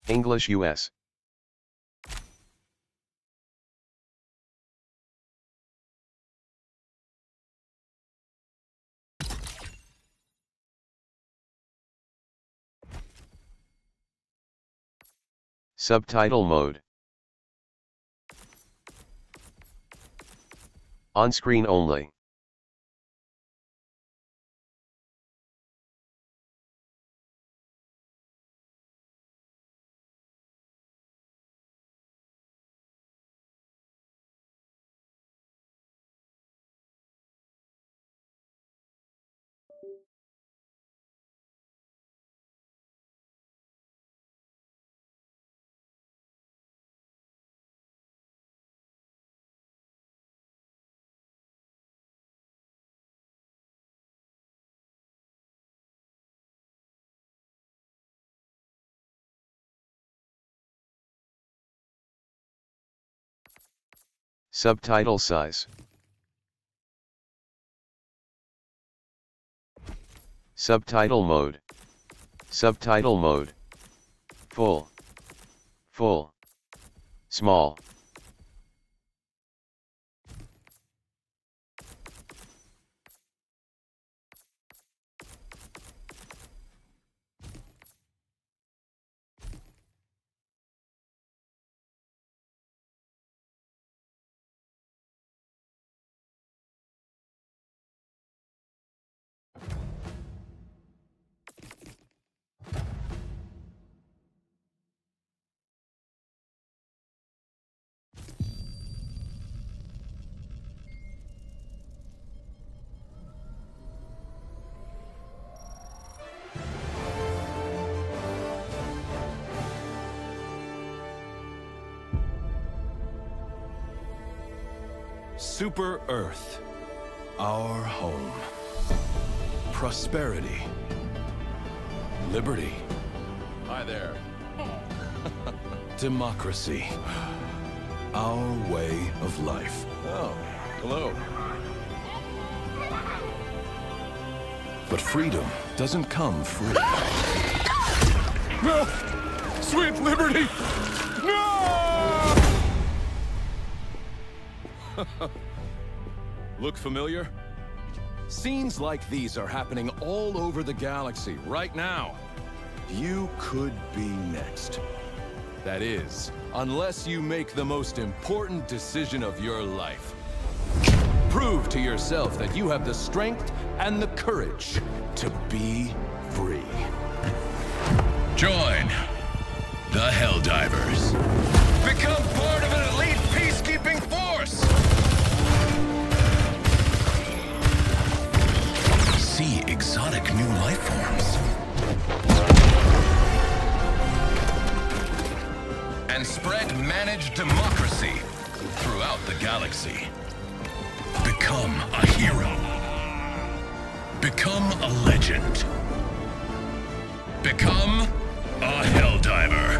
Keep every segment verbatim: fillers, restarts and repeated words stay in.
English U S. Subtitle mode. On screen only. Subtitle size. Subtitle mode. Subtitle mode. Full. Full. Small. Super Earth, our home. Prosperity. Liberty. Hi there. Democracy. Our way of life. Oh, hello. But freedom doesn't come free. No! Sweet liberty! No! Look familiar? Scenes like these are happening all over the galaxy right now. You could be next. That is, unless you make the most important decision of your life. Prove to yourself that you have the strength and the courage to be free. Join the Helldivers. Become part of an elite peacekeeping force! See exotic new life forms. And spread managed democracy throughout the galaxy. Become a hero. Become a legend. Become a Helldiver.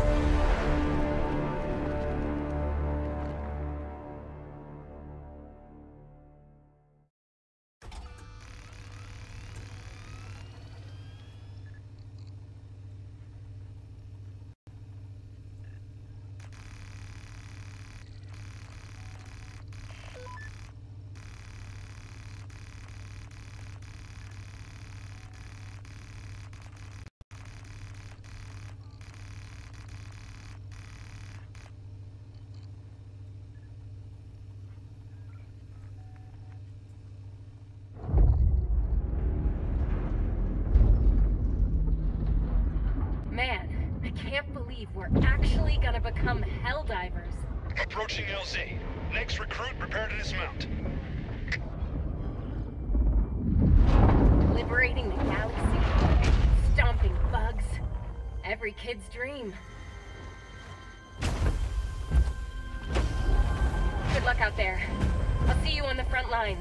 Man, I can't believe we're actually gonna become Helldivers. Approaching L Z. Next recruit, prepare to dismount. Liberating the galaxy. Stomping bugs. Every kid's dream. Good luck out there. I'll see you on the front lines.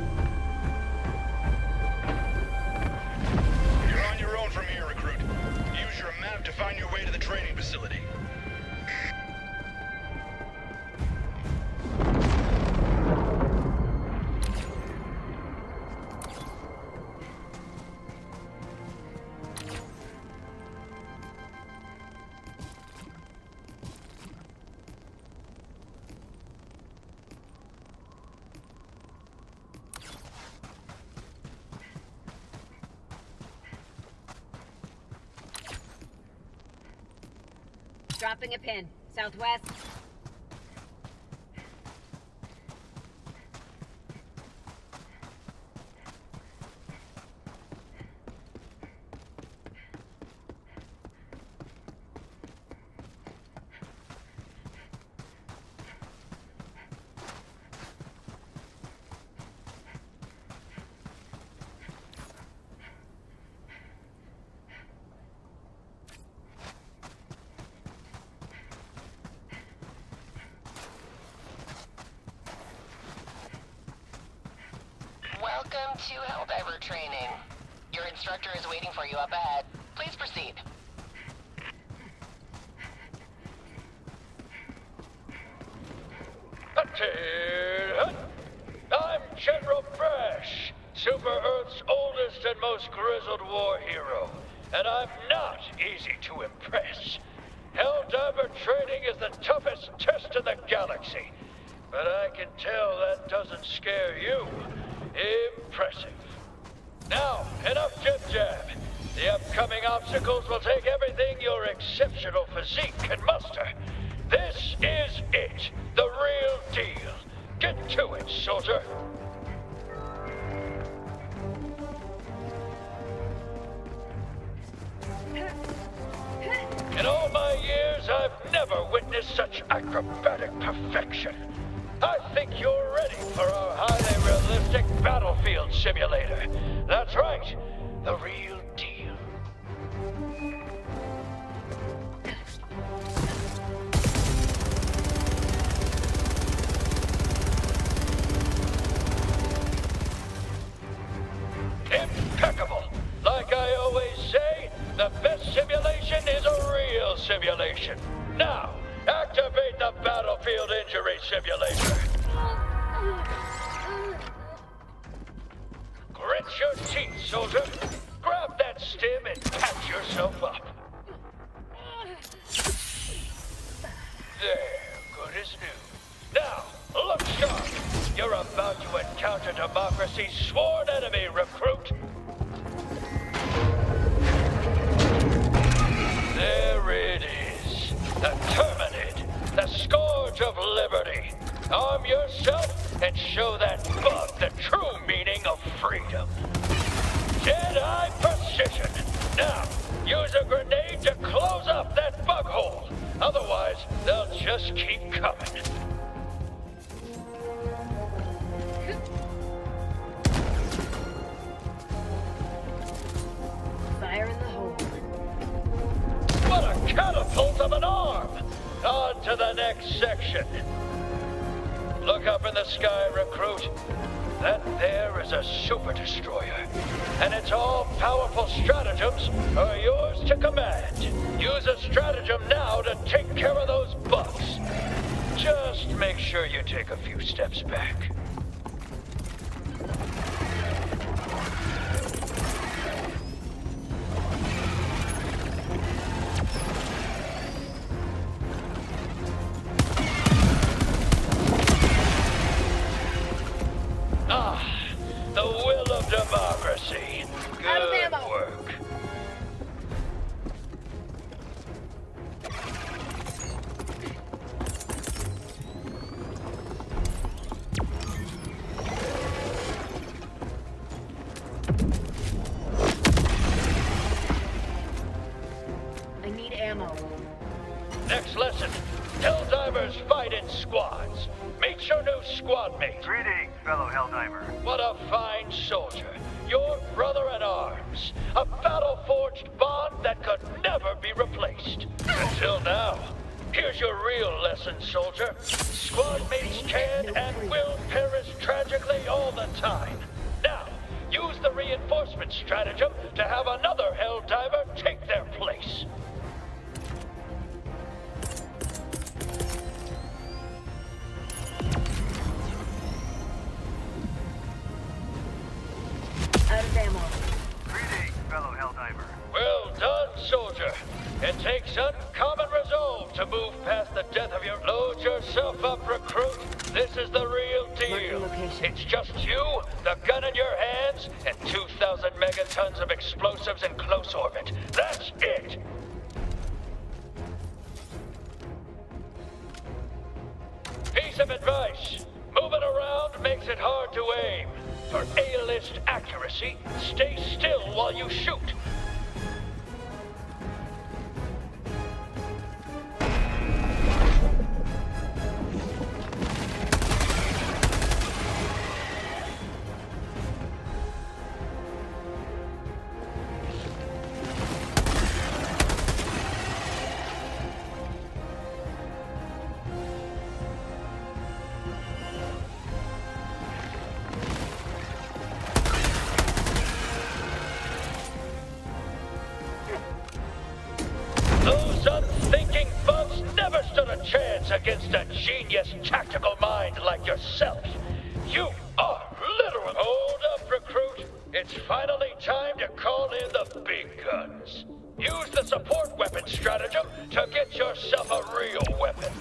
You're on your own from here, recruit. Use your map to find your way to the training facility. Dropping a pin. Southwest. Welcome to Helldiver training. Your instructor is waiting for you up ahead. Please proceed. I'm General Brash, Super Earth's oldest and most grizzled war hero, and I'm not easy to impress. Helldiver training is the toughest test in the galaxy, but I can tell that doesn't scare you. Impressive. Now, enough jib-jab. The upcoming obstacles will take everything your exceptional physique can muster. This is it, the real deal. Get to it, soldier. In all my years, I've never witnessed such acrobatic perfection. I think you're ready for our highly realistic battlefield simulator. That's right, the real deal. Impeccable. Like I always say, the best simulation is a real simulation. Now, activate the battlefield injury simulator. Grit your teeth, soldier. Grab that stim and patch yourself up. There, good as new. Now, look sharp. You're about to encounter democracy's sworn enemy, recruit. There it is. The Terminid, the scourge of liberty. Arm yourself and show that bug the true meaning of freedom. Jedi precision. Now, use a grenade to close up that bug hole. Otherwise, they'll just keep coming. Fire in the hole. What a catapult of an arm! On to the next section. Look up in the sky, recruit. That there is a super destroyer, and its all-powerful stratagems are yours to command. Use a stratagem now to take care of those bugs. Just make sure you take a few steps back. Democracy. Good work. I need ammo. Next lesson. Helldivers fight in squads. Meet your new squad mate. Greetings, fellow Helldiver. What a fine soldier. Your brother in arms. A battle-forged bond that could never be replaced. Until now. Here's your real lesson, soldier. Squad mates can and will perish tragically all the time. Now, use the reinforcement stratagem to have another Helldiver take their place. Out of ammo. Greetings, fellow Helldiver. Well done, soldier. It takes uncommon resolve to move past the death of your... Load yourself up, recruit. This is the real deal. It's just you, the gun in your hands, and two thousand megatons of explosives in close orbit. That's it. piece of advice. Moving around makes it hard to aim. For A-list accuracy, stay still while you shoot. Those unthinking bugs never stood a chance against a genius tactical mind like yourself. You are literal. Hold up, recruit. It's finally time to call in the big guns. Use the support weapon stratagem to get yourself a real weapon.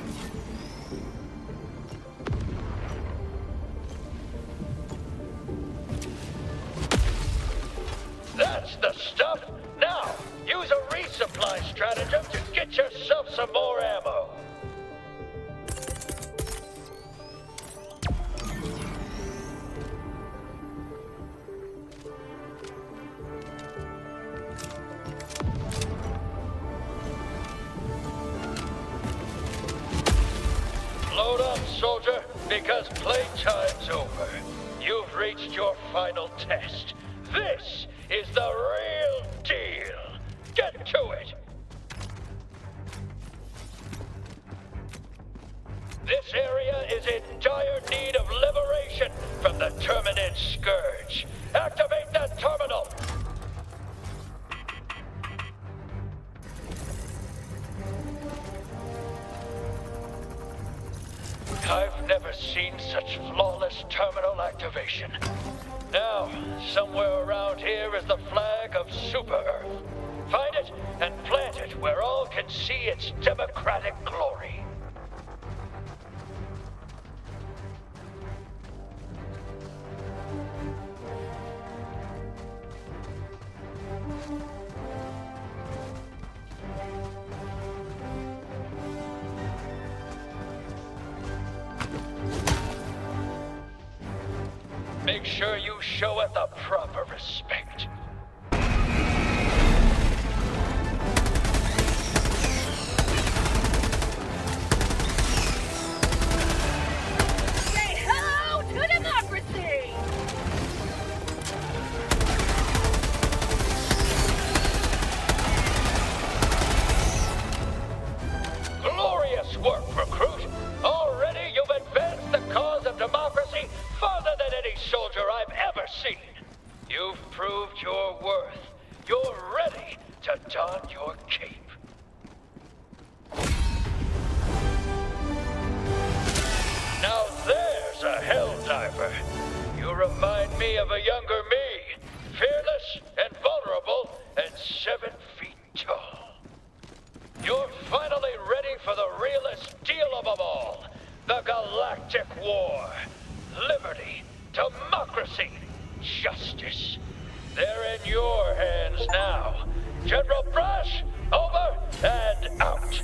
That's the stuff. Now, use a resupply stratagem to get yourself some more ammo. Load up, soldier, because playtime's over. You've reached your final test. This is the real deal. Get to it. This area is in dire need of liberation from the Terminid Scourge. Activate that terminal. I've never seen such flawless terminal activation. Now, somewhere around here is the flag of Super Earth. Find it and plant it where all can see its democratic glory. Make sure you show it the proper respect. Say hello to democracy! Glorious work, recruit! Already you've advanced the cause of democracy farther than any soldier I've ever seen. You've proved your worth. You're ready to don your cape. Now there's a Helldiver. You remind me of a younger me. Fearless and vulnerable and seven feet tall. You're finally ready for the realest deal of them all. The Galactic War. Liberty. Democracy. Justice. They're in your hands now. General Brash, over and out.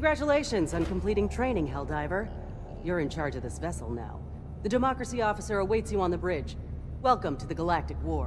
Congratulations on completing training, Helldiver. You're in charge of this vessel now. The Democracy officer awaits you on the bridge. Welcome to the Galactic War.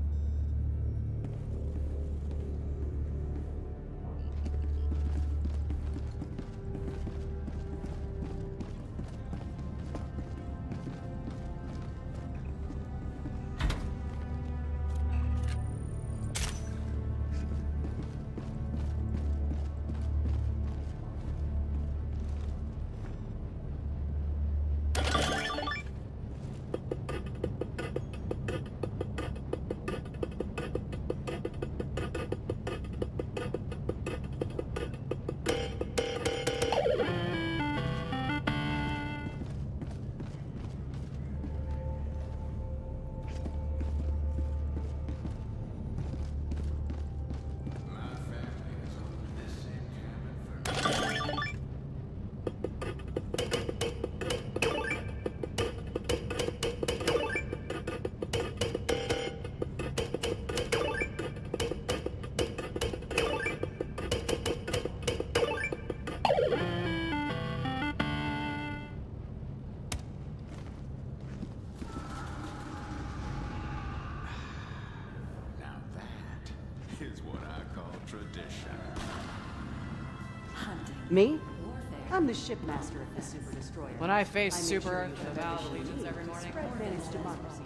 Me? I'm the shipmaster of the Super Destroyer. When I face Super Earth with Val Legions every morning, manage democracy.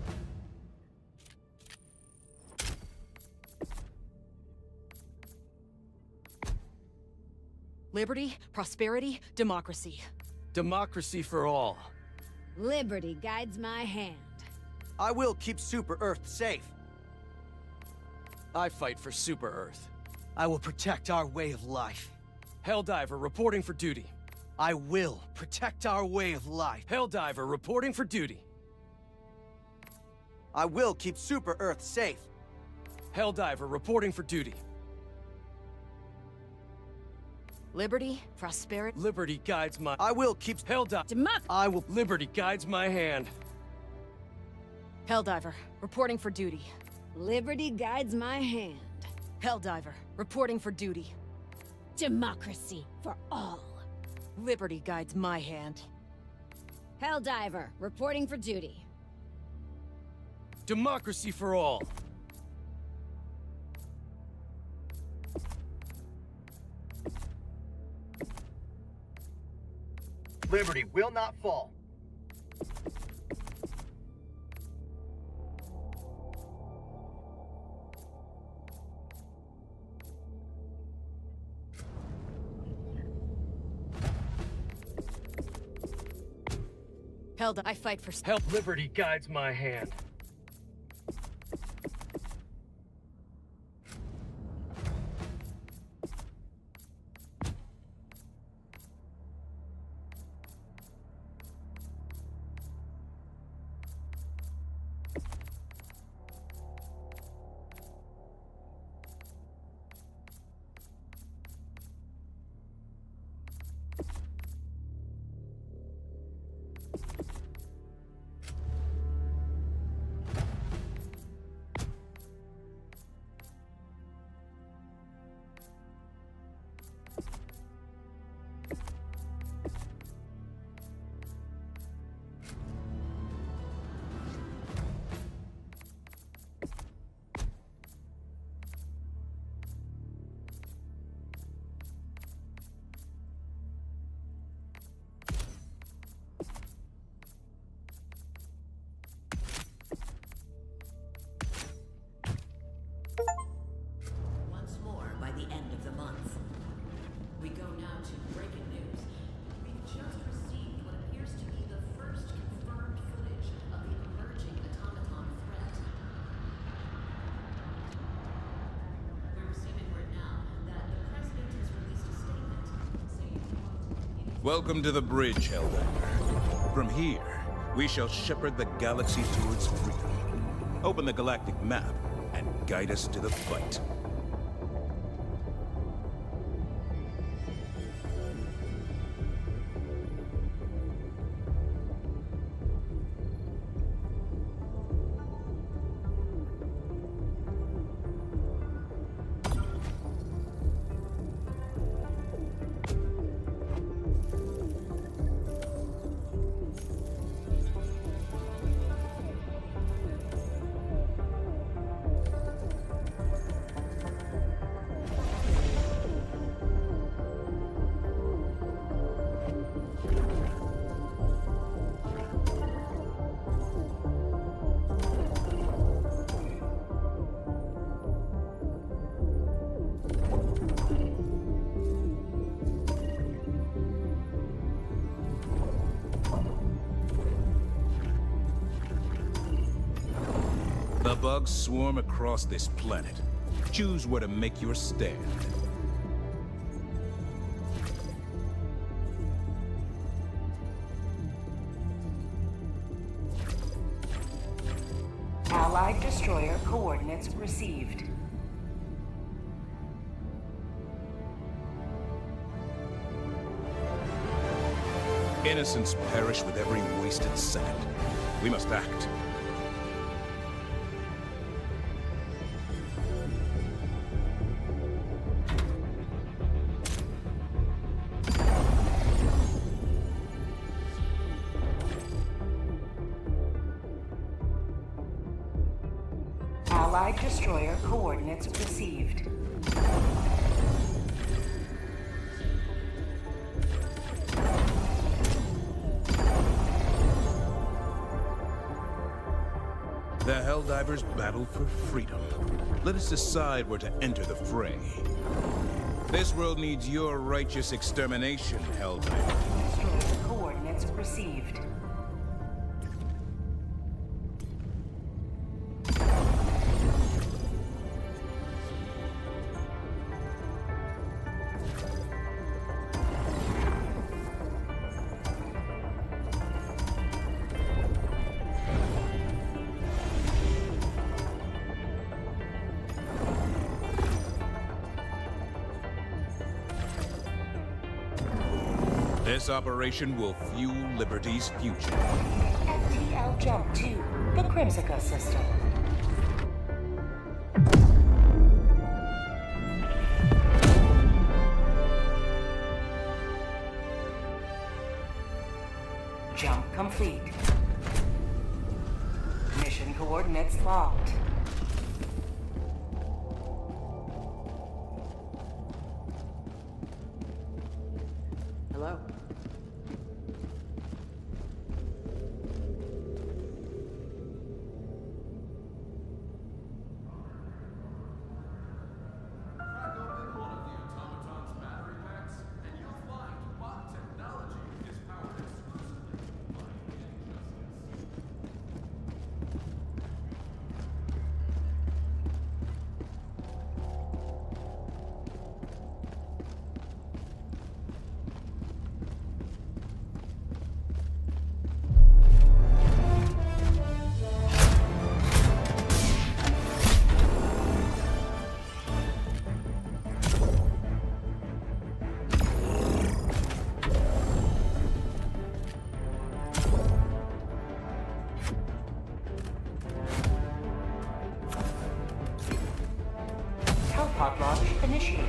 Liberty, prosperity, democracy. Democracy for all. Liberty guides my hand. I will keep Super Earth safe. I fight for Super Earth. I will protect our way of life. Helldiver reporting for duty. I will protect our way of life. Helldiver reporting for duty. I will keep Super Earth safe. Helldiver reporting for duty. Liberty, prosperity. Liberty guides my... I will keep... Helldiver... Democ... I will... Liberty guides my hand. Helldiver, reporting for duty. Liberty guides my hand. Helldiver, reporting for duty. Democracy for all. Liberty guides my hand. Helldiver, reporting for duty. Democracy for all. Liberty will not fall. Held, I fight for help. Liberty guides my hand. Welcome to the bridge, Helldiver. From here, we shall shepherd the galaxy towards freedom. Open the galactic map and guide us to the fight. The bugs swarm across this planet. Choose where to make your stand. Allied destroyer coordinates received. Innocents perish with every wasted second. We must act. Allied destroyer coordinates received. The Helldivers battle for freedom. Let us decide where to enter the fray. This world needs your righteous extermination, Helldiver. Destroyer coordinates received. This operation will fuel Liberty's future. F T L jump to the Crimsica system. Jump complete. Mission coordinates locked. Hello. Pod launch initiated.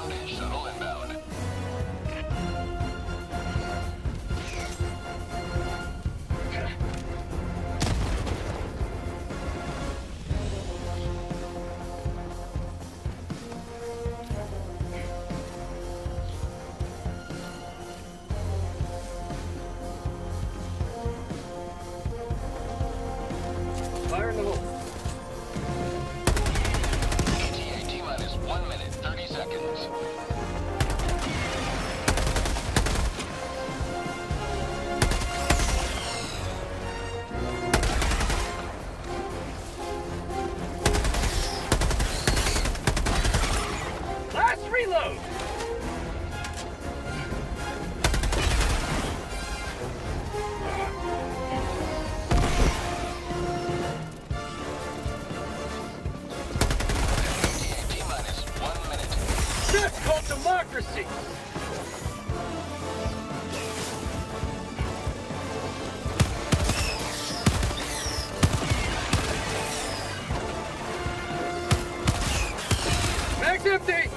inbound. Shuttle inbound. Fire in the hole. E T A T-minus one minute, thirty seconds. Last reload! T-minus one minute. That's called democracy! Mag's empty!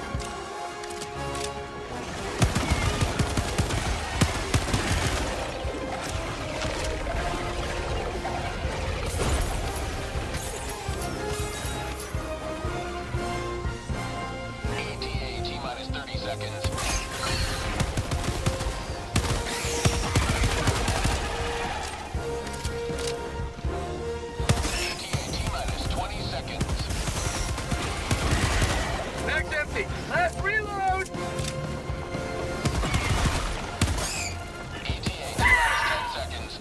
E T A T-minus thirty seconds. E T A T-minus twenty seconds. Mag's empty! Last reload! E T A T-minus ten seconds.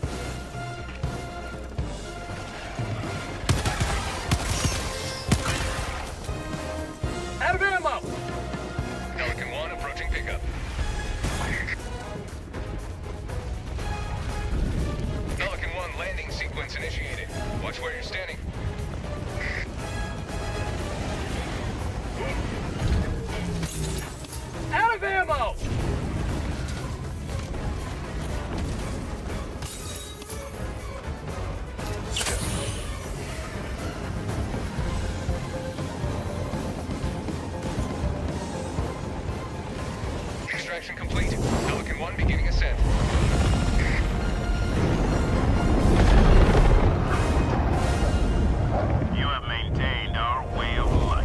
Out of ammo! Pelican one approaching pickup. Pelican one landing sequence initiated. Watch where you're standing. Out of ammo! Extraction complete. Pelican one beginning ascent. You have maintained our way of life.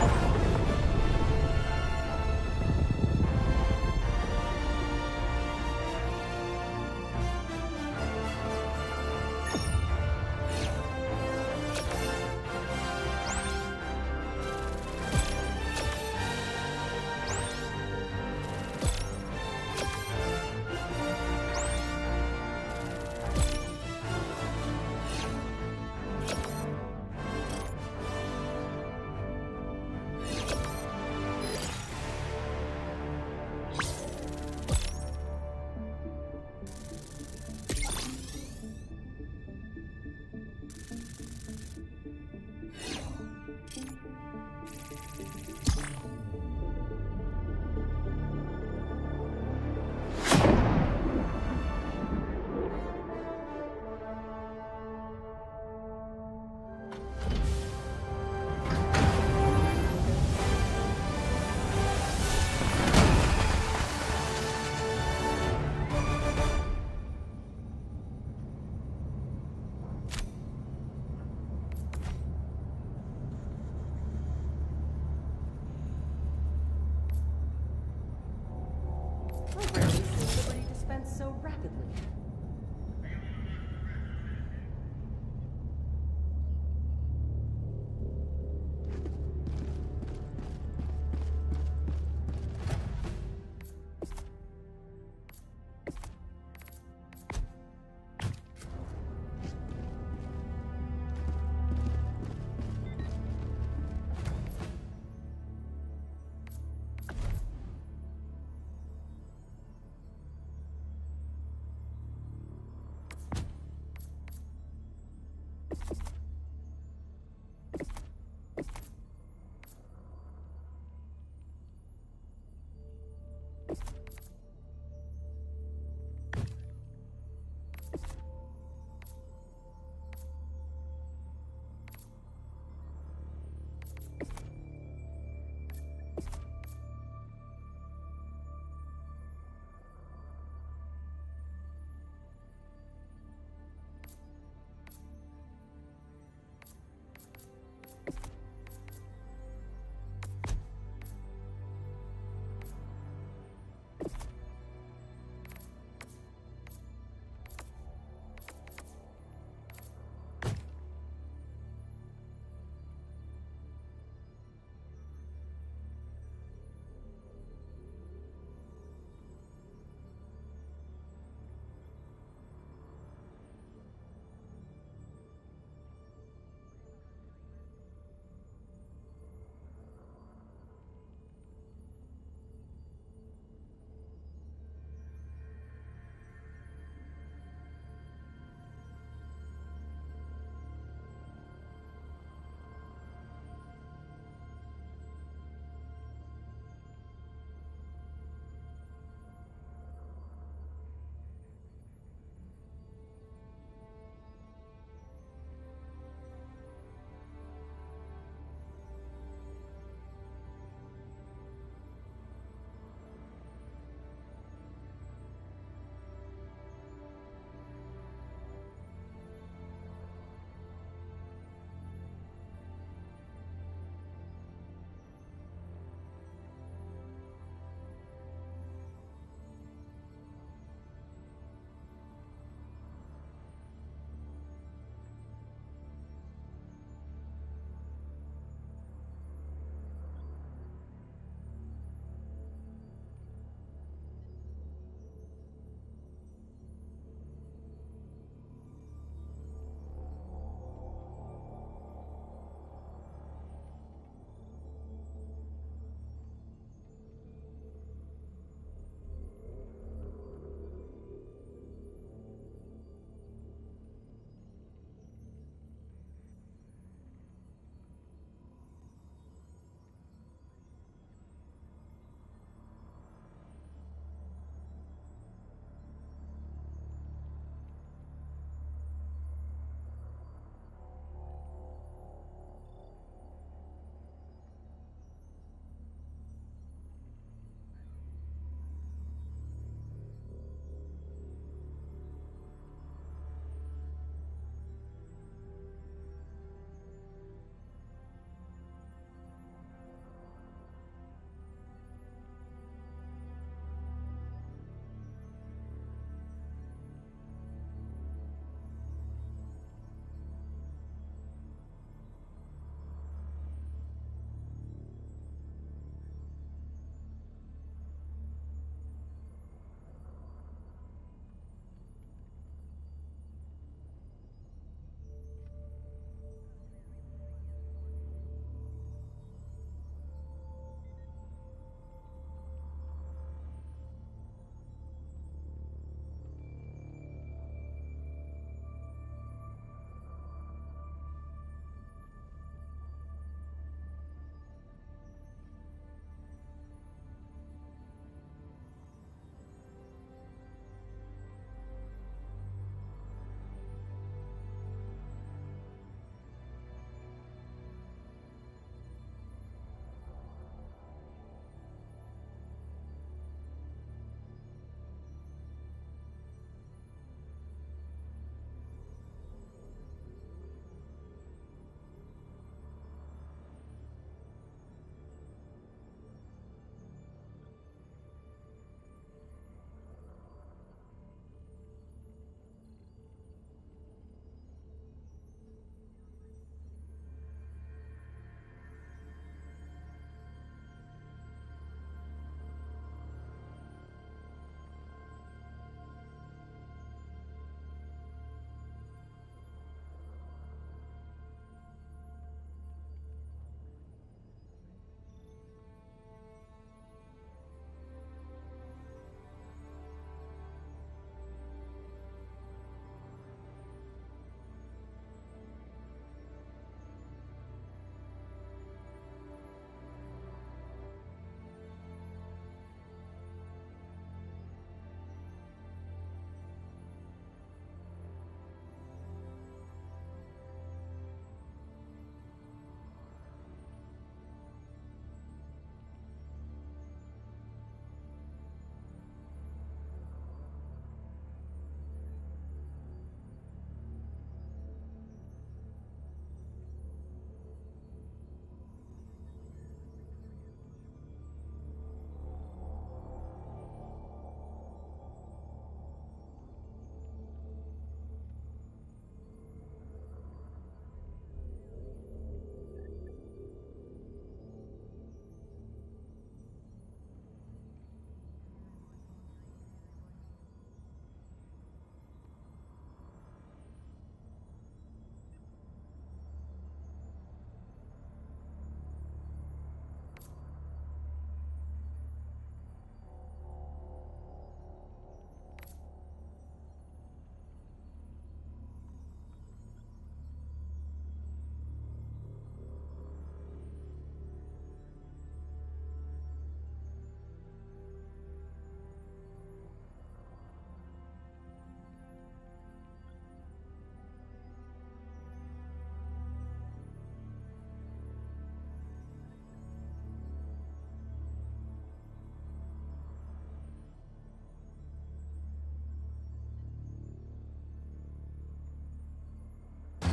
I rarely see liberty dispensed so rapidly.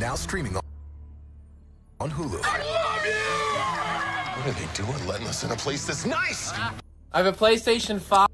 Now streaming on, on Hulu. I love you! What are they doing letting us in a place that's nice? I have a PlayStation five.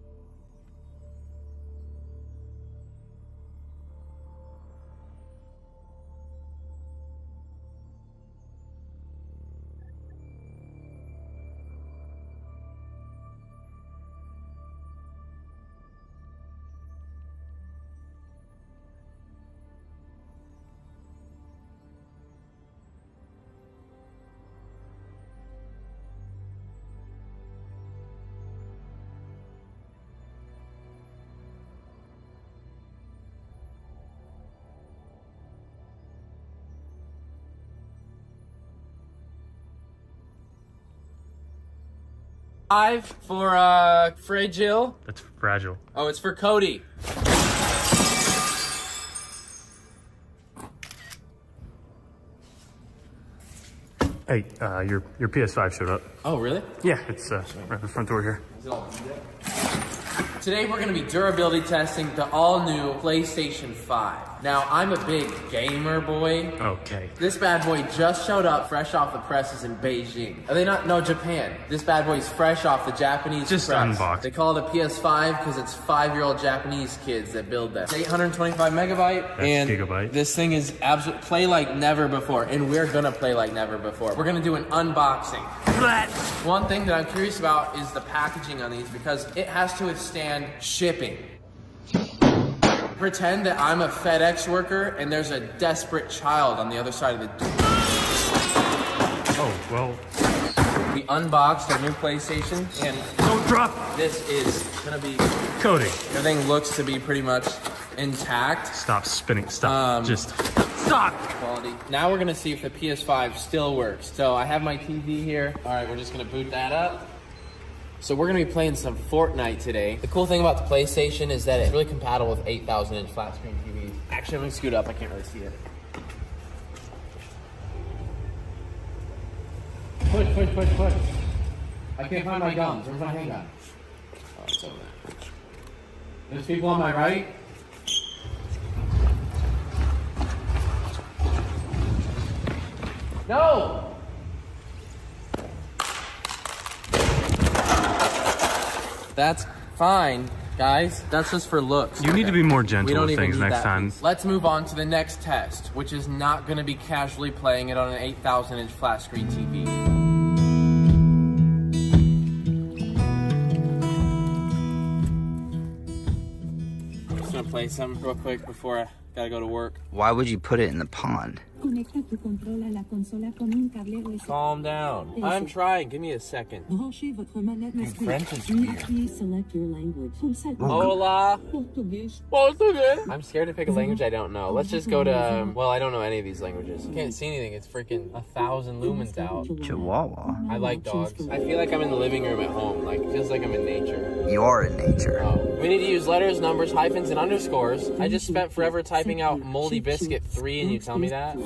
Five for uh Fragile. That's fragile. Oh, it's for Cody. Hey, uh, your your P S five showed up. Oh, really? Yeah, it's uh, right at the front door here. Today we're gonna be durability testing the all-new PlayStation five. Now, I'm a big gamer boy. Okay. This bad boy just showed up fresh off the presses in Beijing. Are they not? No, Japan. This bad boy's fresh off the Japanese Just press. unboxed. They call it a P S five because it's five-year-old Japanese kids that build that. It's eight hundred twenty-five megabyte. That's and gigabyte. This thing is absolute play like never before, and we're gonna play like never before. We're gonna do an unboxing. One thing that I'm curious about is the packaging on these because it has to withstand shipping. Pretend that I'm a FedEx worker and there's a desperate child on the other side of the door. Oh, well. We unboxed our new PlayStation and don't drop. This is gonna be Cody. Everything looks to be pretty much intact. Stop spinning. Stop. Um, Just stop. Quality. Now we're gonna see if the P S five still works. So I have my T V here. All right, we're just gonna boot that up. So we're gonna be playing some Fortnite today. The cool thing about the PlayStation is that it's really compatible with eight thousand inch flat screen T Vs. Actually, I'm gonna scoot up, I can't really see it. Push, push, push, push. I can't find my guns. Where's my handgun? Oh, it's over there. There's people on my right. No! That's fine, guys. That's just for looks. You need to be more gentle We don't with even things need next that time. piece. Let's move on to the next test, which is not going to be casually playing it on an eight thousand inch flat screen T V. I'm just going to play some real quick before I gotta go to work. Why would you put it in the pond? Calm down. I'm trying. Give me a second. French is weird. Hola. I'm scared to pick a language I don't know. Let's just go to, um, well, I don't know any of these languages. I can't see anything. It's freaking a thousand lumens out. Chihuahua. I like dogs. I feel like I'm in the living room at home. Like, it feels like I'm in nature. You are in nature. Oh. We need to use letters, numbers, hyphens, and underscores. I just spent forever typing out Moldy Biscuit three and you tell me that?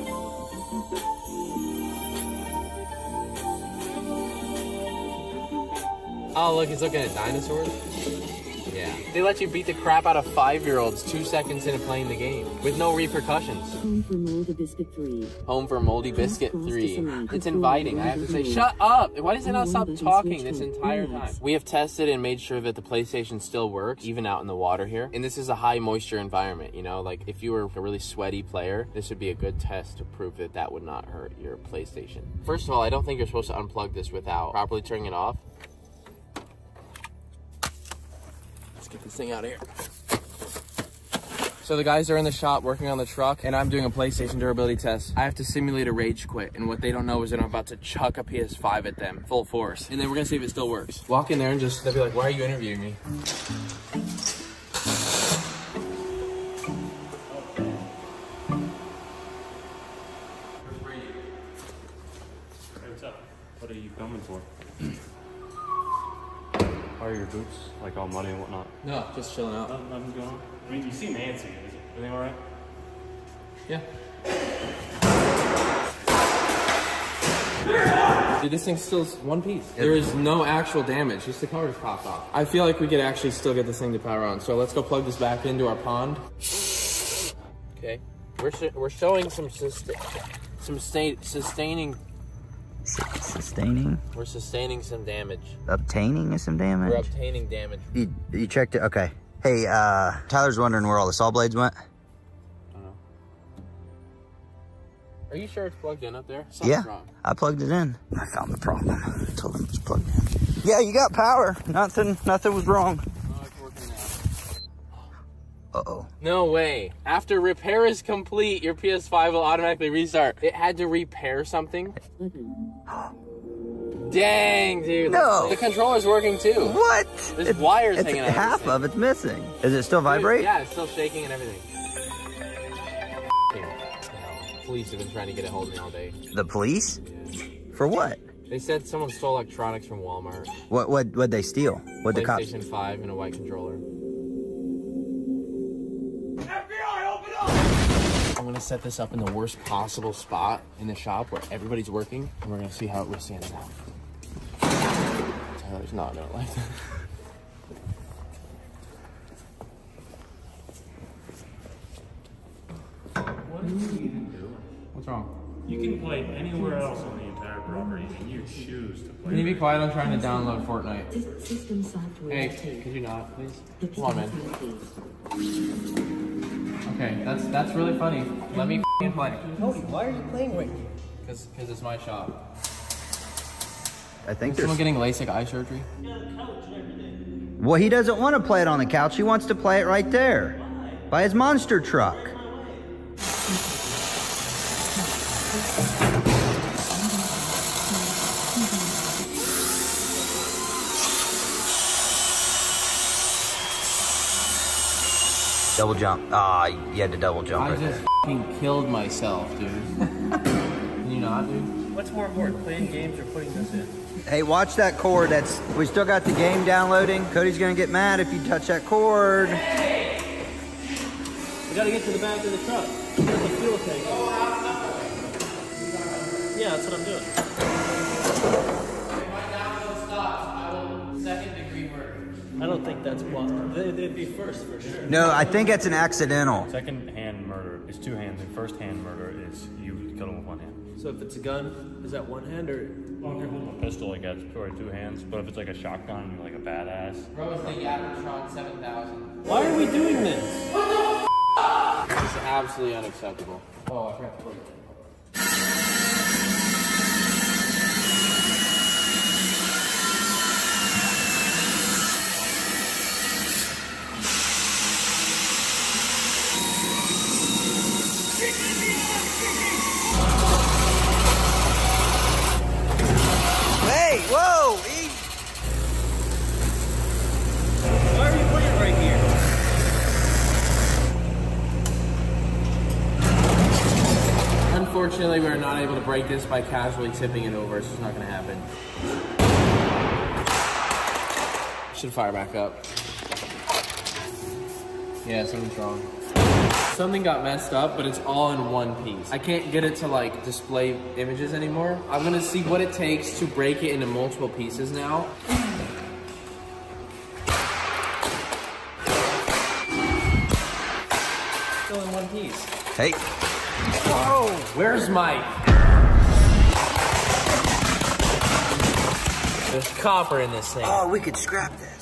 Oh, look, he's looking at dinosaurs. Yeah. They let you beat the crap out of five-year-olds two seconds into playing the game with no repercussions. Home for Moldy Biscuit three. Home for Moldy Biscuit three. It's inviting. I have to say, shut up! Why does it not stop talking this entire time? We have tested and made sure that the PlayStation still works, even out in the water here. And this is a high moisture environment, you know? Like, if you were a really sweaty player, this would be a good test to prove that that would not hurt your PlayStation. First of all, I don't think you're supposed to unplug this without properly turning it off. Get this thing out of here. So the guys are in the shop working on the truck and I'm doing a PlayStation durability test. I have to simulate a rage quit, and what they don't know is that I'm about to chuck a P S five at them full force, and then we're gonna see if it still works. Walk in there and just, they'll be like, why are you interviewing me? Hey, what's up? What are you filming for? Why are your boots like all muddy and whatnot? No, just chilling out. Nothing, nothing's going on. I mean, you see Nancy. Is everything all right? Yeah. Dude, this thing's still one piece. There is no actual damage, just the cover's popped off. I feel like we could actually still get this thing to power on. So let's go plug this back into our pond. Okay. We're sh we're showing some sustain some sta sustaining. Sustaining. We're sustaining some damage. Obtaining some damage. We're obtaining damage. You you checked it. Okay. Hey, uh, Tyler's wondering where all the saw blades went. I don't know. Are you sure it's plugged in up there? Something's yeah, wrong. I plugged it in. I found the problem. I told him it was plugged in. Yeah, you got power. Nothing, nothing was wrong. Oh, it's working now. Uh-oh. No way. After repair is complete, your P S five will automatically restart. It had to repair something. Dang, dude. No. The controller's working too. What? There's it's, wires it's hanging out. Half of it's missing. Is it still vibrate? Yeah, it's still shaking and everything. Police have been trying to get a hold of me all day. The police? Yeah. For what? They said someone stole electronics from Walmart. What what what'd they steal? What'd the cops? PlayStation five and a white controller. F B I, open up! I'm gonna set this up in the worst possible spot in the shop where everybody's working, and we're gonna see how it withstands now. Tyler's not gonna like that. What are you even doing? What's wrong? You can play anywhere else on the entire property, and you choose to play. Can you be quiet? I'm trying to download Fortnite. System software. Hey, could you not, please? Come on, man. Okay, that's that's really funny. Let me f***ing play. Cody, why are you playing right here? Because because it's my shop. I think Is there's someone getting LASIK eye surgery. Well, he doesn't want to play it on the couch. He wants to play it right there, by his monster truck. Double jump. Ah, you had to double jump. I right just there. f***ing killed myself, dude. Can you not, dude? What's more important, playing games or putting this in? Hey, watch that cord. That's we still got the game downloading. Cody's gonna get mad if you touch that cord. We gotta get to the back of the truck. There's a fuel tank. Yeah, that's what I'm doing. I don't think that's possible. They'd be first for sure. No, I think it's an accidental. Second hand murder is two hands, and first hand murder is you kill him with one hand. So if it's a gun, is that one hand or? Well, if you're holding a pistol, I guess, probably two hands. But if it's like a shotgun, you're like a badass. Bro, it's the Yamatron seven thousand. Why are we doing this? What the f***? This is absolutely unacceptable. Oh, I forgot to plug it. Hey, whoa! He... Why are you putting it right here? Unfortunately, we're not able to break this by casually tipping it over. It's just not going to happen. Should fire back up. Yeah, something's wrong. Something got messed up, but it's all in one piece. I can't get it to like display images anymore. I'm gonna see what it takes to break it into multiple pieces now. Still in one piece. Hey. Whoa! Where's Mike? There's copper in this thing. Oh, we could scrap this.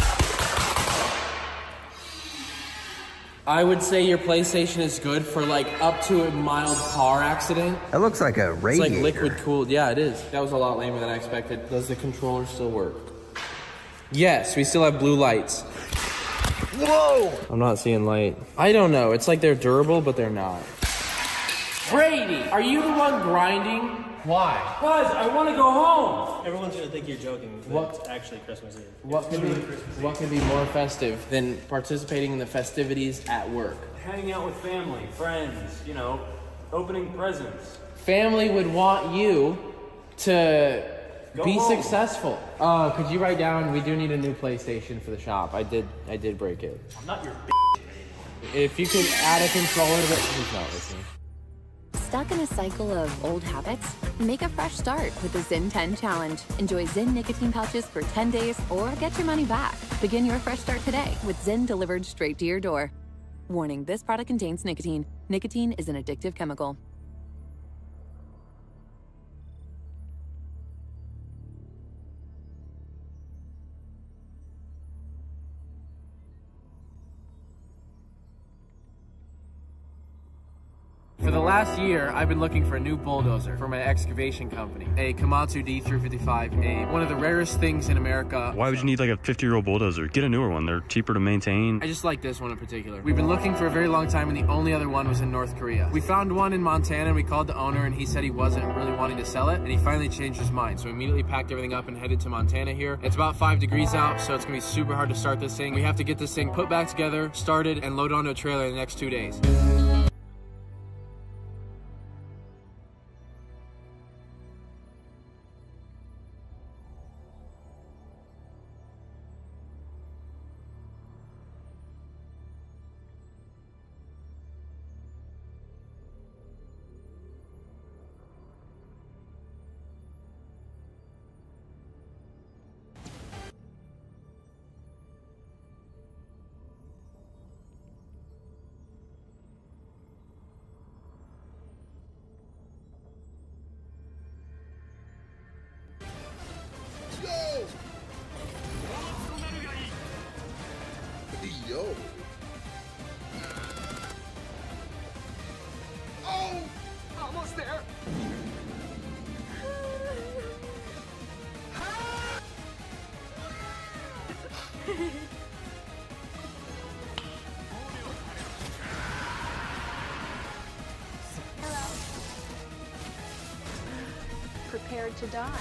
I would say your PlayStation is good for like up to a mild car accident. That looks like a radiator. It's like liquid cooled. Yeah, it is. That was a lot lamer than I expected. Does the controller still work? Yes, we still have blue lights. Whoa! I'm not seeing light. I don't know. It's like they're durable, but they're not. Brady, are you the one grinding? Why? Guys, I want to go home. Everyone's gonna think you're joking. But What? It's actually Christmas Eve. What could be what could be more festive than participating in the festivities at work? Hanging out with family, friends, you know, opening presents. Family would want you to Go be home. successful. Uh, could you write down? We do need a new PlayStation for the shop. I did. I did break it. I'm not your If you could add a controller to it, he's not listening. Stuck in a cycle of old habits? Make a fresh start with the Zyn ten Challenge. Enjoy Zyn nicotine pouches for ten days or get your money back. Begin your fresh start today with Zyn delivered straight to your door. Warning, this product contains nicotine. Nicotine is an addictive chemical. For the last year, I've been looking for a new bulldozer for my excavation company. A Komatsu D three fifty-five, a one of the rarest things in America. Why would you need like a fifty-year-old bulldozer? Get a newer one. They're cheaper to maintain. I just like this one in particular. We've been looking for a very long time, and the only other one was in North Korea. We found one in Montana, and we called the owner, and he said he wasn't really wanting to sell it, and he finally changed his mind. So we immediately packed everything up and headed to Montana here. It's about five degrees out, so it's gonna be super hard to start this thing. We have to get this thing put back together, started, and loaded onto a trailer in the next two days. Yo. Oh! Almost there. Hello. Prepared to die.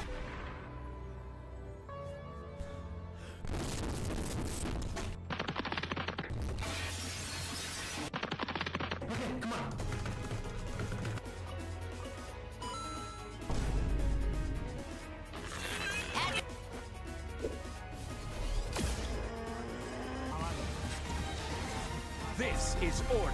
This is order.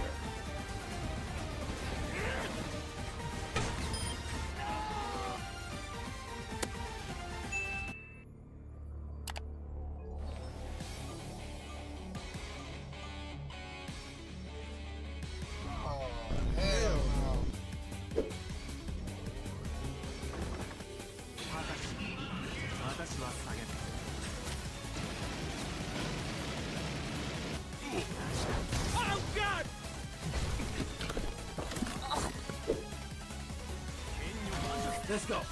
Let's go.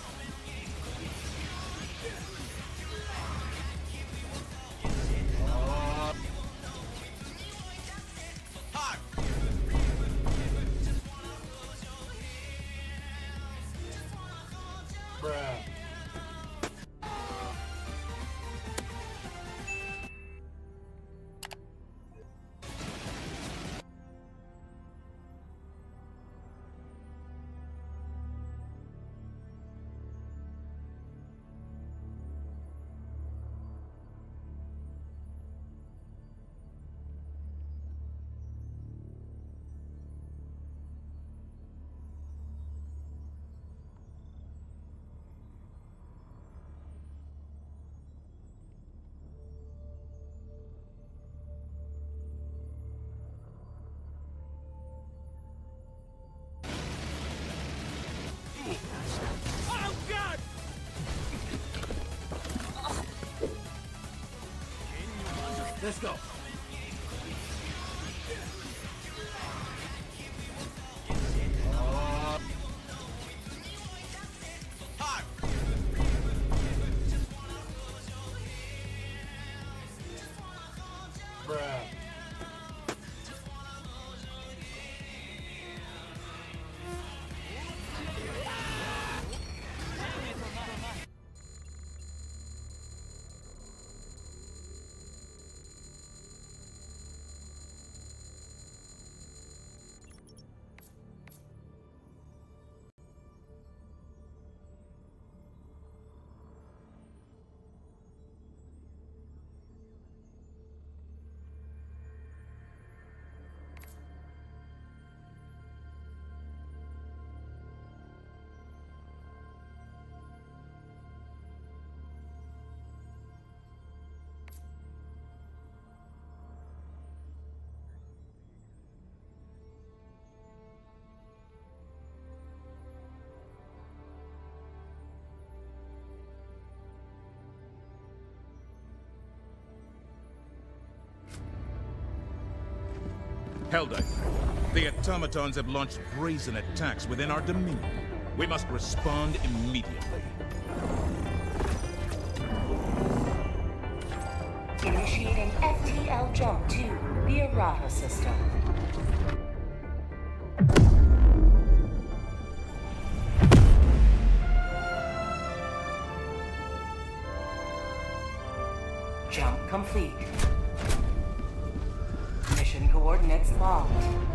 Let's go. Helldiver, the automatons have launched brazen attacks within our dominion. We must respond immediately. Initiating F T L jump to the Errata system. Jump complete. Mission coordinates locked.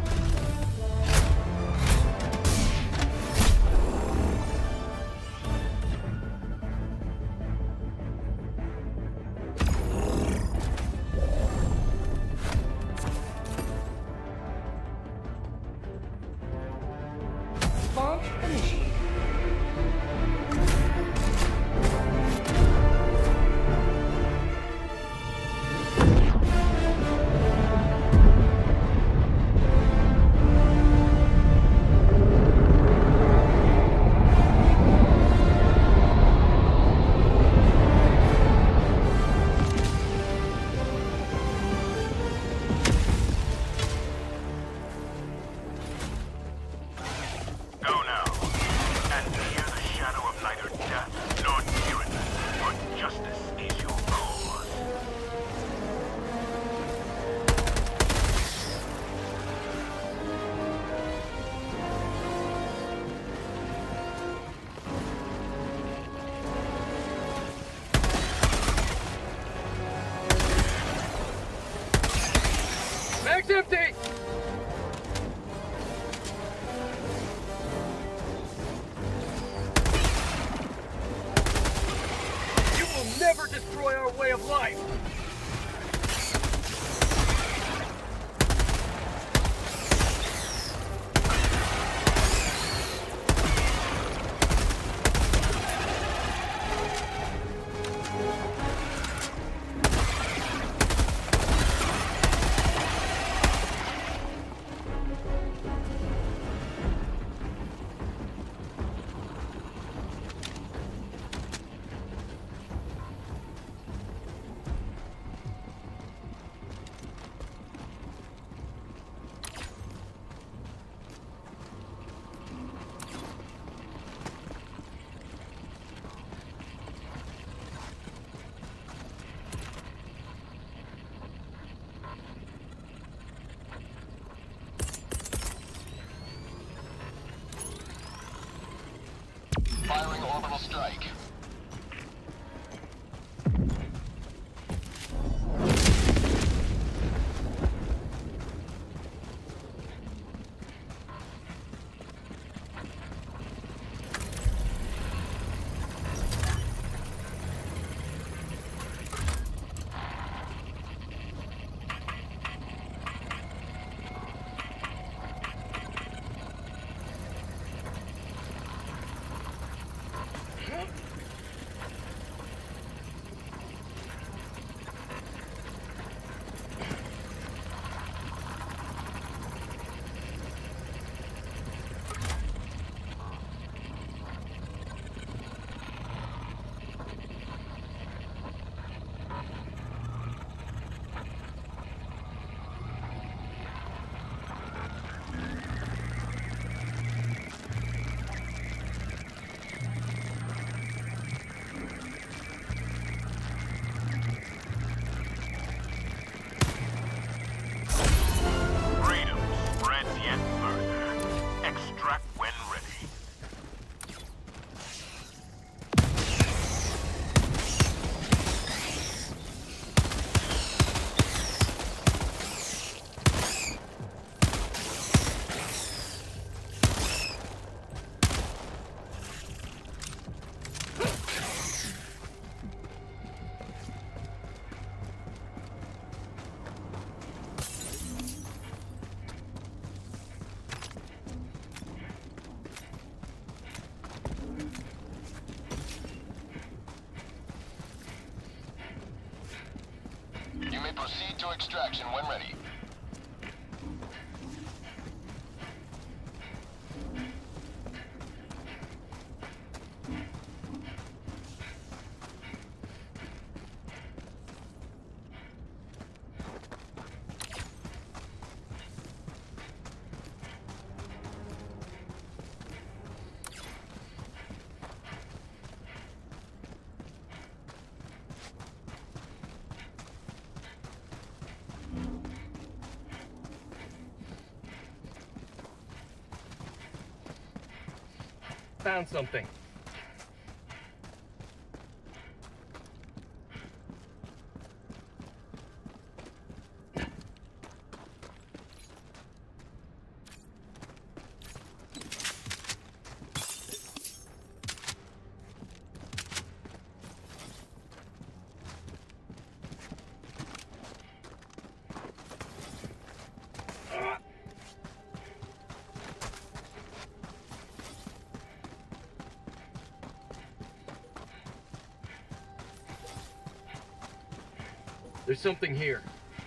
Launch initiated. Mag's empty! You will never destroy our way of life! Firing orbital strike. You may proceed to extraction when ready. Found something. There's something here.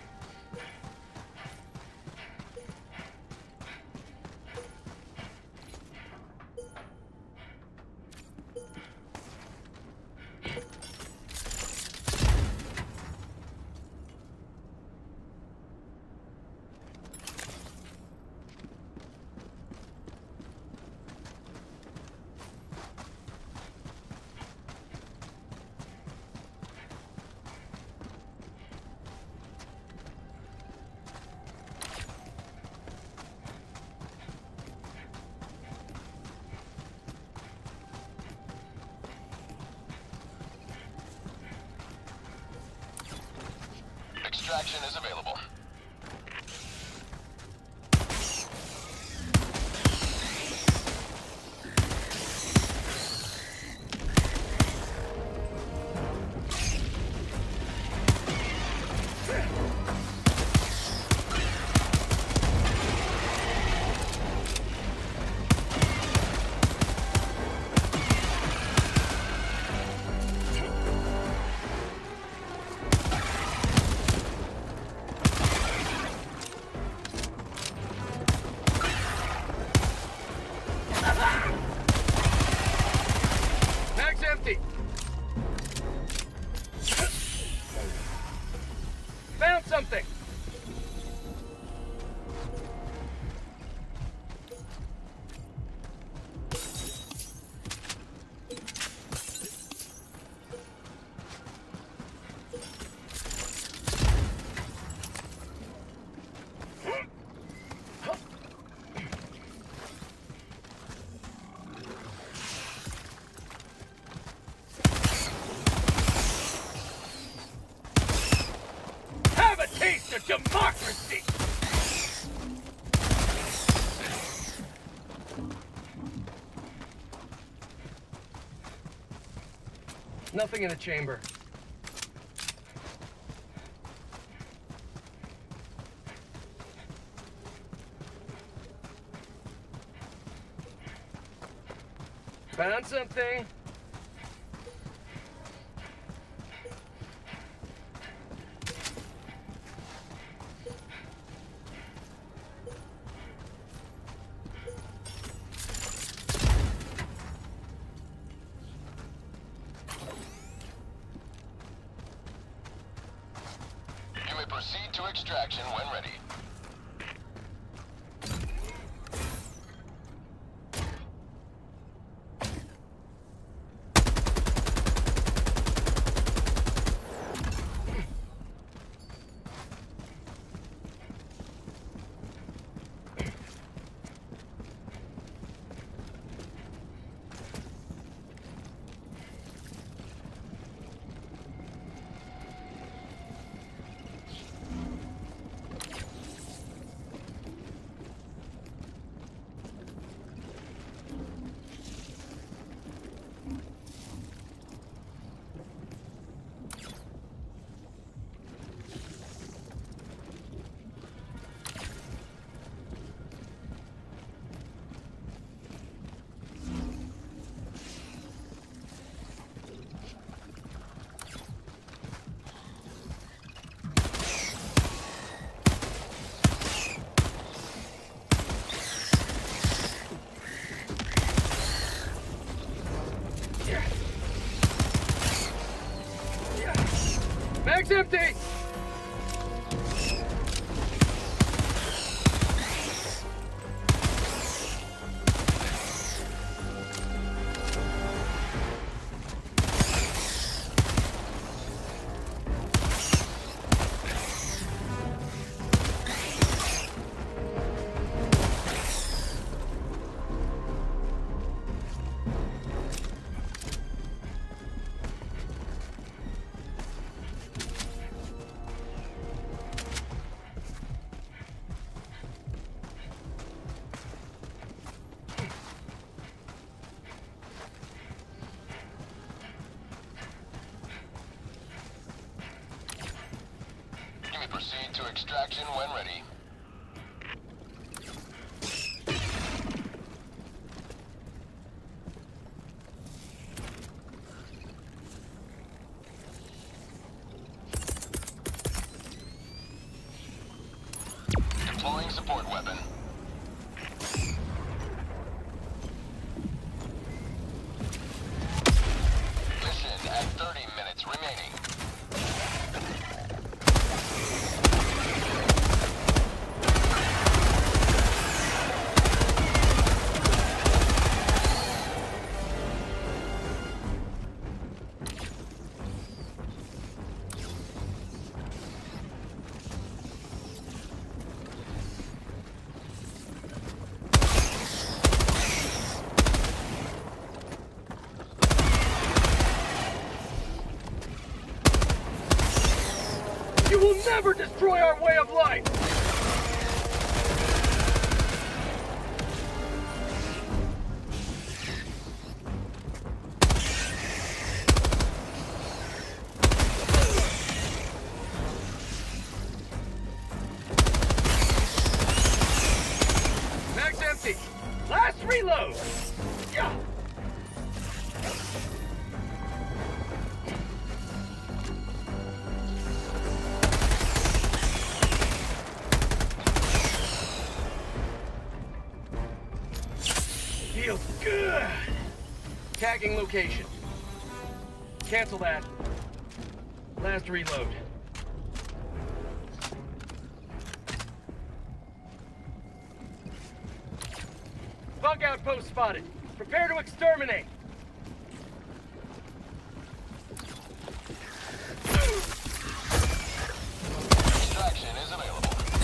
Extraction is available. Found something! Taste of democracy! Nothing in the chamber. Found something. Proceed to extraction when ready. Bag's empty! Extraction when ready. Deploying support weapon. Mission at thirty minutes remaining. You will never destroy our way of life! Mag's empty! Last reload! Yeah! Feels good! Tagging location. Cancel that. Last reload. Bug outpost spotted. Prepare to exterminate. Extraction is available.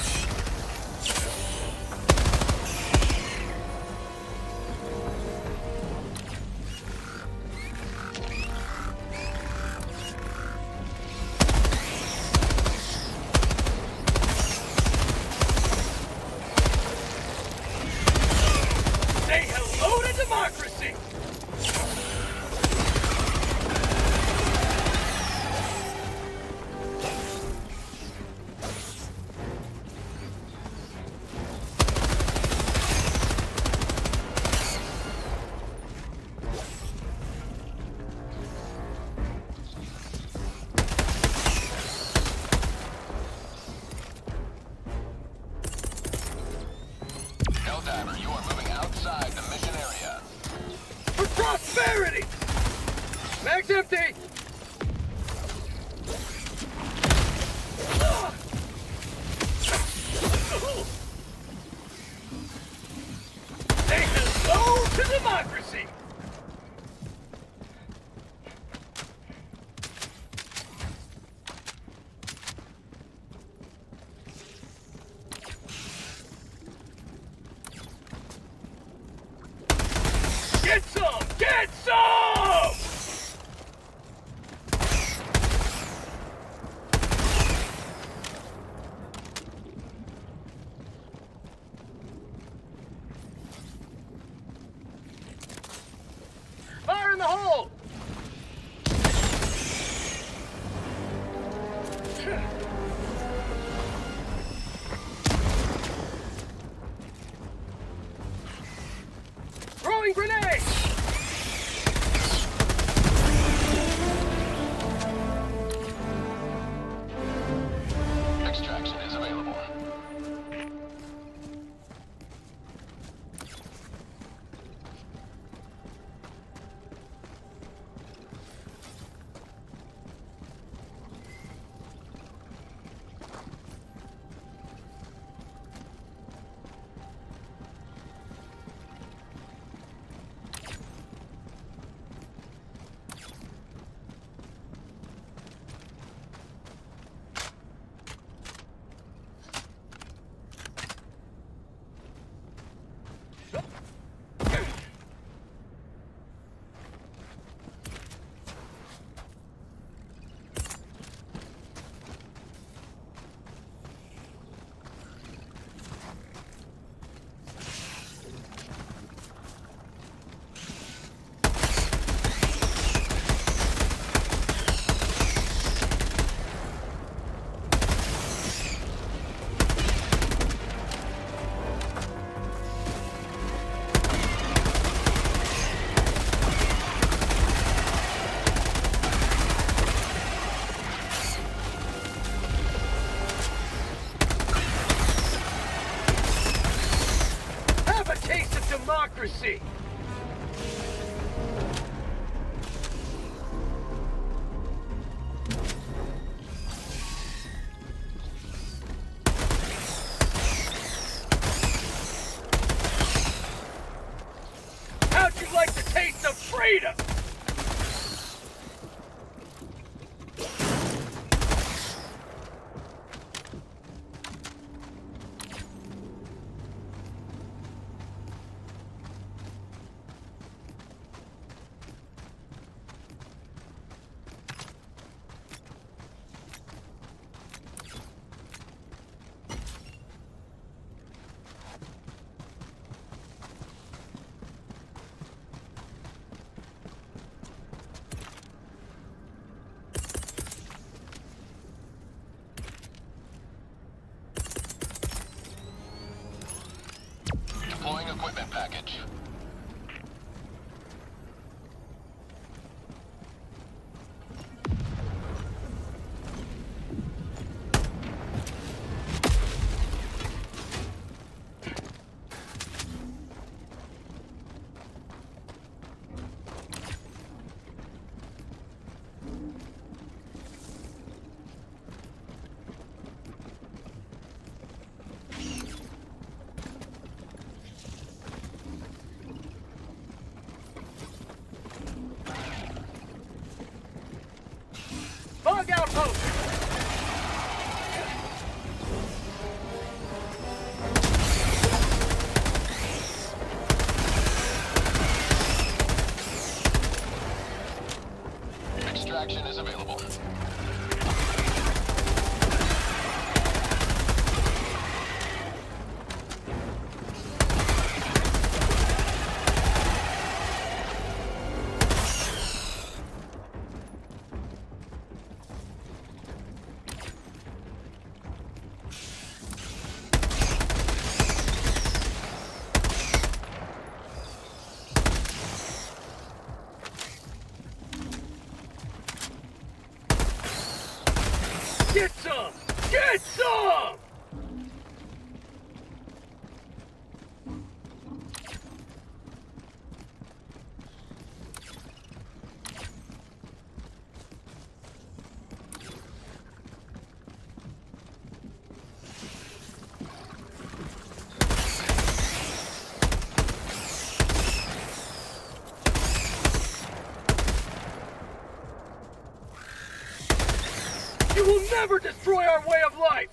Say hello to democracy! Helldiver, you are moving outside the mission area. For prosperity! Mag's empty! Say hello to democracy! Get some! Get some! Fire in the hole! Throwing grenade! Extraction is available. democracy! How'd you like the taste of freedom? Deploying equipment package. Bug outpost! Extraction is available. Get some! Get some! You will never destroy our way of life!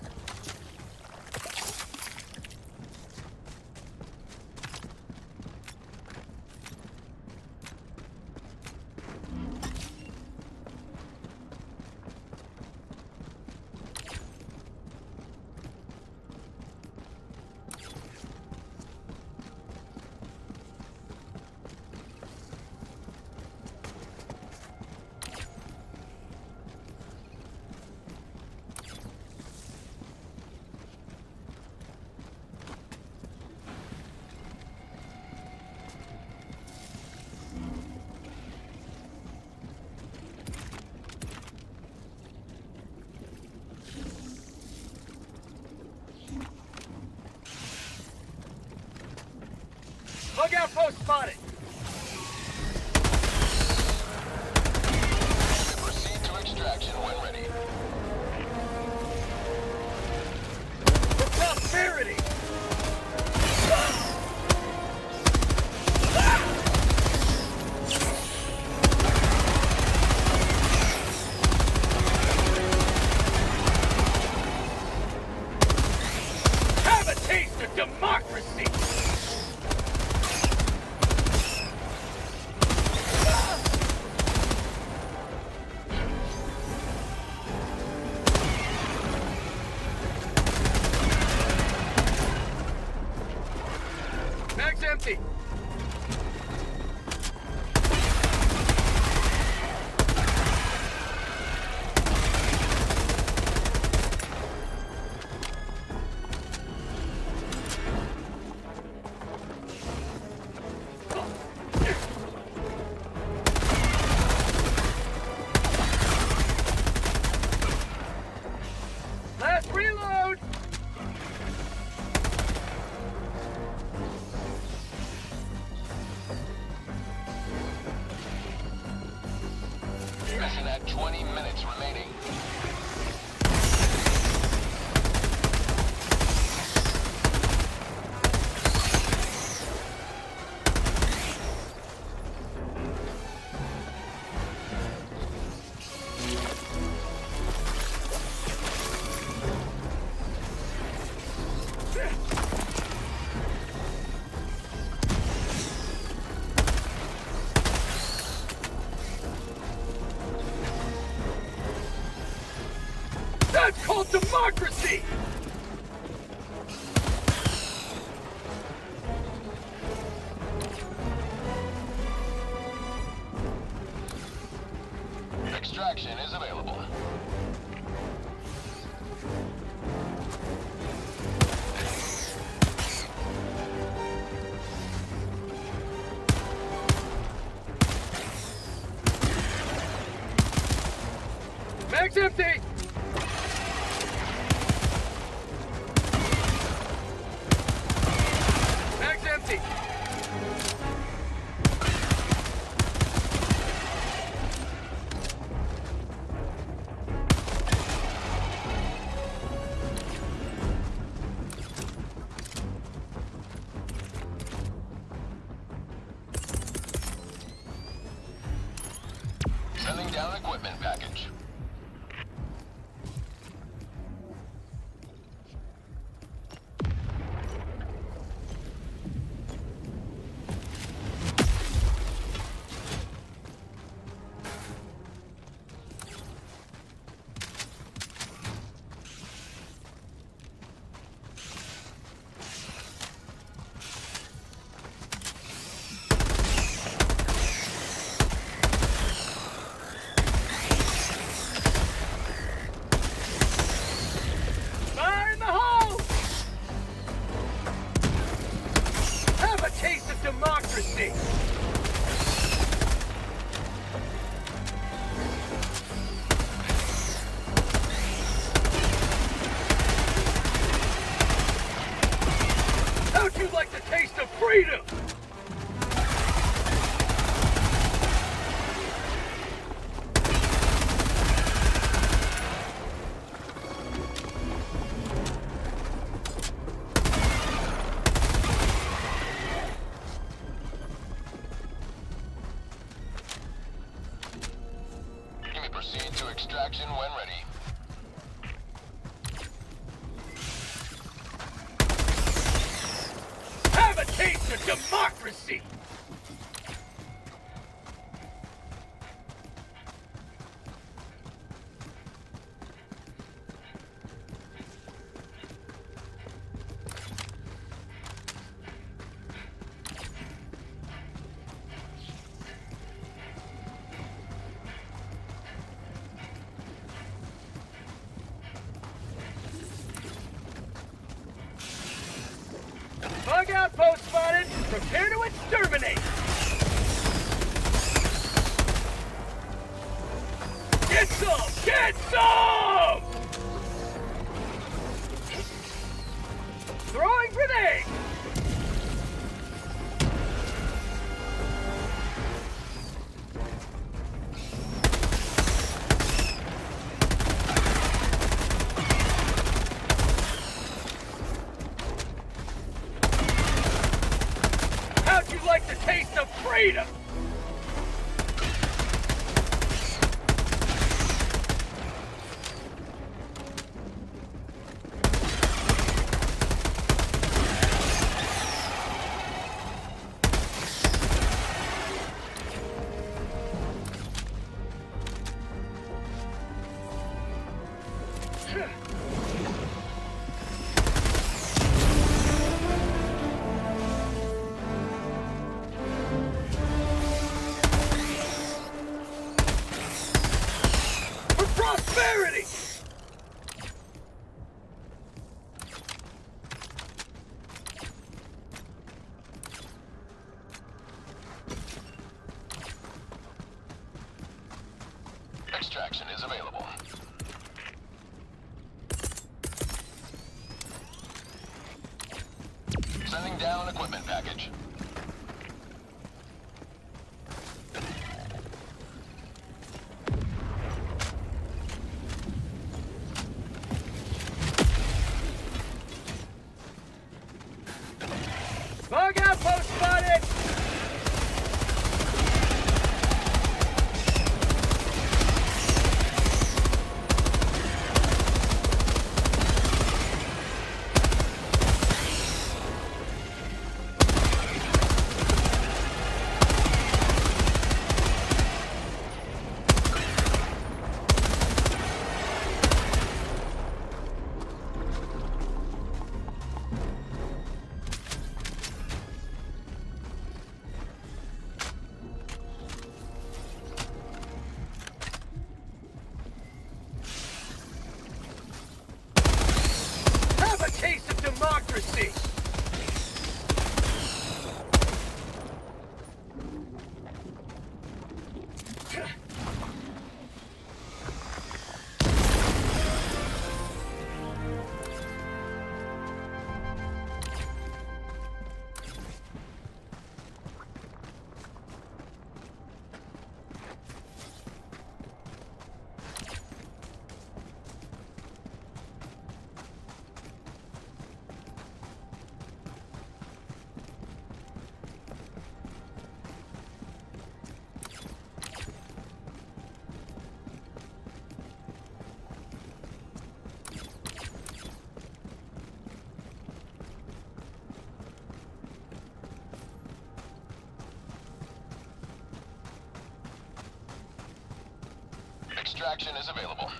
Bug outpost spotted! Proceed to extraction when ready. For prosperity! Have a taste of democracy! Mag's empty! Last reload! That's called democracy! Extraction is available. Mag's empty! Mag's empty! Sending down equipment package. Fire in the hole! Have a taste of democracy! How'd you like the taste of freedom? You may proceed to extraction when ready. Have a taste of democracy! Bug outpost spotted! Prepare to exterminate! Get some! Get some! Throwing grenade! How'd you like the taste of freedom? For prosperity! Extraction is available. Sending down equipment package. Bug outpost spotted! Extraction is available.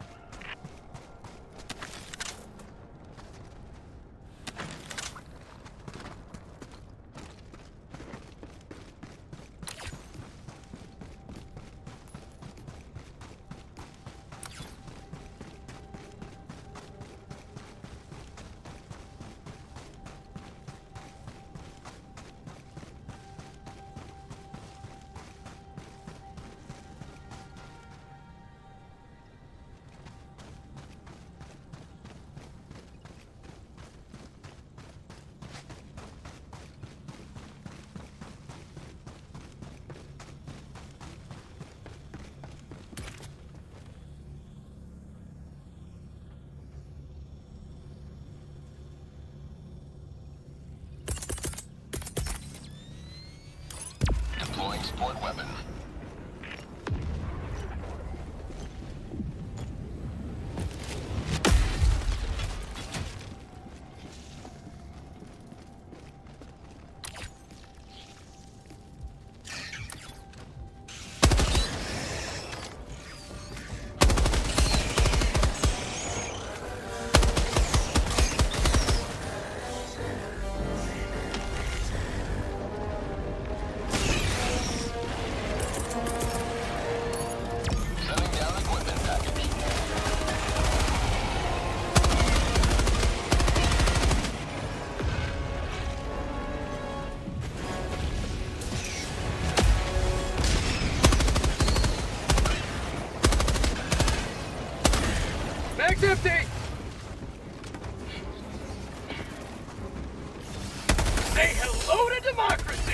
Deploying support weapon. Mag's empty! Say hello to democracy!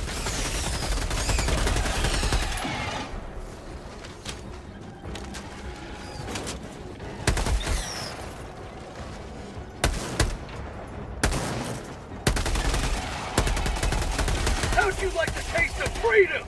How'd you like the taste of freedom?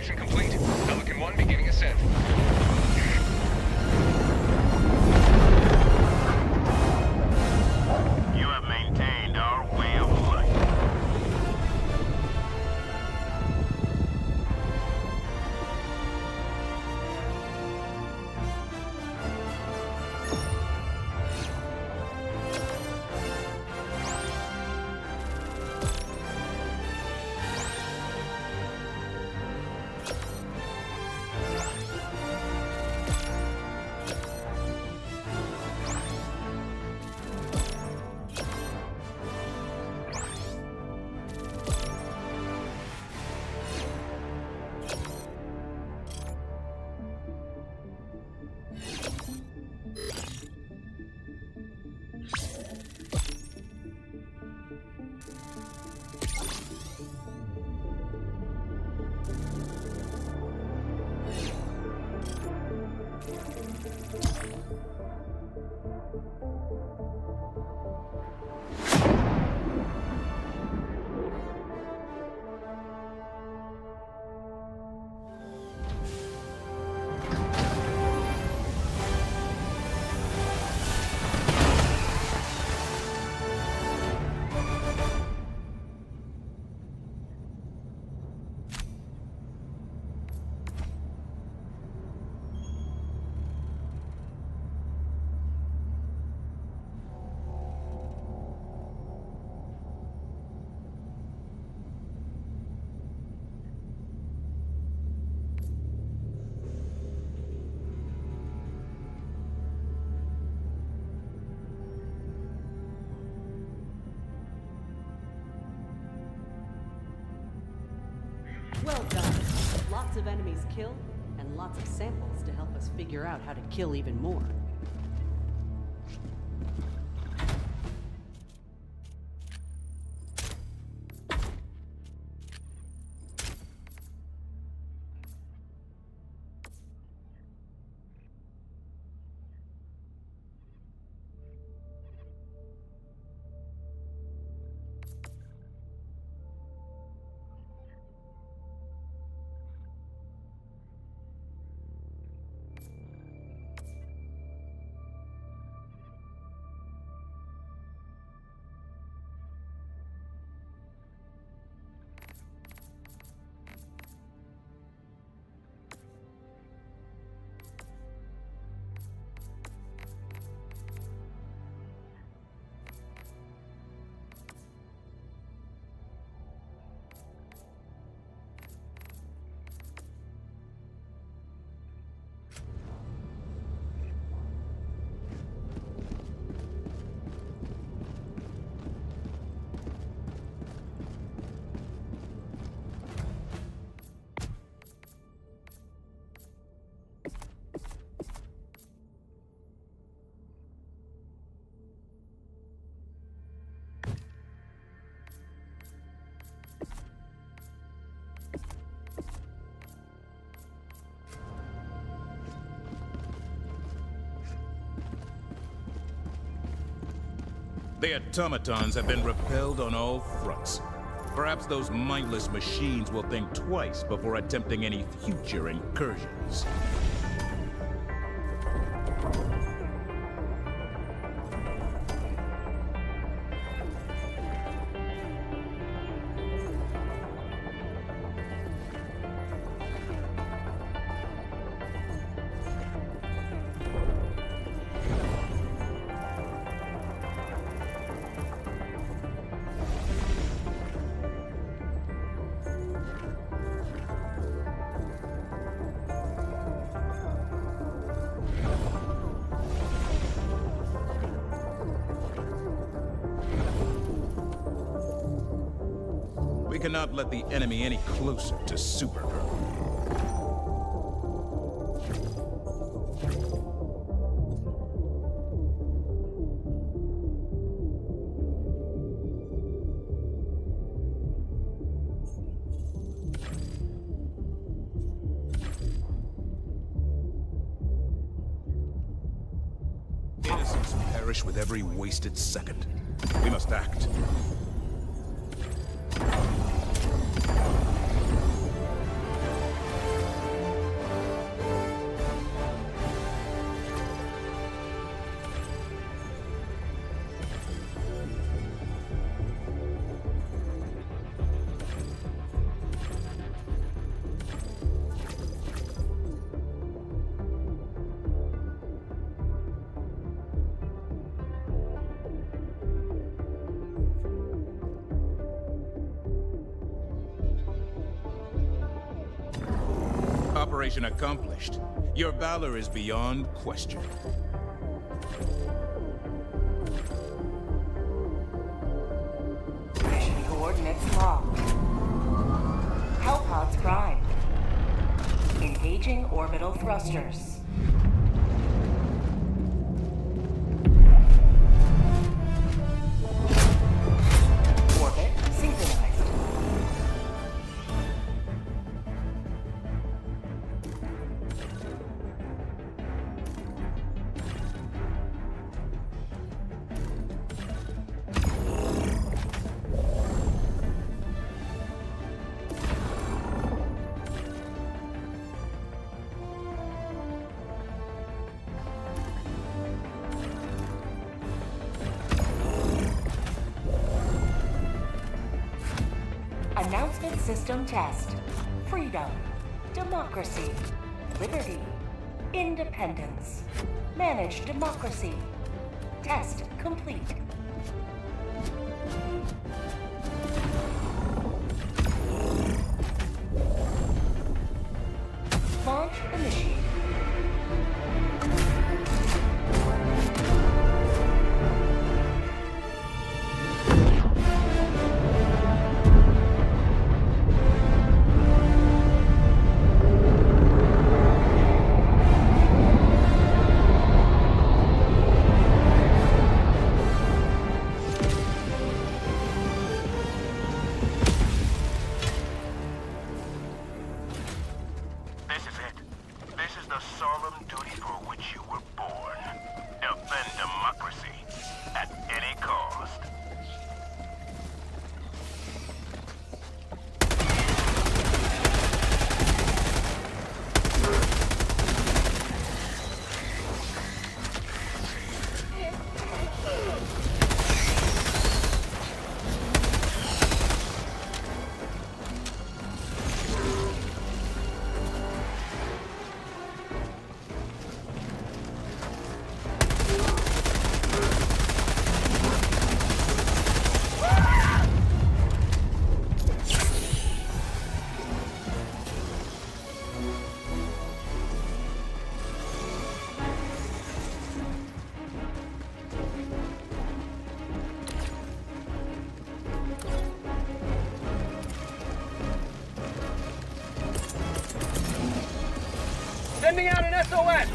Mission complete. Pelican one beginning ascent. You have maintained our way of life. Well done. Lots of enemies killed, and lots of samples to help us figure out how to kill even more. The automatons have been repelled on all fronts. Perhaps those mindless machines will think twice before attempting any future incursions. We cannot let the enemy any closer to Supergirl. Innocents perish with every wasted second. We must act. Operation accomplished. Your valor is beyond question. Mission coordinates locked. Hellpods primed. Engaging orbital thrusters. Orbit synchronized. Announcement system test. Freedom. Democracy. Liberty. Independence. Manage democracy. Test complete. Launch initiated. Sending out an S O S!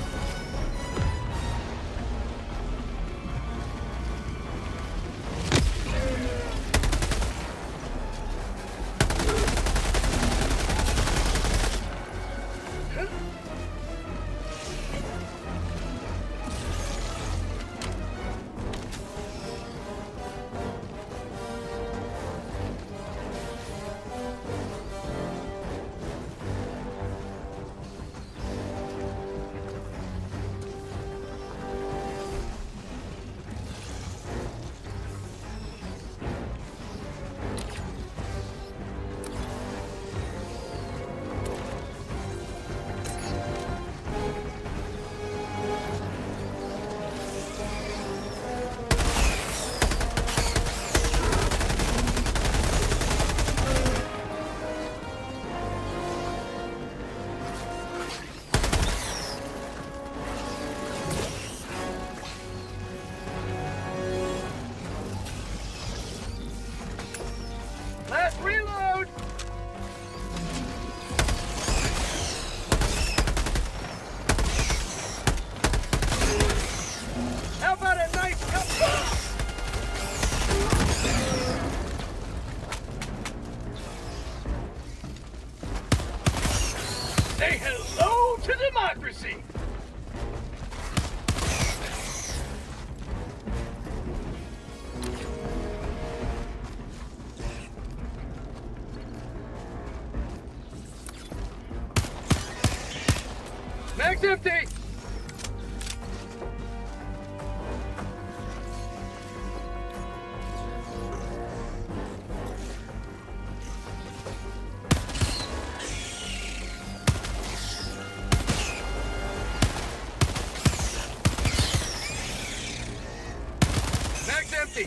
Say hello to democracy! Mag's empty! Mag's empty!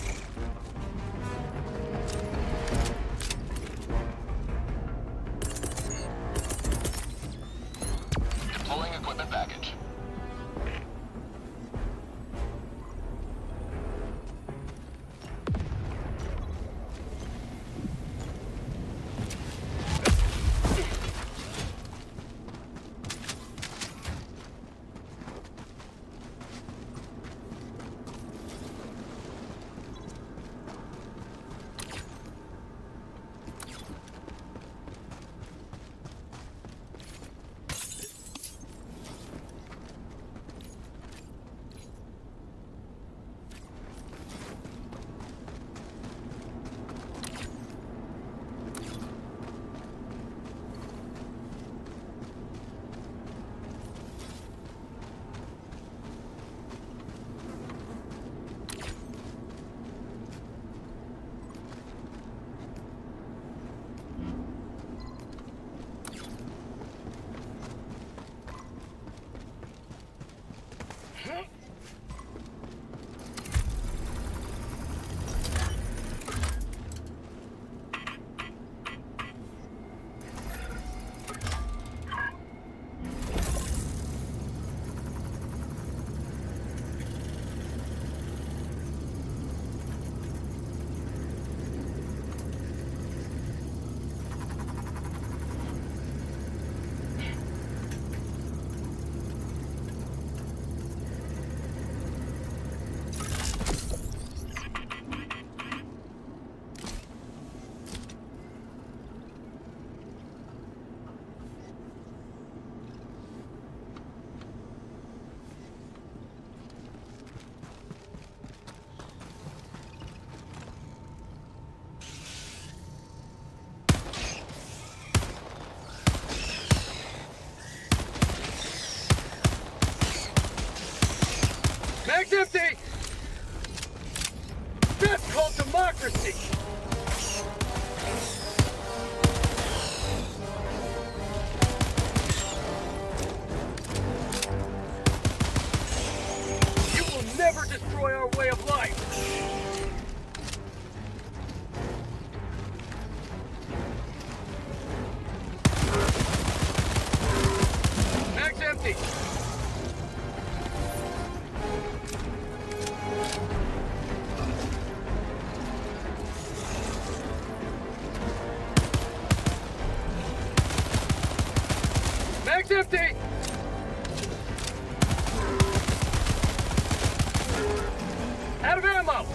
Mag's empty! That's called democracy! You will never destroy our way of life! Mag's empty! Mag's empty! Out of ammo!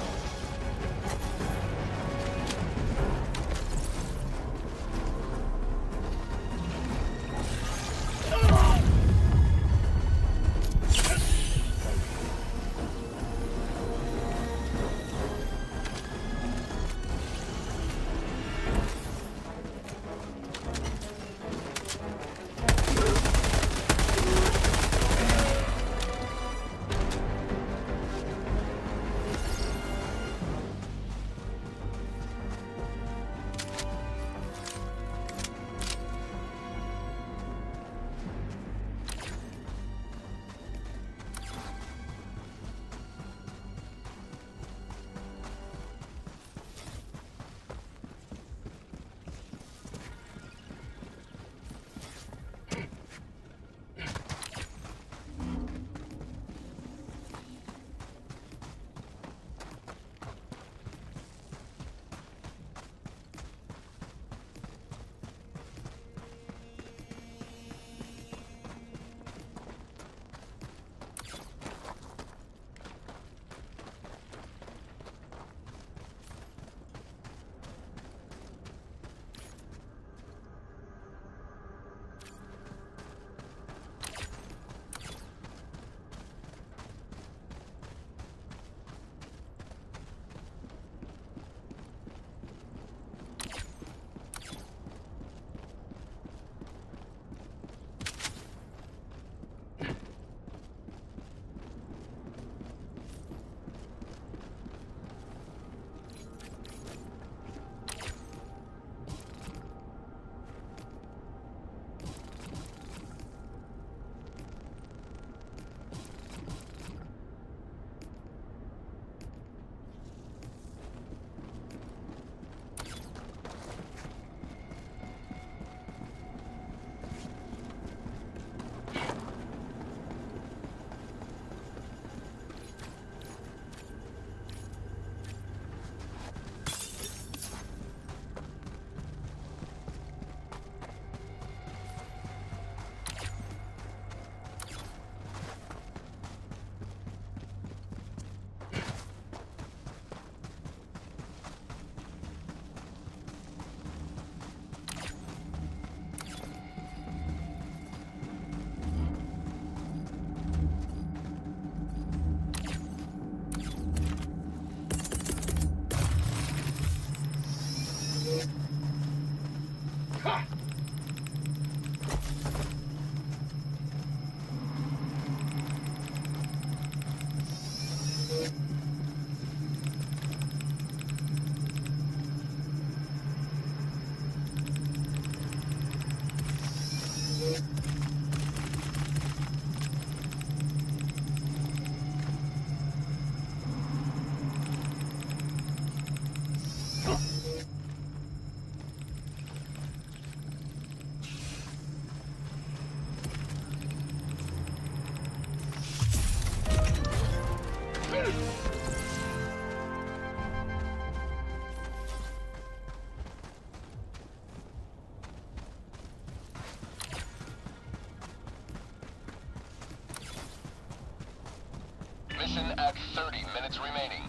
Mission at thirty minutes remaining.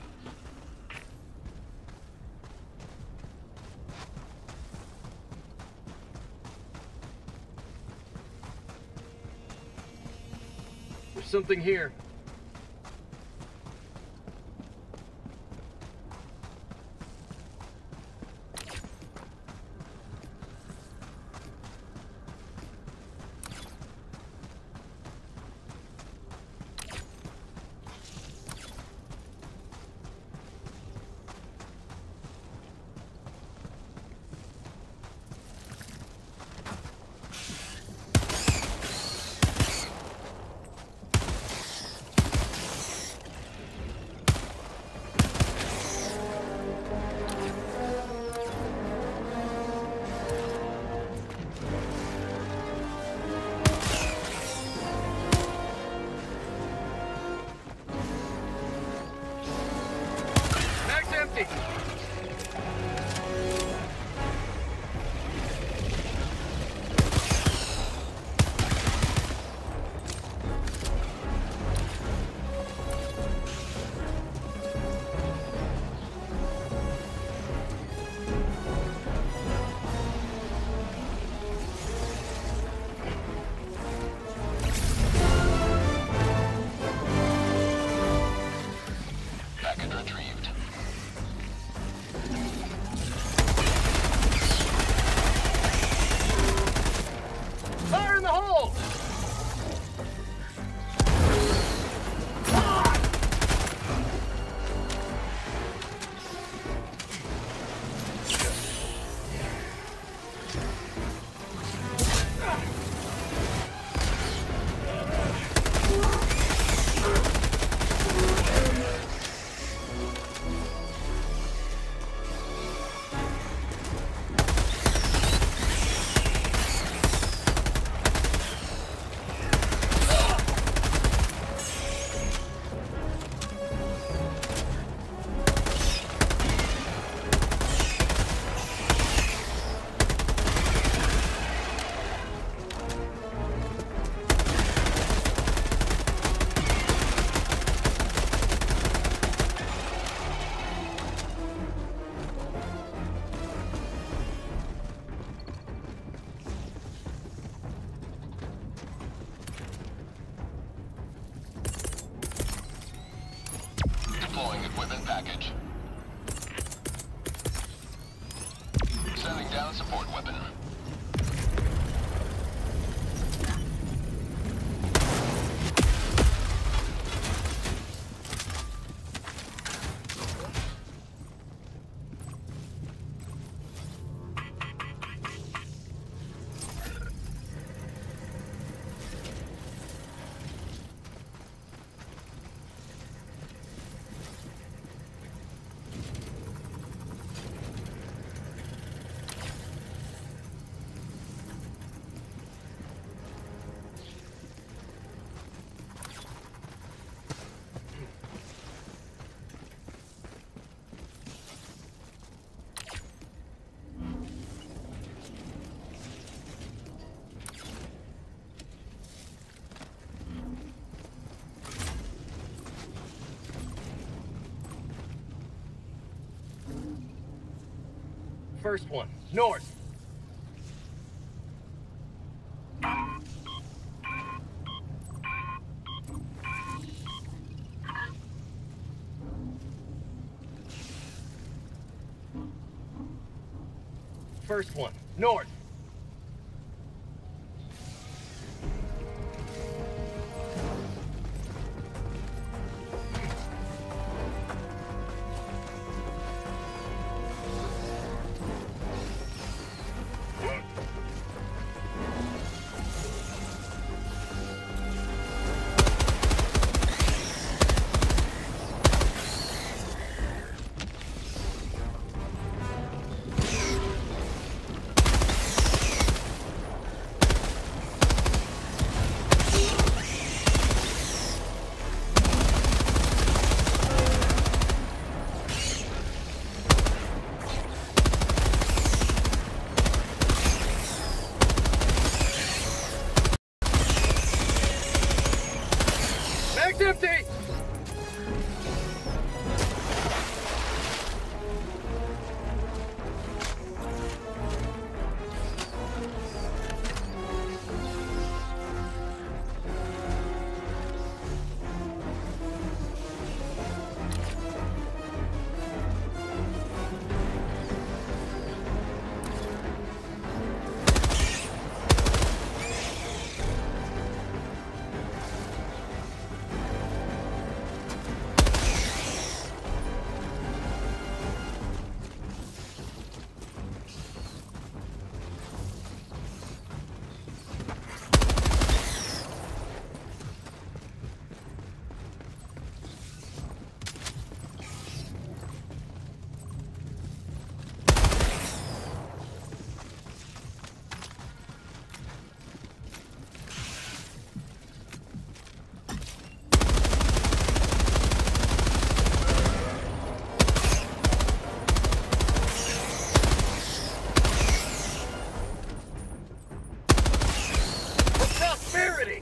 There's something here. equipment package. Sending down support weapon. First one, north. First one, north. Empty! Prosperity!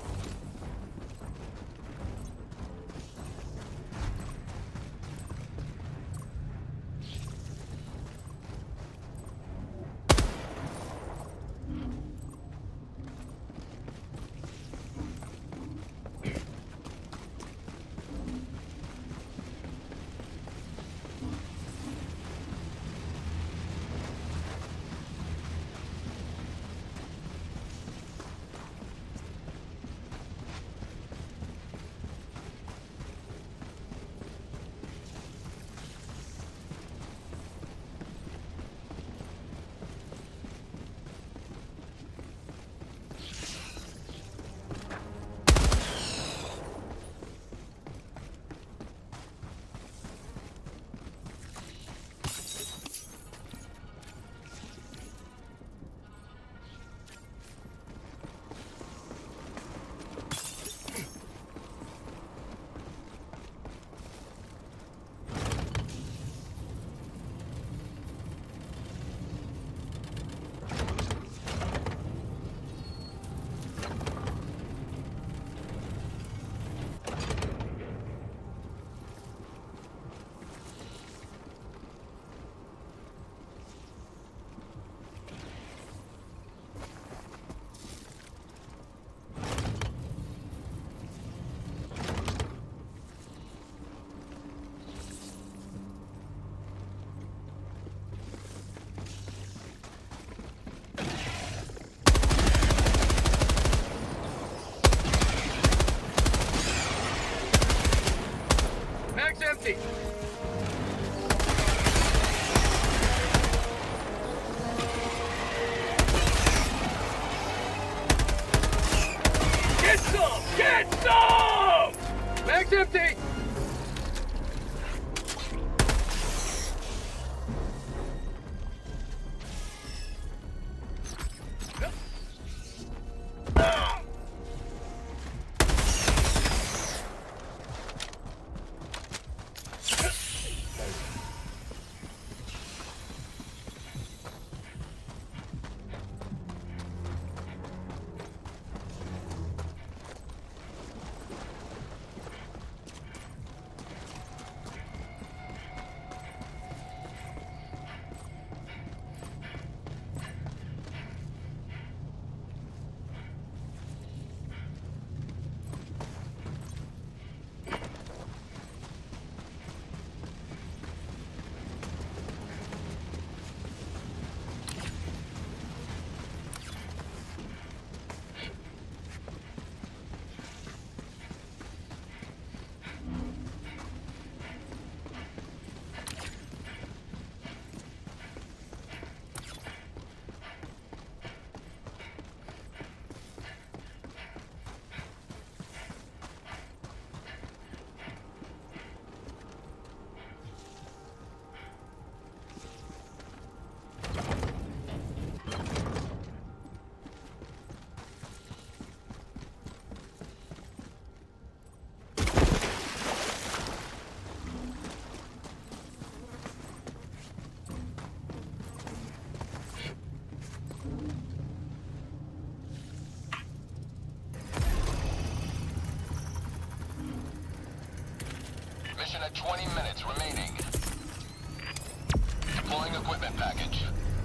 empty! Get some! Get some! Mag's empty! Mission at twenty minutes remaining. Deploying equipment package.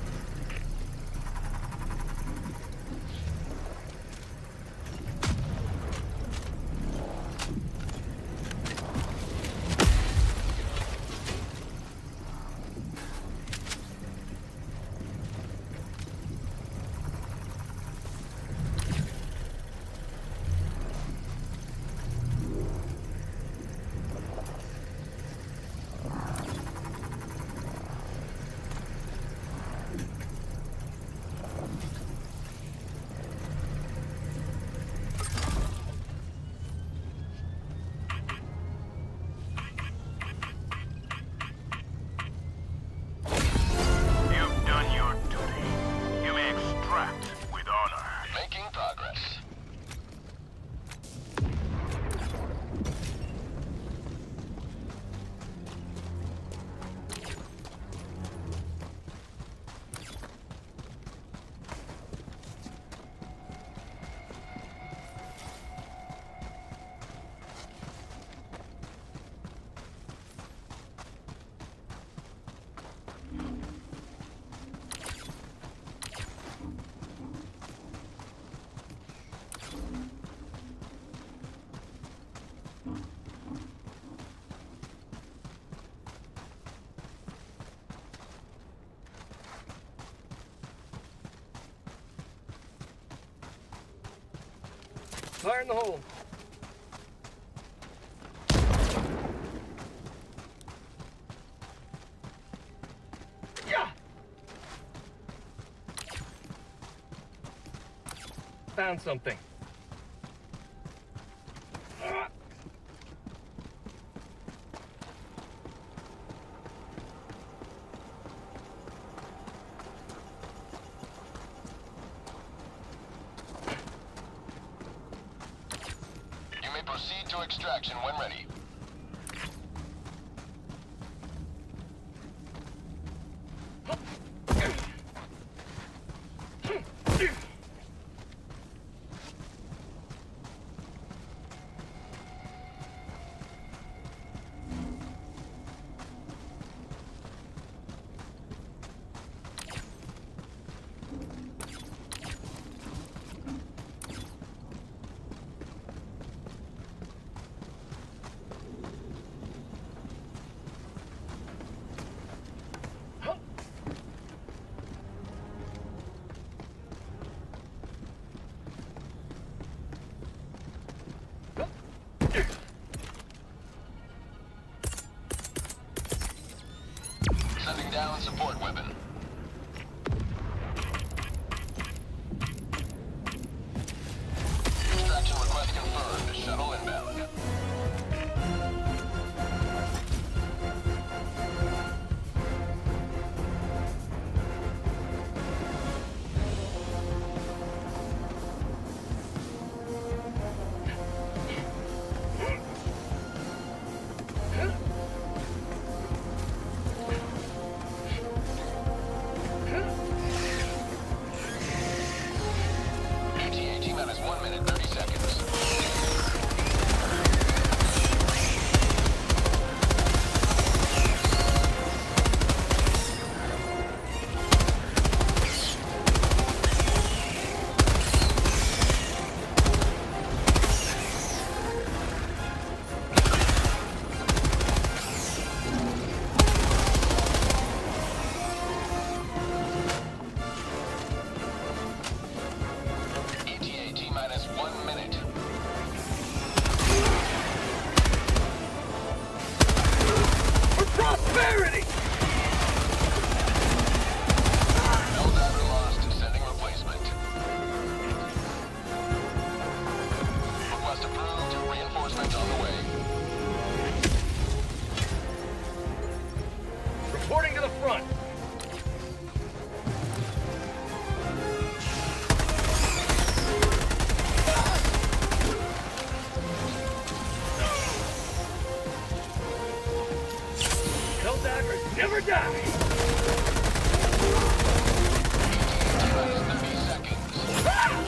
Fire in the hole. Yeah. Found something. Ah. Proceed to extraction when ready. one minute. For prosperity! Helldiver lost. Sending replacement. Request approved. Reinforcements on the way. Reporting to the front. Helldivers never die! thirty seconds. Ah!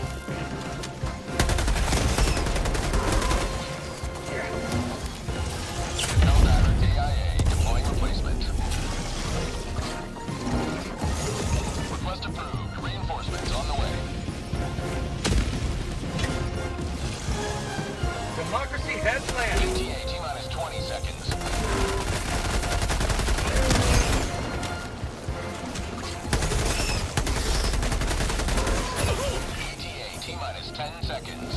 Helldiver A I A deploying replacement. Request approved. Reinforcements on the way. Democracy has landed. E T A T minus twenty seconds. E T A T minus ten seconds.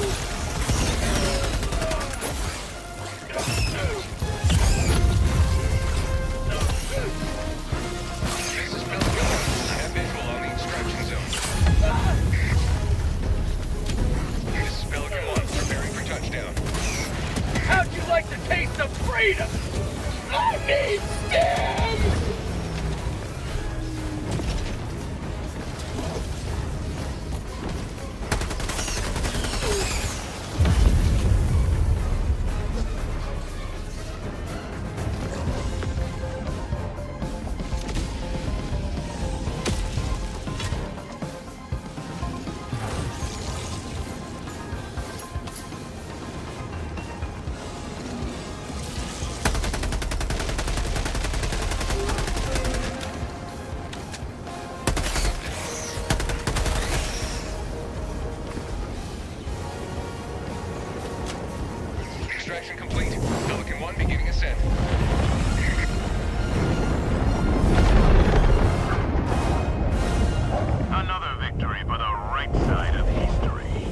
This is Bill Jones. I have visual on the extraction zone. This is Pelican one, preparing for touchdown. How'd you like the taste of freedom? I need skin! Extraction complete. Pelican one beginning ascent. Another victory for the right side of history.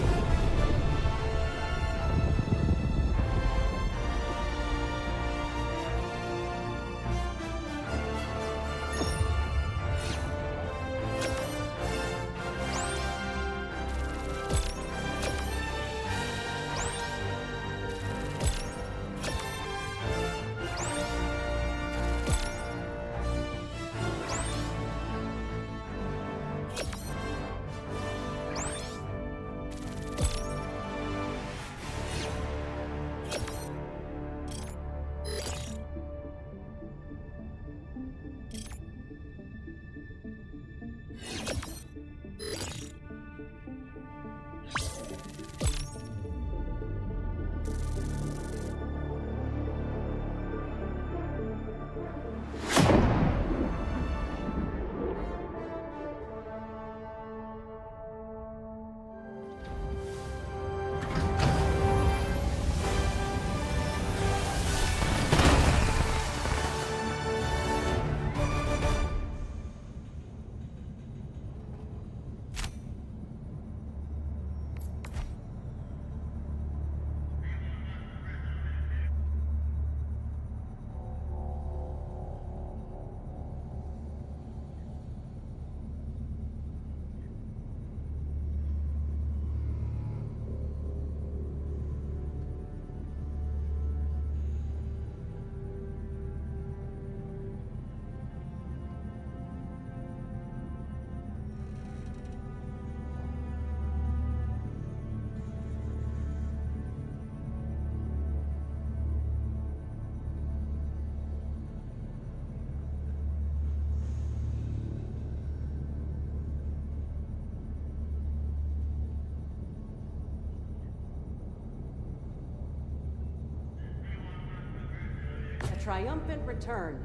A triumphant return.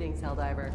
Greetings, Helldiver.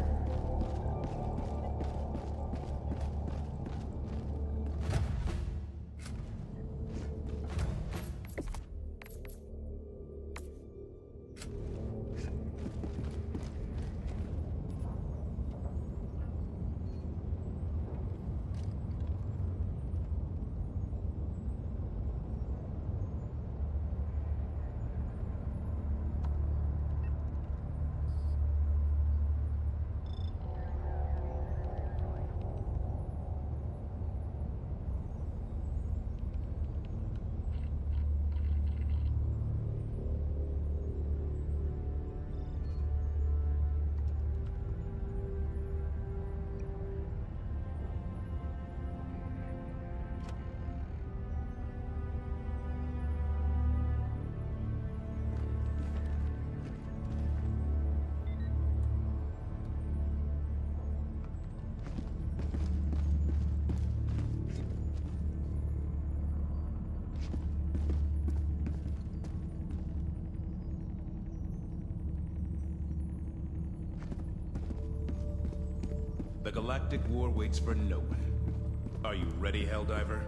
The Galactic War waits for no one. Are you ready, Helldiver?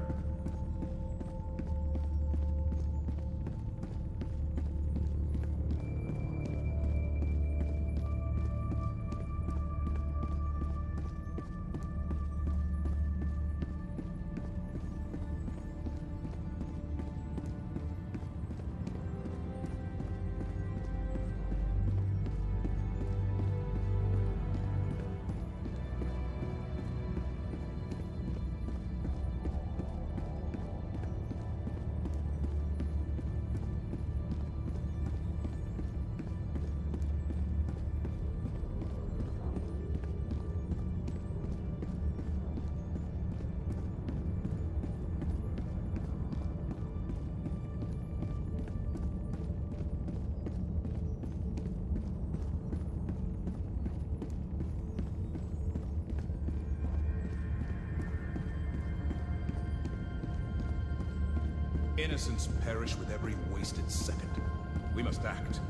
Innocents perish with every wasted second. We must act.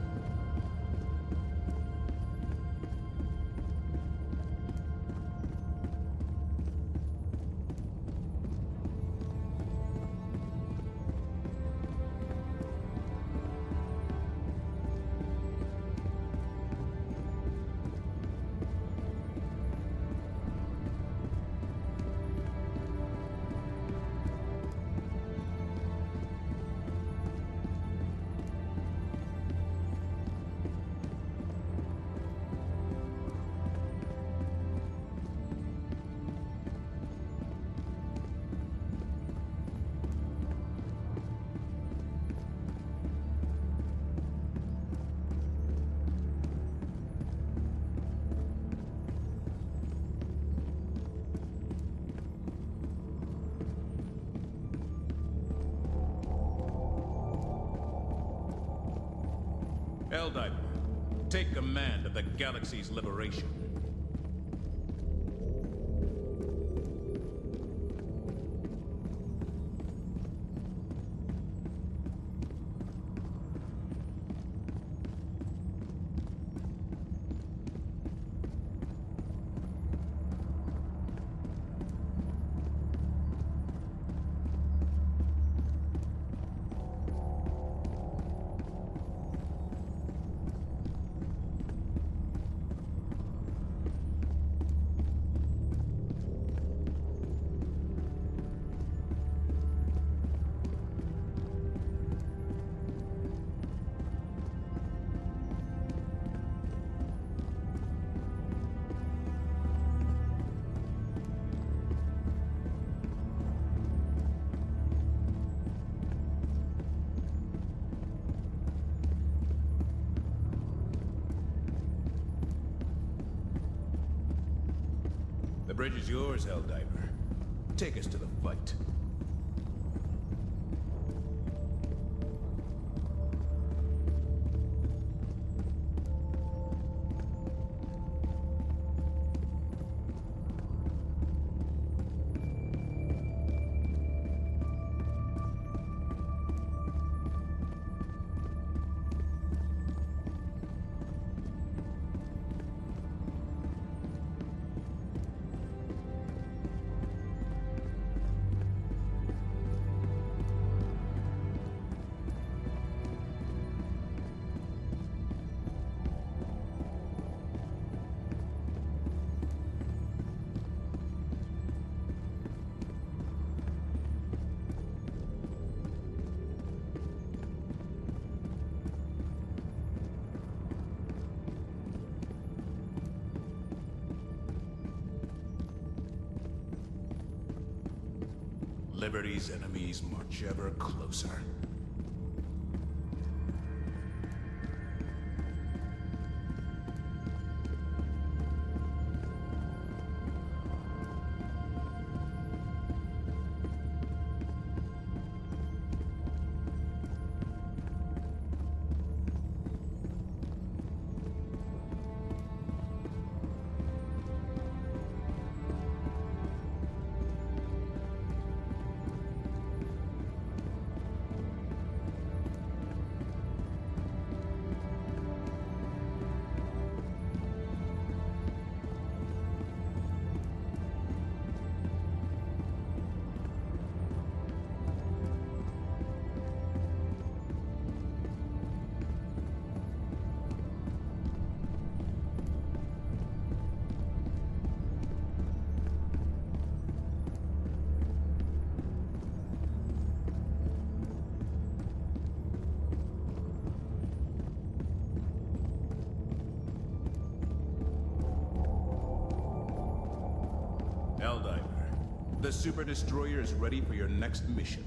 Helldiver, take command of the galaxy's liberation. The bridge is yours, Helldiver. Take us to the fight. Liberty's enemies march ever closer. Helldiver, the Super Destroyer is ready for your next mission.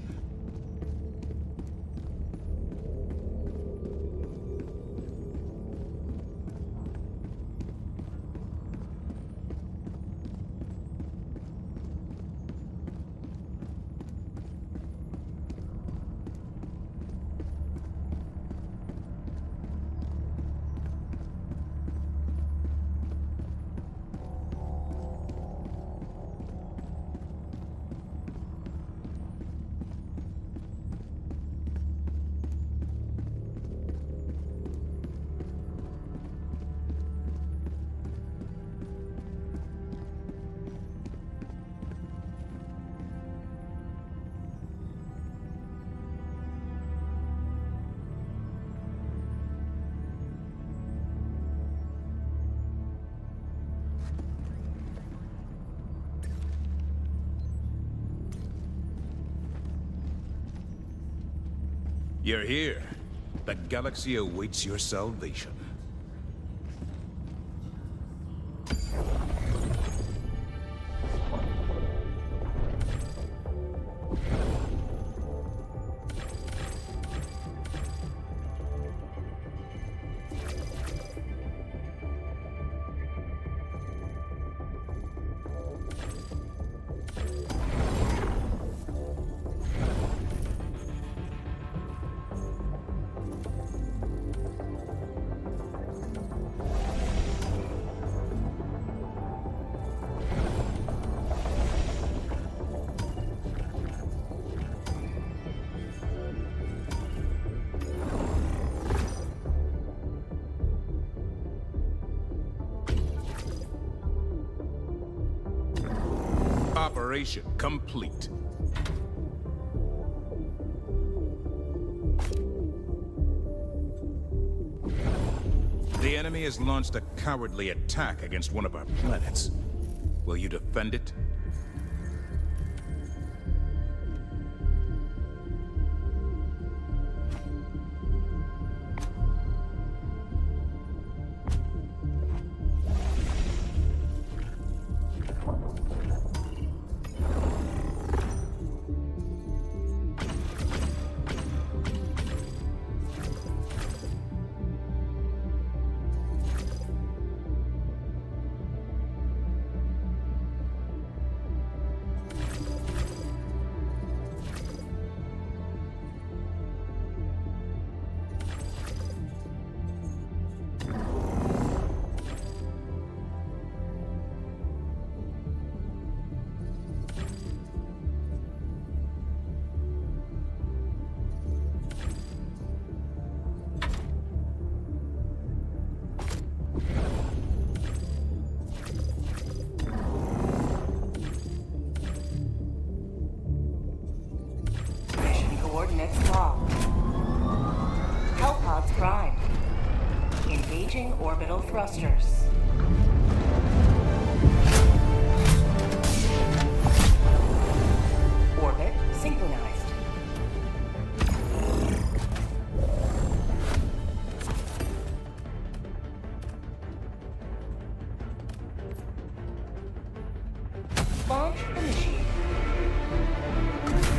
You're here. The galaxy awaits your salvation. Operation complete. The enemy has launched a cowardly attack against one of our planets. Will you defend it? Coordinates locked. Hellpods primed. Engaging orbital thrusters. Orbit synchronized. Launch initiated.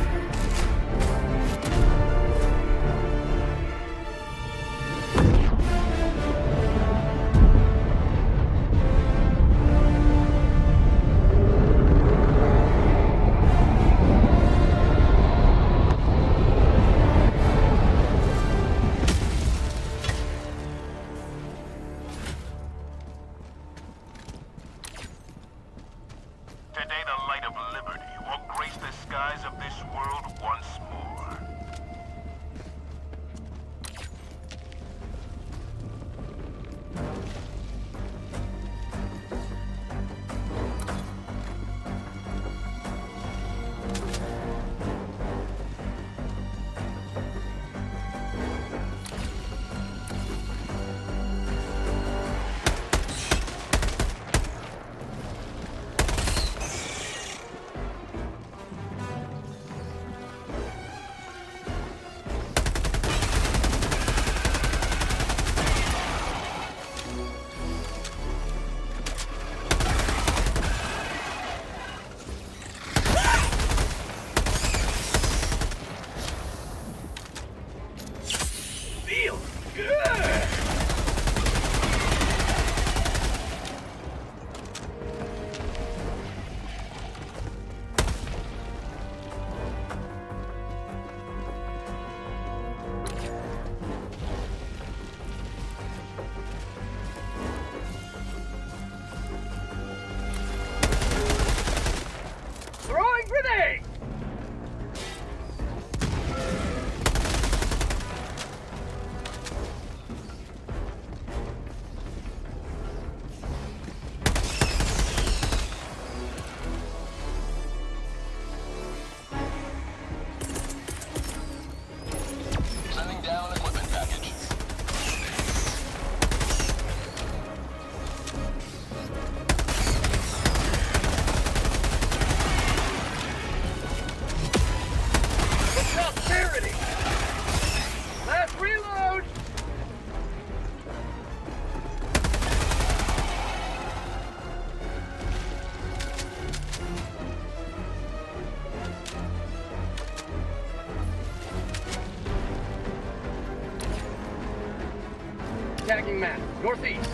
tagging map. Northeast.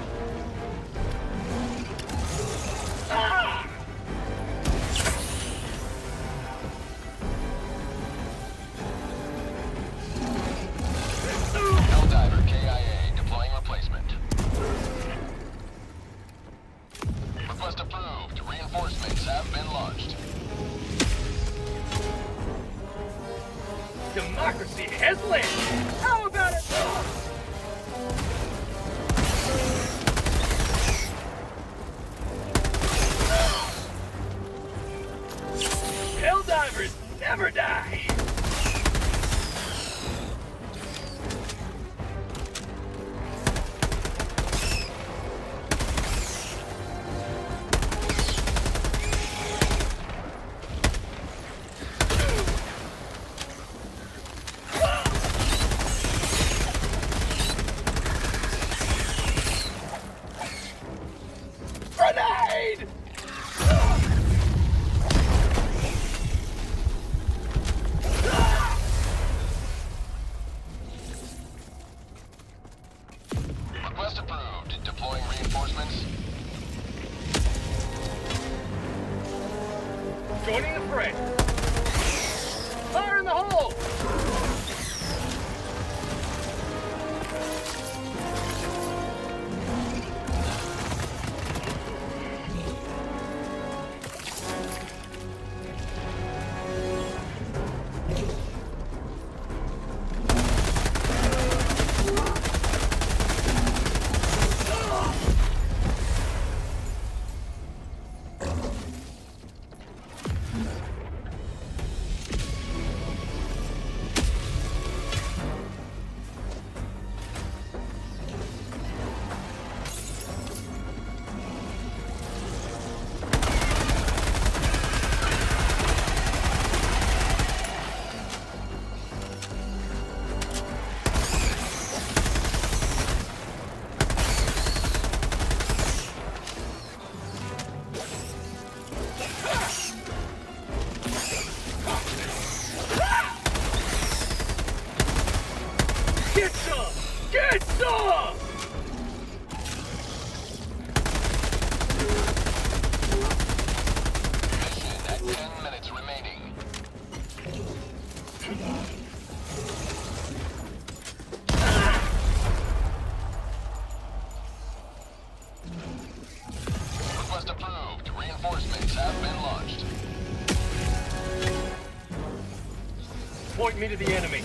Ah! Helldiver K I A deploying replacement. Request approved. Reinforcements have been launched. Democracy has landed! How about it? Helldivers never die! Grenade! Request approved. Deploying reinforcements. Joining the fray. Fire in the hole! Get some! Get some! Mission at ten minutes remaining. Request approved. Reinforcements have been launched. Point me to the enemy.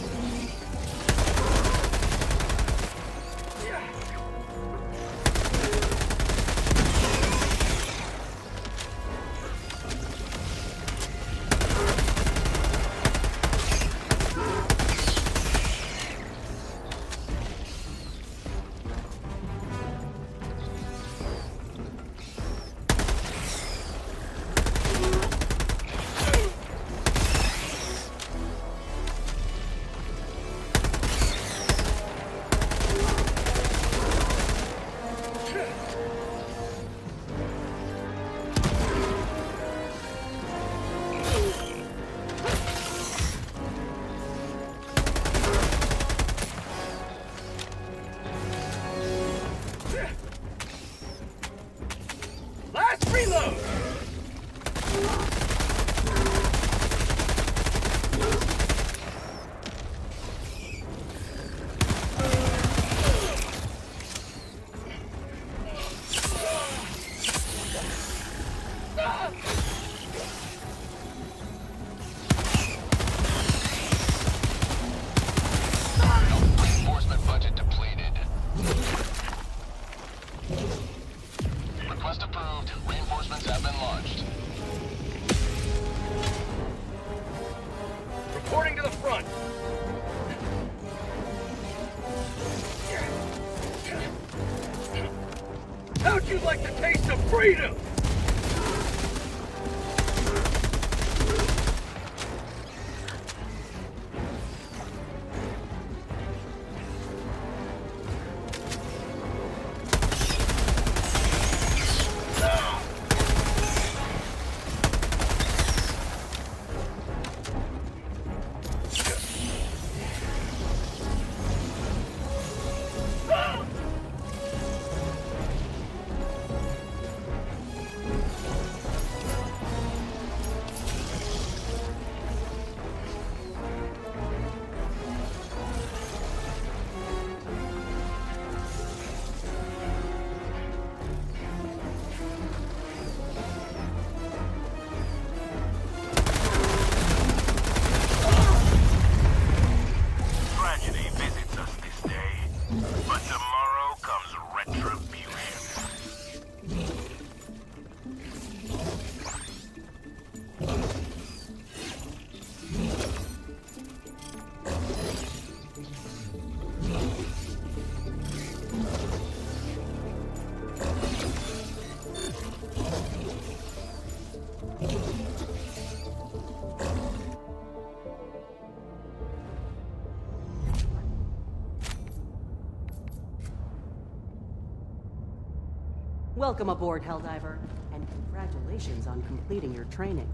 Welcome aboard, Helldiver, and congratulations on completing your training.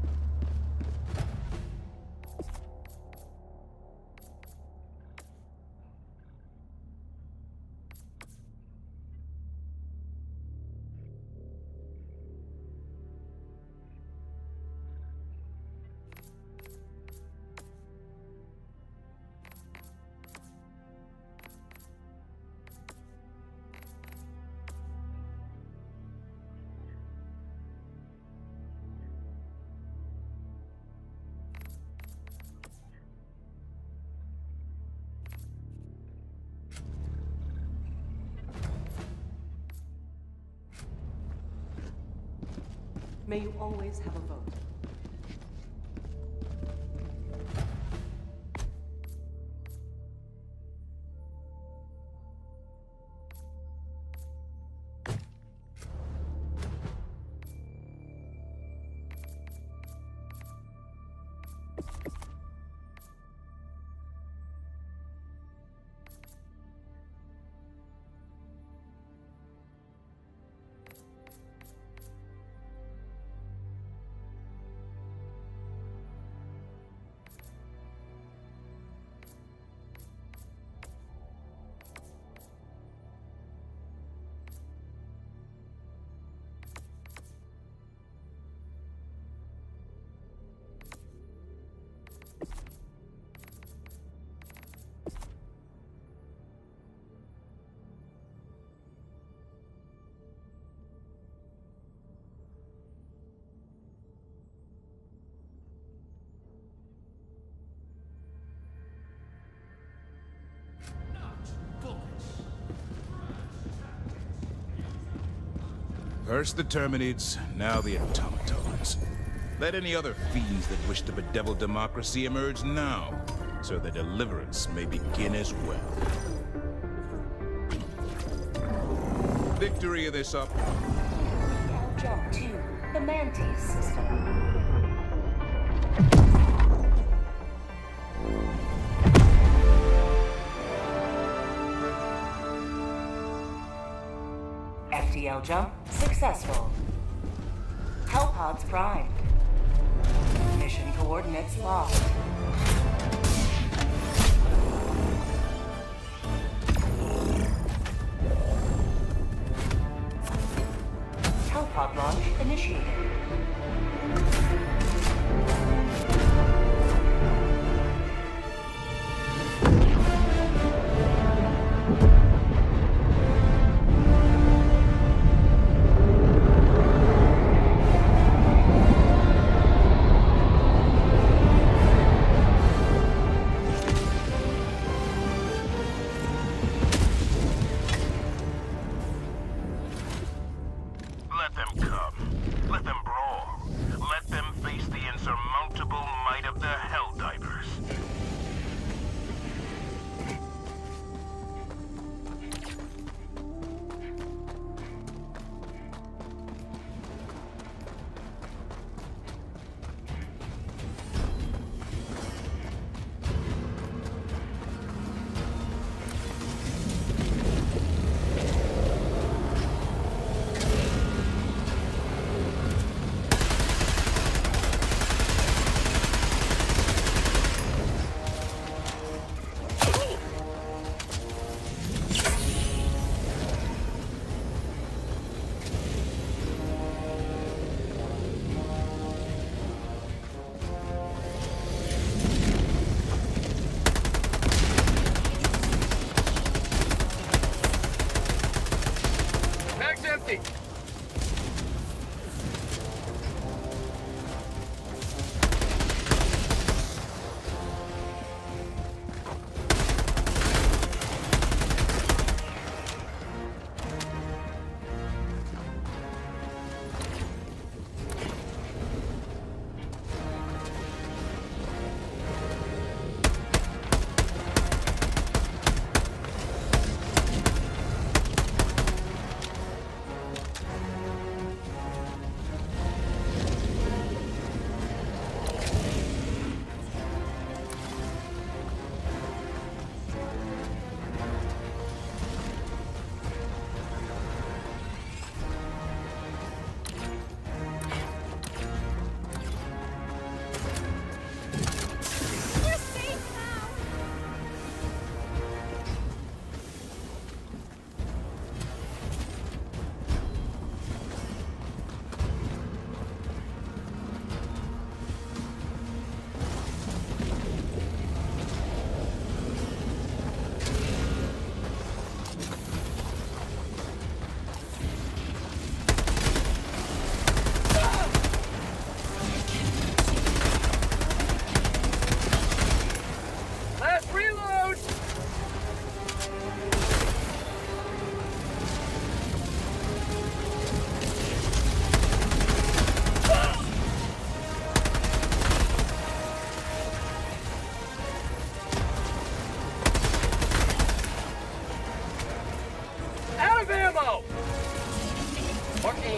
May you always have a vote. First the Terminids, now the automatons. Let any other fiends that wish to bedevil democracy emerge now, so the deliverance may begin as well. Victory of this up. Now jump to the Mantis system. F T L jump successful. Hellpods primed. Mission coordinates locked. Hellpod launch initiated.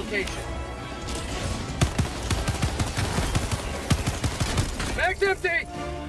location. Mag's empty!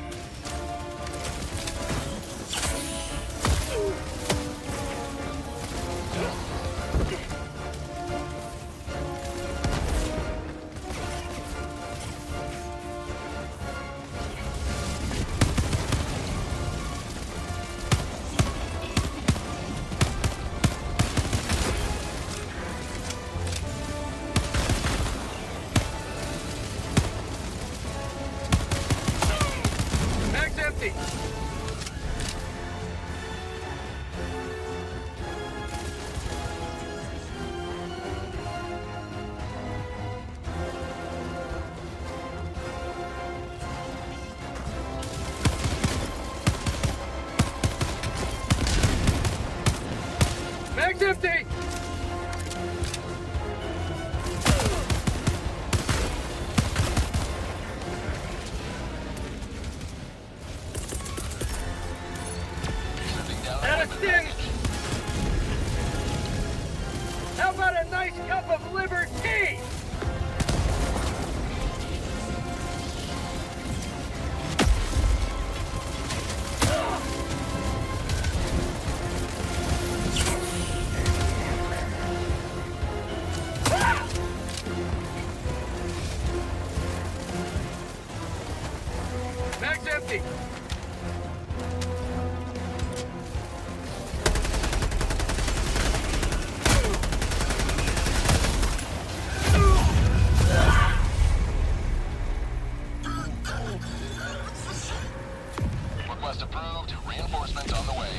Mag's empty! Out of stim! How about a nice cup of liver tea? Mag's empty! Request approved. Reinforcements on the way.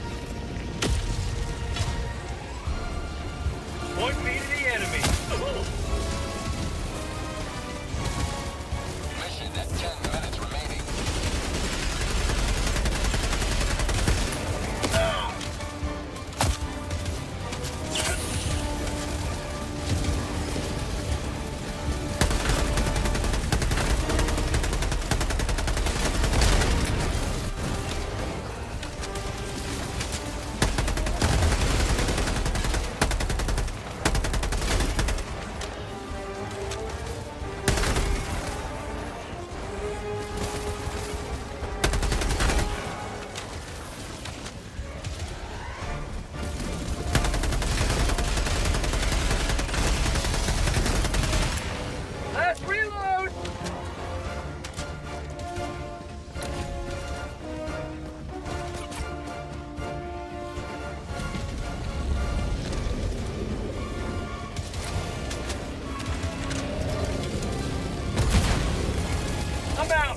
Point me to the enemy. Mission at ten minutes remaining. Last reload! I'm out!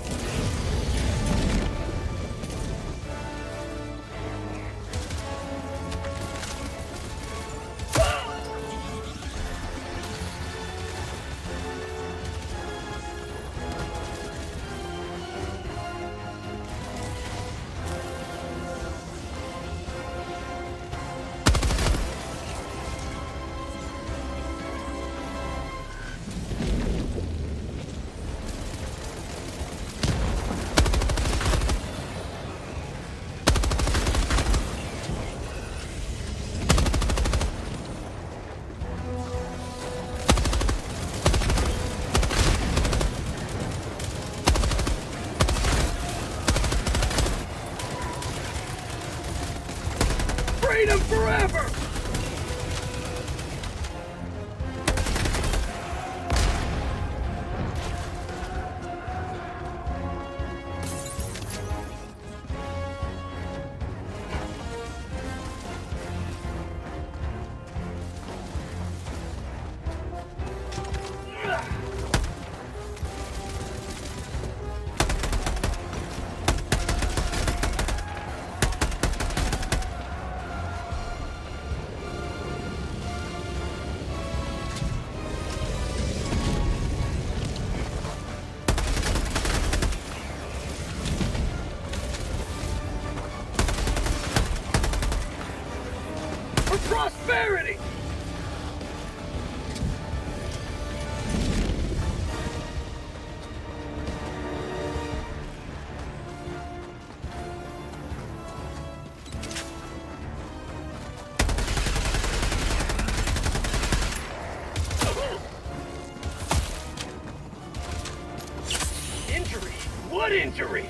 Freedom forever! For prosperity! What injury?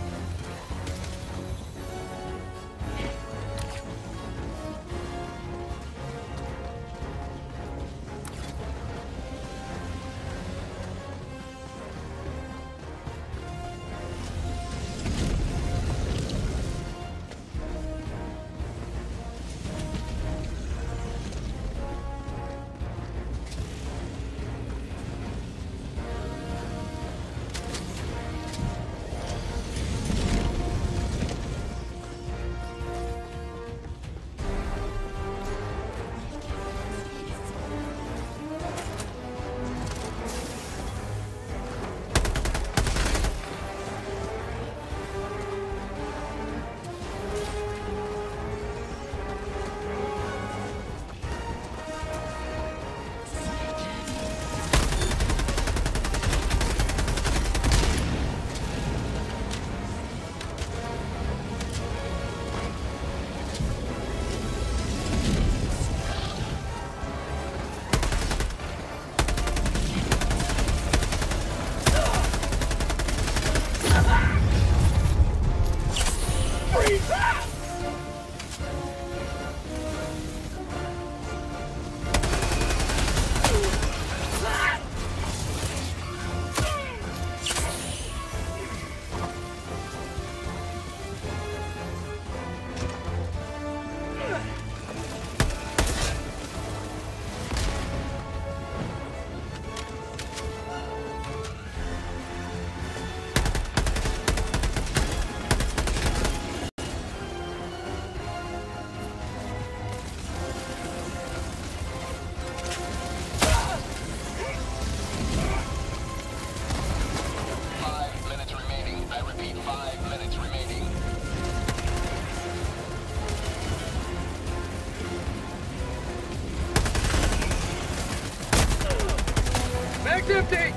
Empty!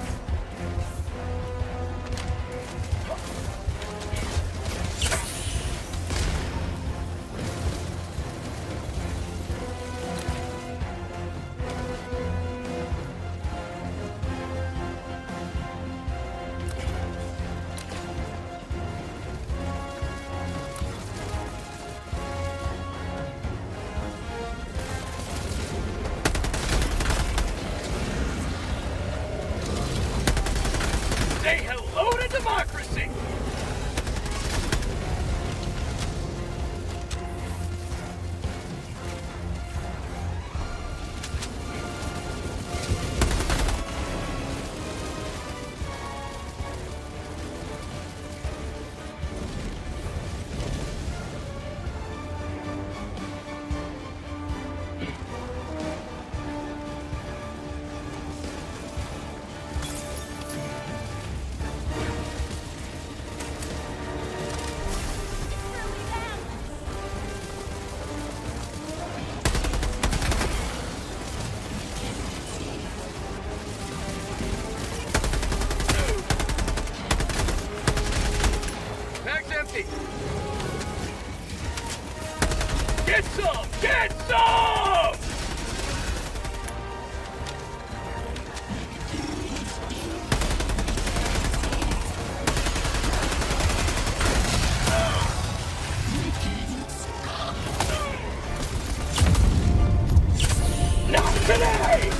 Say hello to democracy! Get some! Get some! Not today!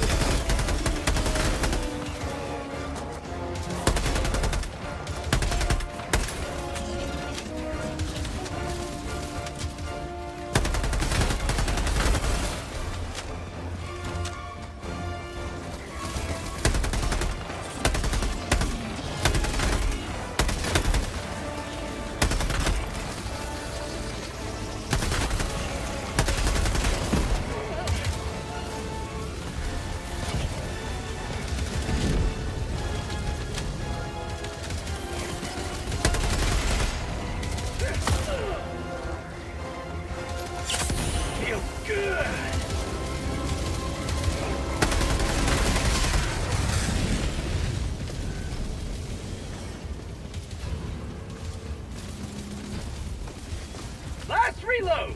Last reload!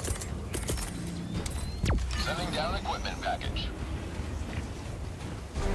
Sending down equipment package.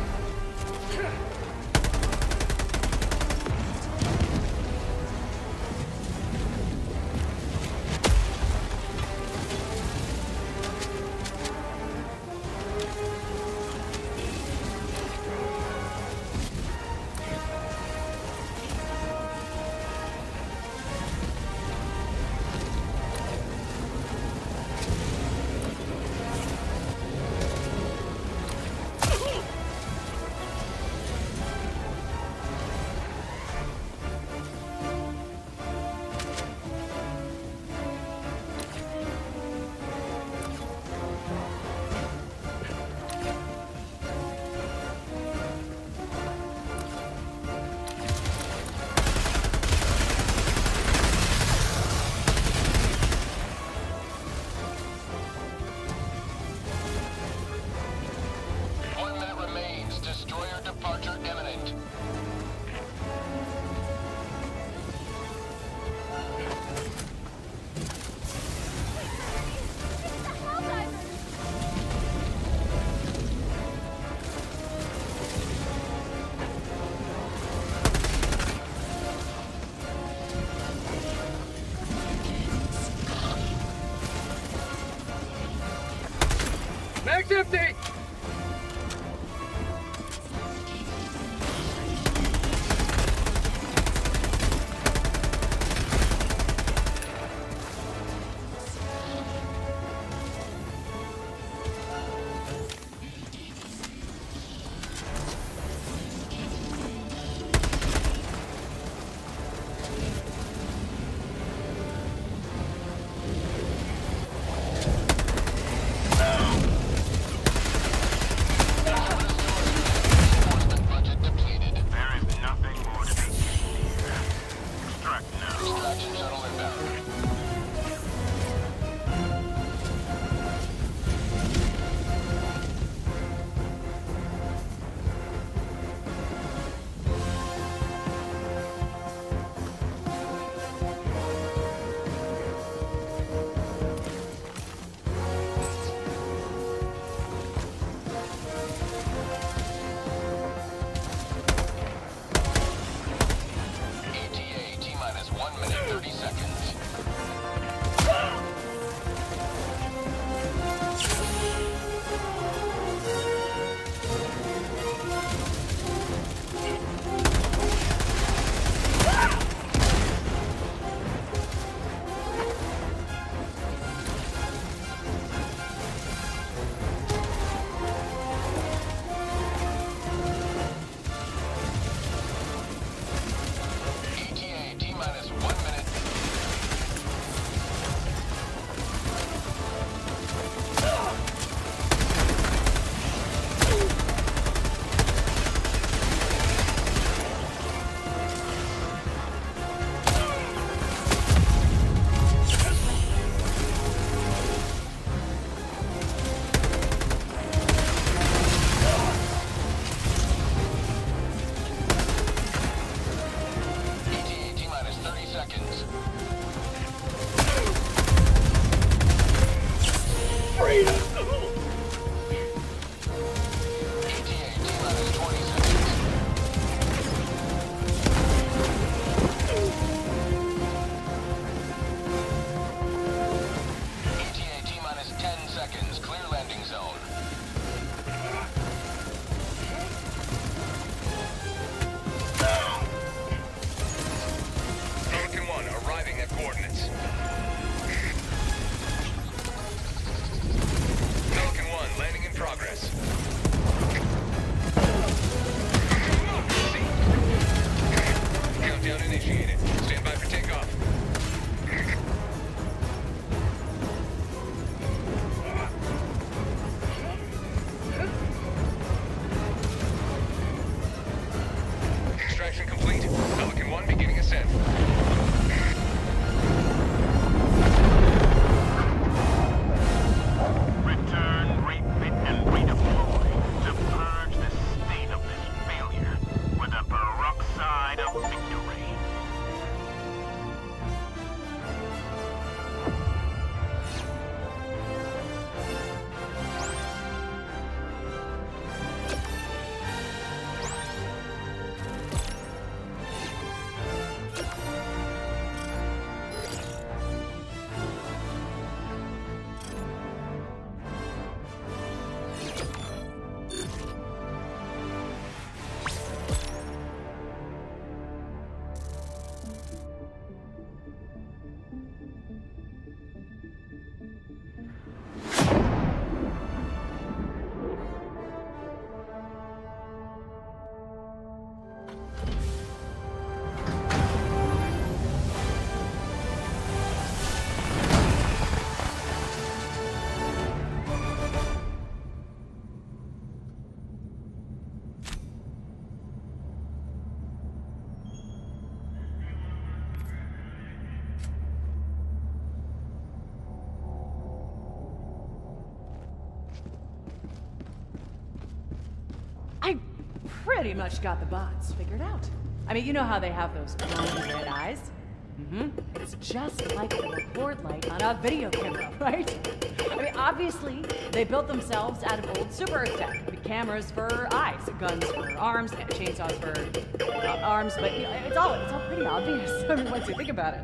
pretty much got the bots figured out. I mean, you know how they have those glowing red eyes? Mm-hmm. It's just like the record light on a video camera, right? I mean, obviously, they built themselves out of old Super Earth tech. I mean, cameras for eyes, guns for arms, chainsaws for uh, arms, but you know, it's all it's all pretty obvious. I mean, once you think about it.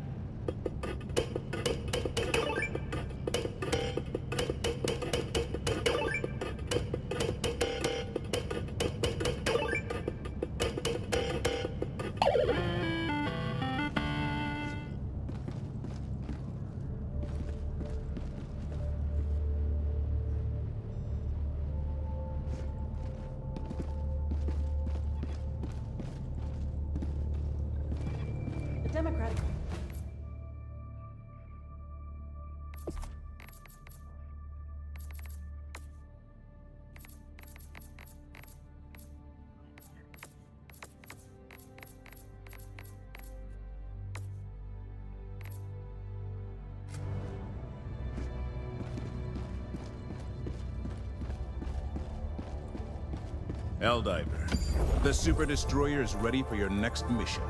Democratic. Helldiver, the Super Destroyer is ready for your next mission.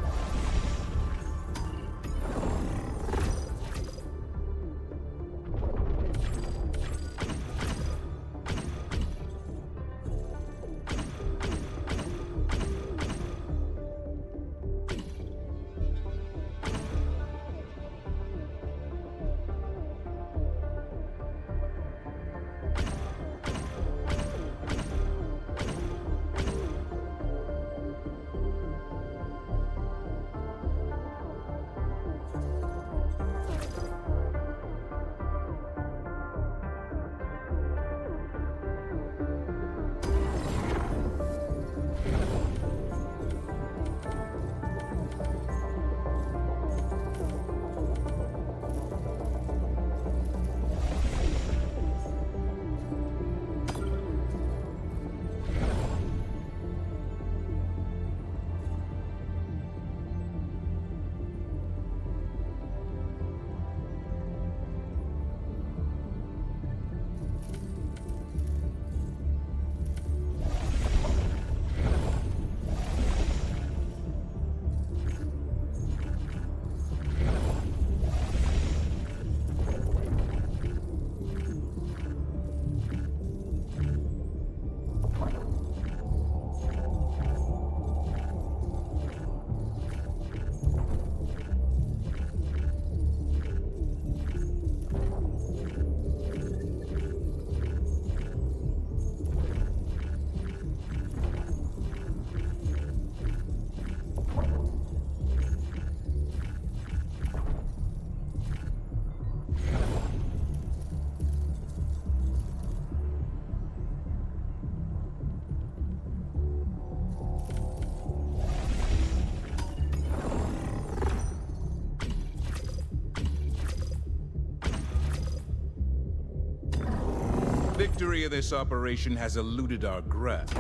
Victory of this operation has eluded our grasp.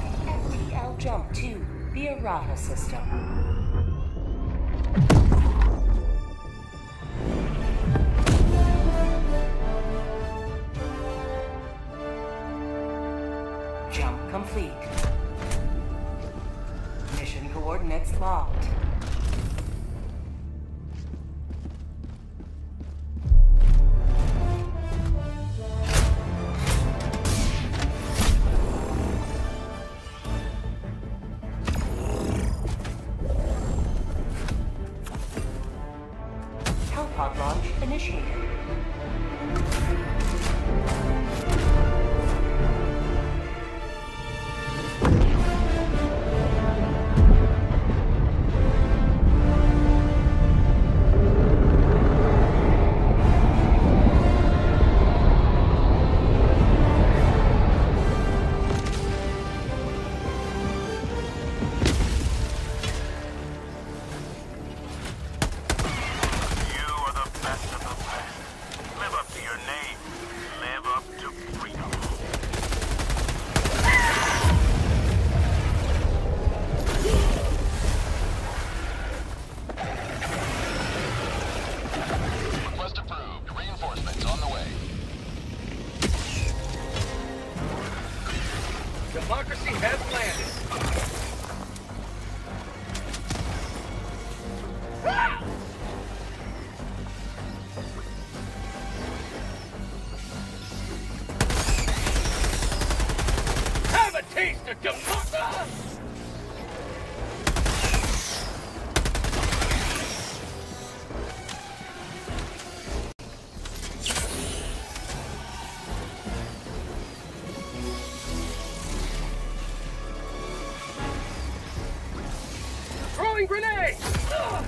F T L Jump to the Errata system. Jump complete. Mission coordinates locked. Pod launch initiated. You are the best of the best. Democracy has landed. Ah! Have a taste of democracy! Throwing grenade! Ugh!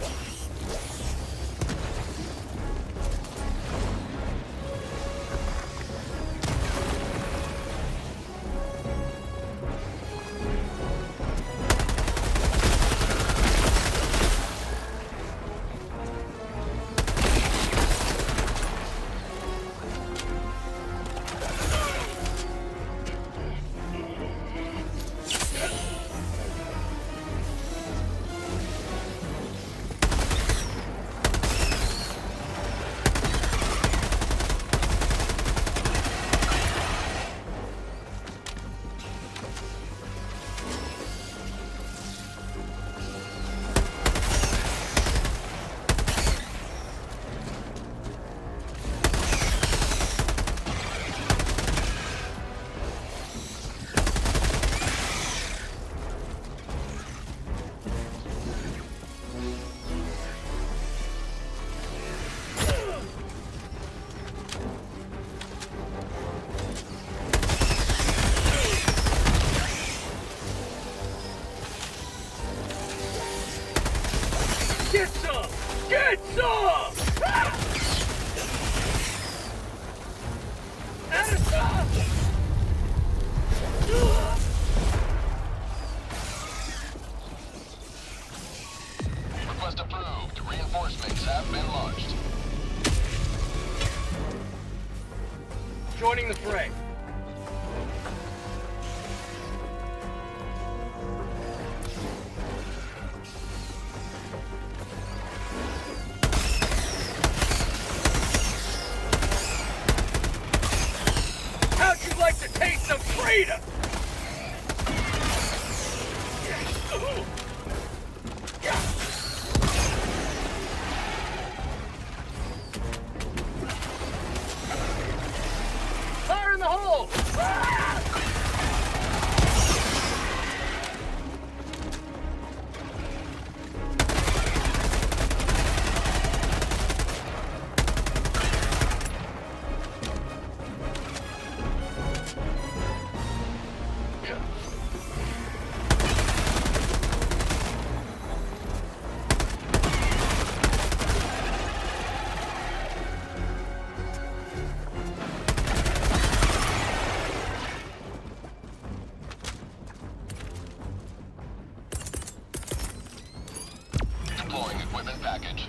Get some! Get some! Ah! Out of stuff! Request approved. Reinforcements have been launched. Joining the fray. How'd you like to taste some freedom? Fire in the hole! Deploying equipment package.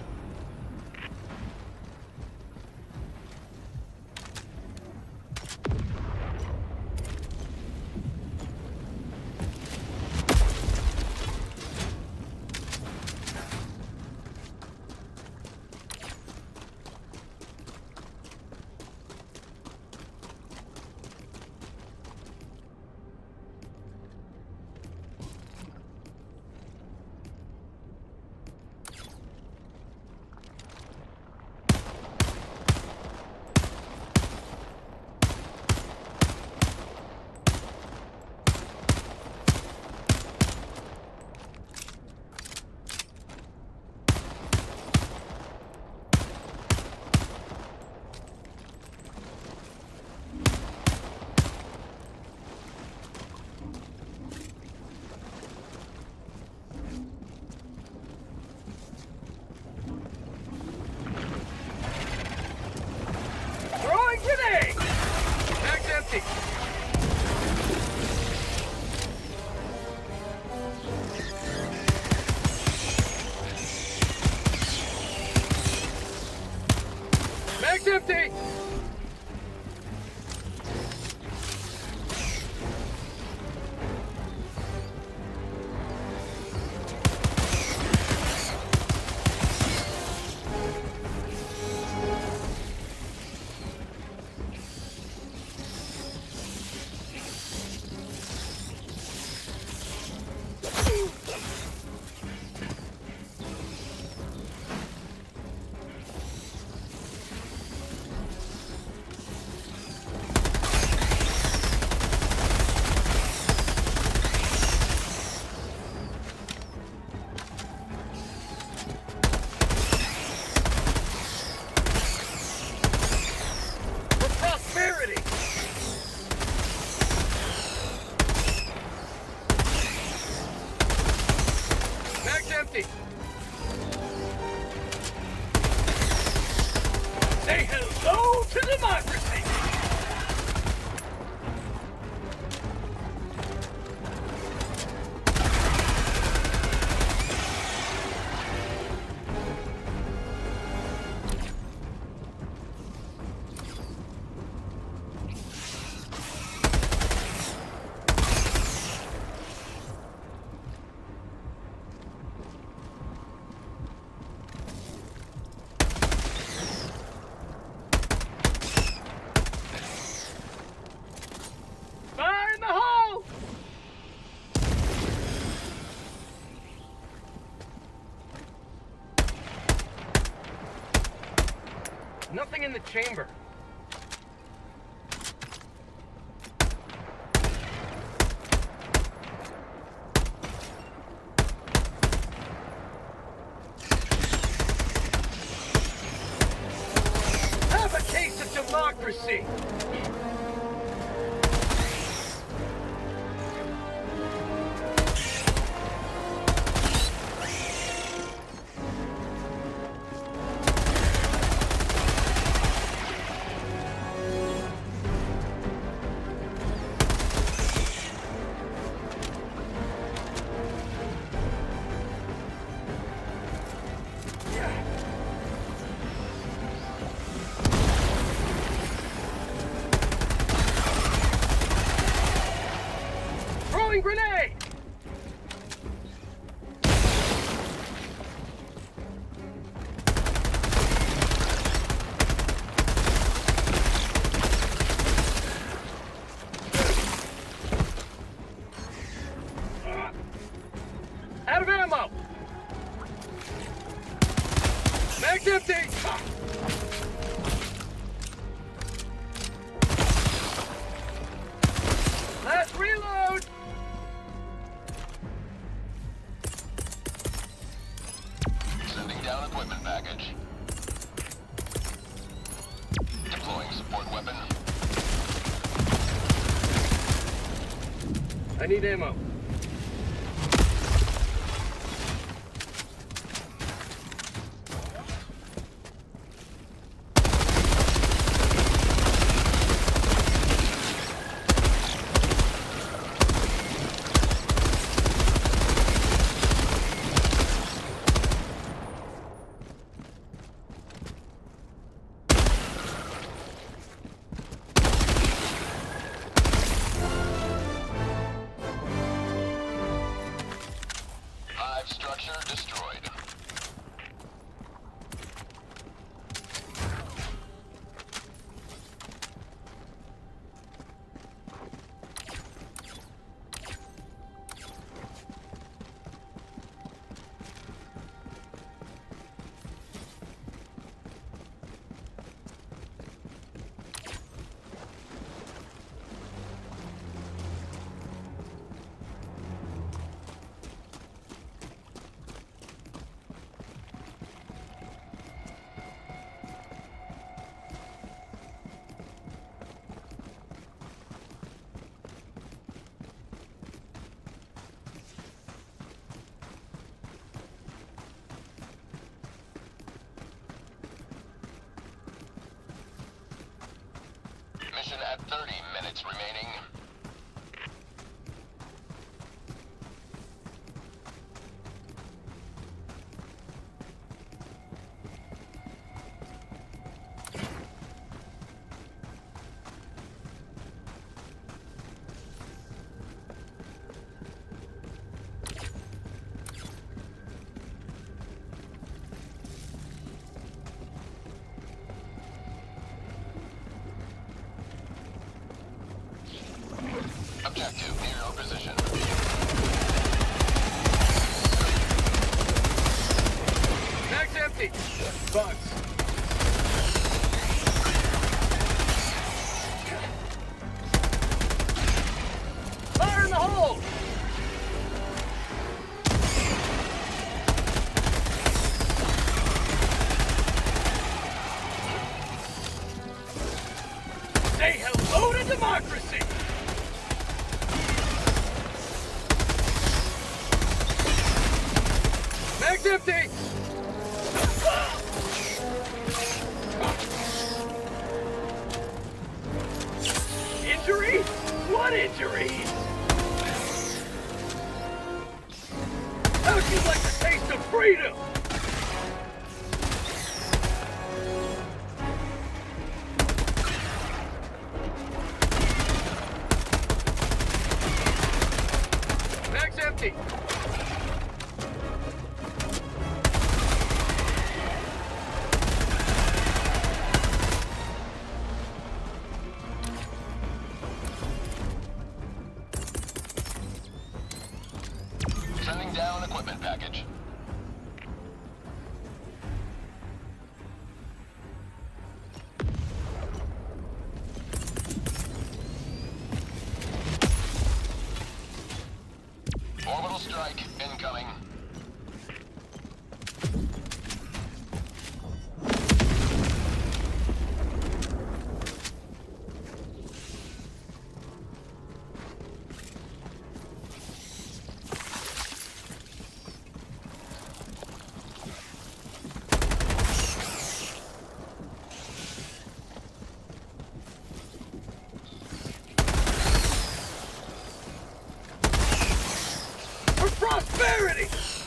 empty. Say hello to democracy! Nothing in the chamber. Have a taste of democracy! Grenade! Out of ammo! Mag's empty! Last reload! Down equipment package. Deploying support weapon. I need ammo. Structure destroyed. Mission at thirty minutes remaining. Objective near your position. Mag's empty. Bugs. Fire in the hole! Say hello to democracy! empty! Injury? What injury? How'd you like the taste of freedom? Mag's empty. Sending down equipment package. Orbital strike incoming. Prosperity!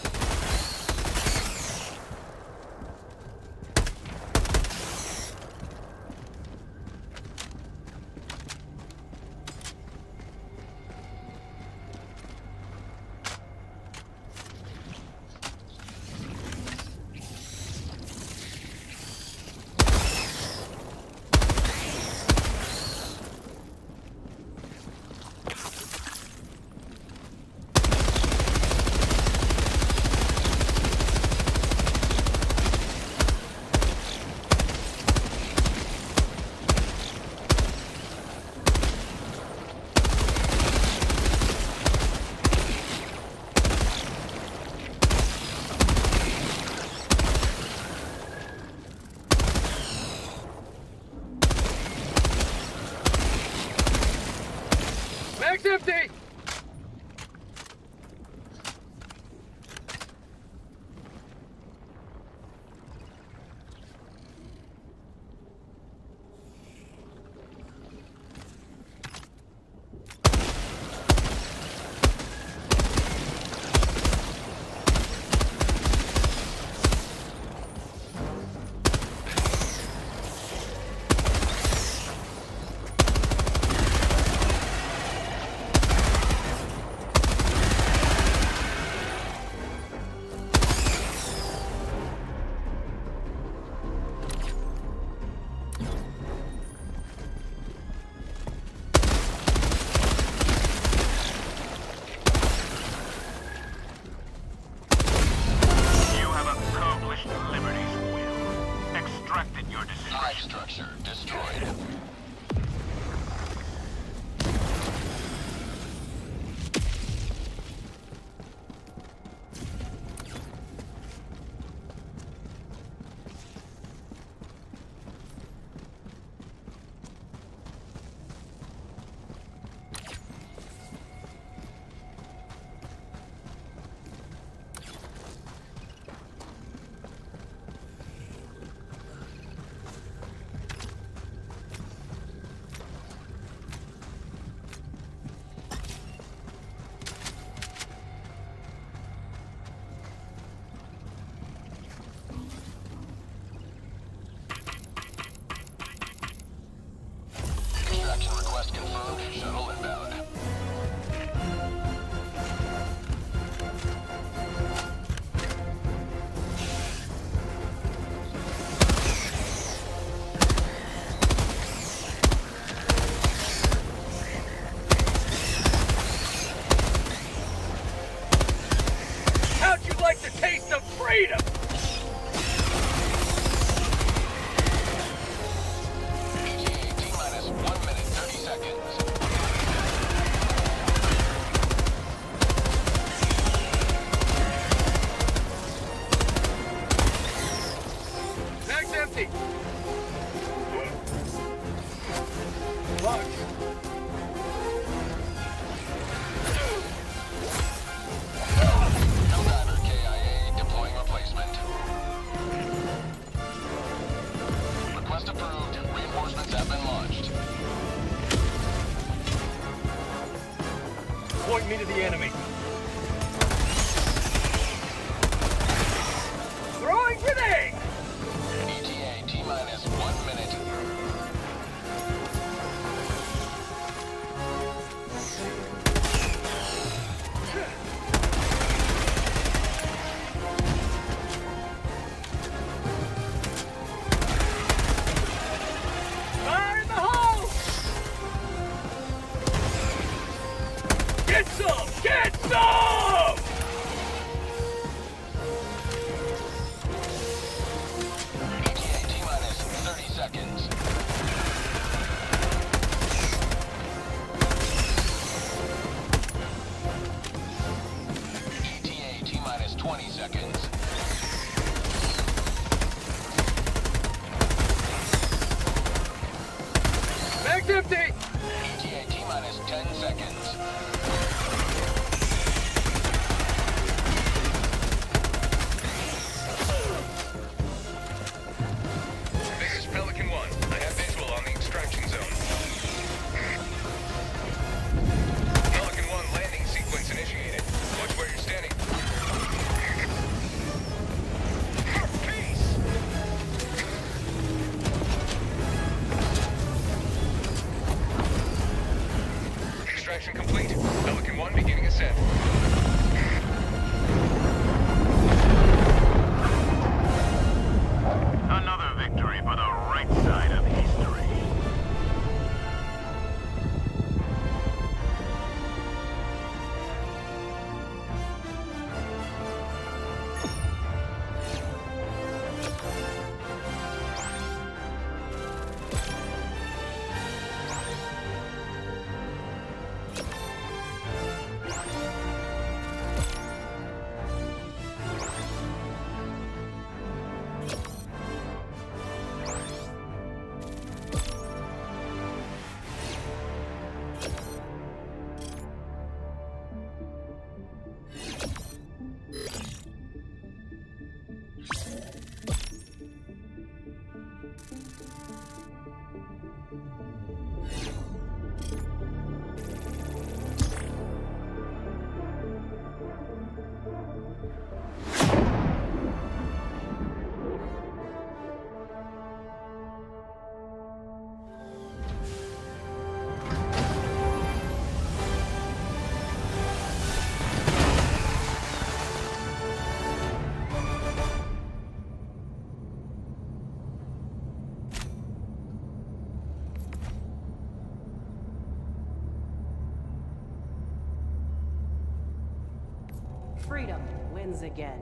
Mag's empty! Structure destroyed. Shuttle inbound. How'd you like the taste of freedom? Empty. Locked. Helldiver K I A deploying replacement. enemy. Throwing grenade! E T A T-minus one minute. Fire in the hole! Get some! Get some! E T A T-minus thirty seconds. E T A T-minus twenty seconds. Mag's empty! E T A T-minus ten seconds. This is Pelican One. I have visual on the extraction zone. Pelican One, landing sequence initiated. Watch where you're standing. Peace! Extraction complete. Pelican One beginning ascent. Another victory for the right side of history. Freedom wins again.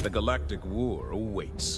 The Galactic War awaits.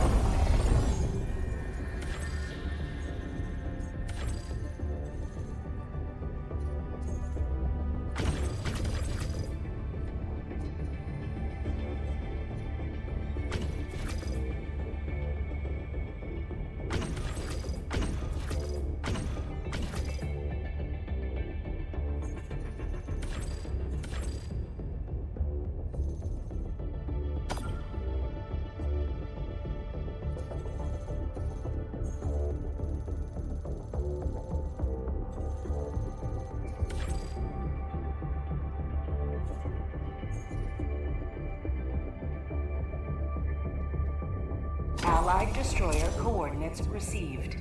Allied destroyer coordinates received.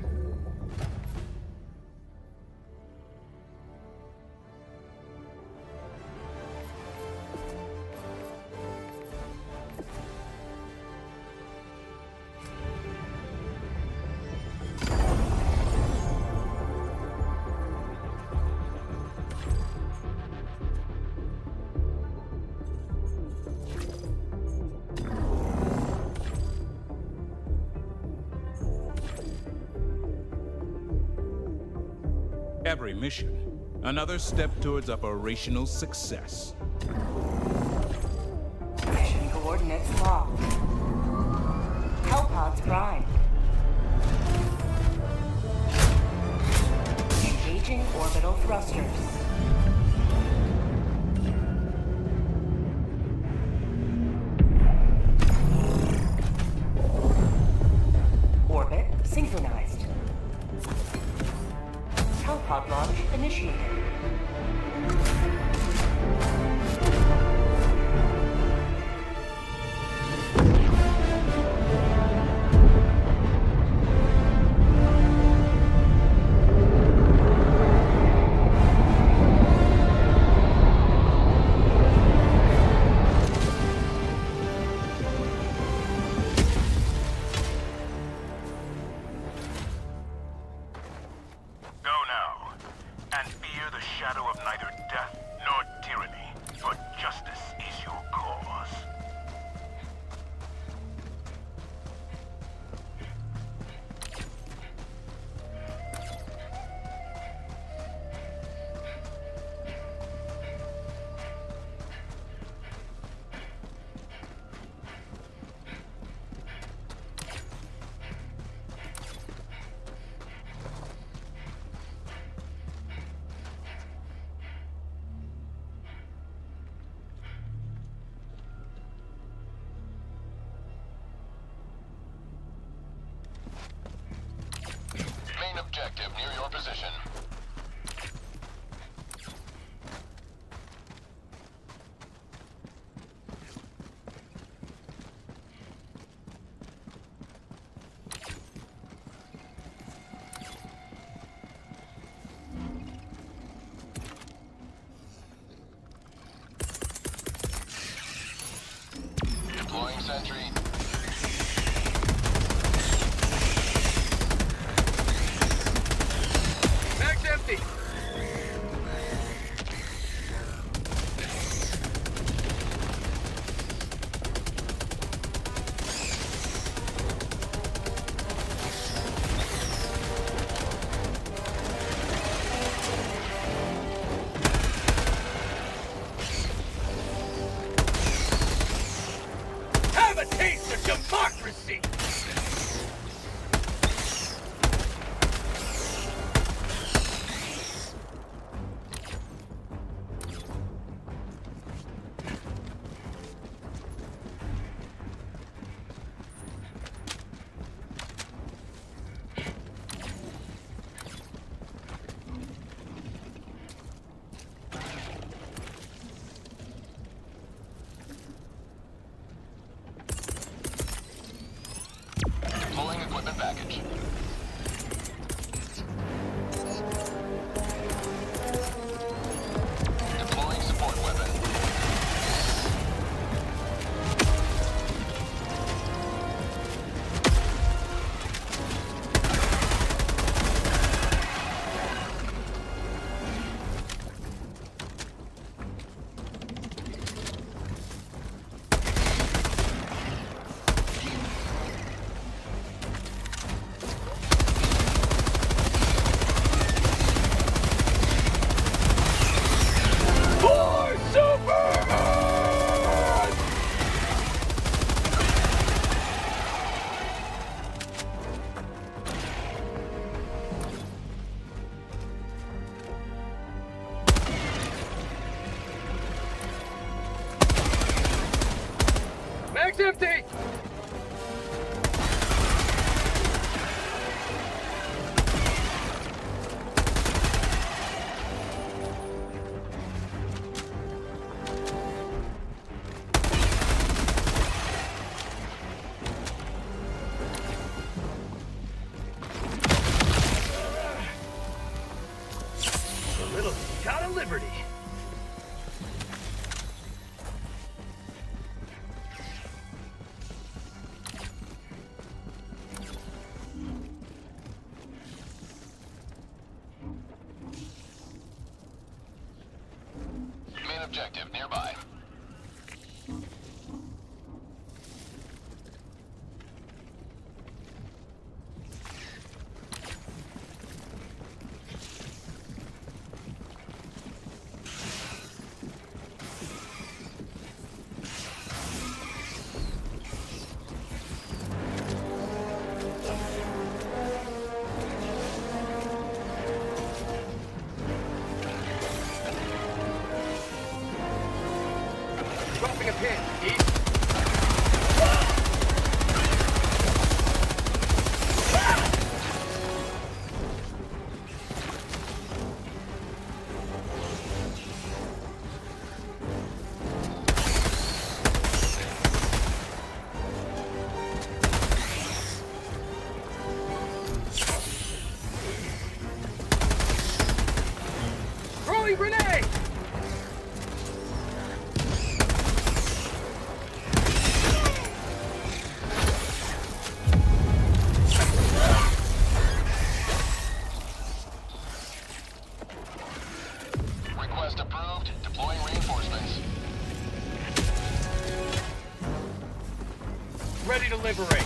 Every mission, another step towards operational success. Mission coordinates locked. Hellpods prime. Engaging orbital thrusters. Orbit synchronized. Hellpod launch initiated. Main objective near your position. Deploying sentry. Mag's empty. Have a Mag's empty! A little kind of liberty. Main objective nearby. Dropping a pin. East. Throwing grenade! Request approved. Deploying reinforcements. Ready to liberate.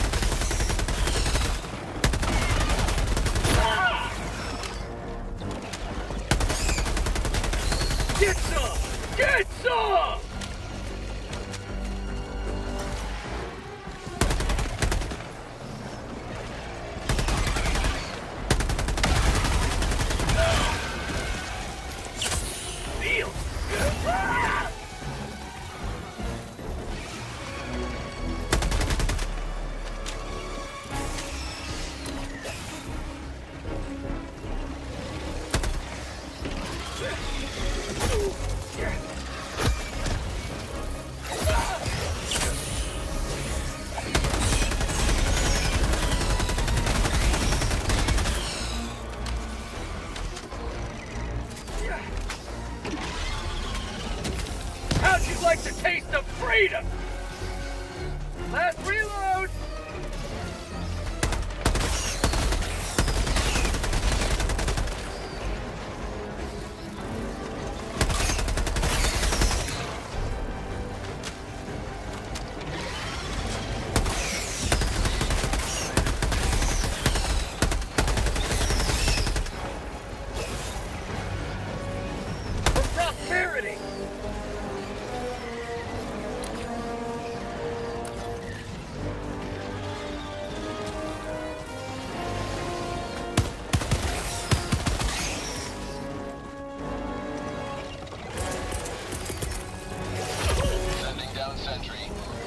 Get some! Get some! Feel good. How'd you like the taste of freedom? Last reload! For prosperity! Sending down sentry.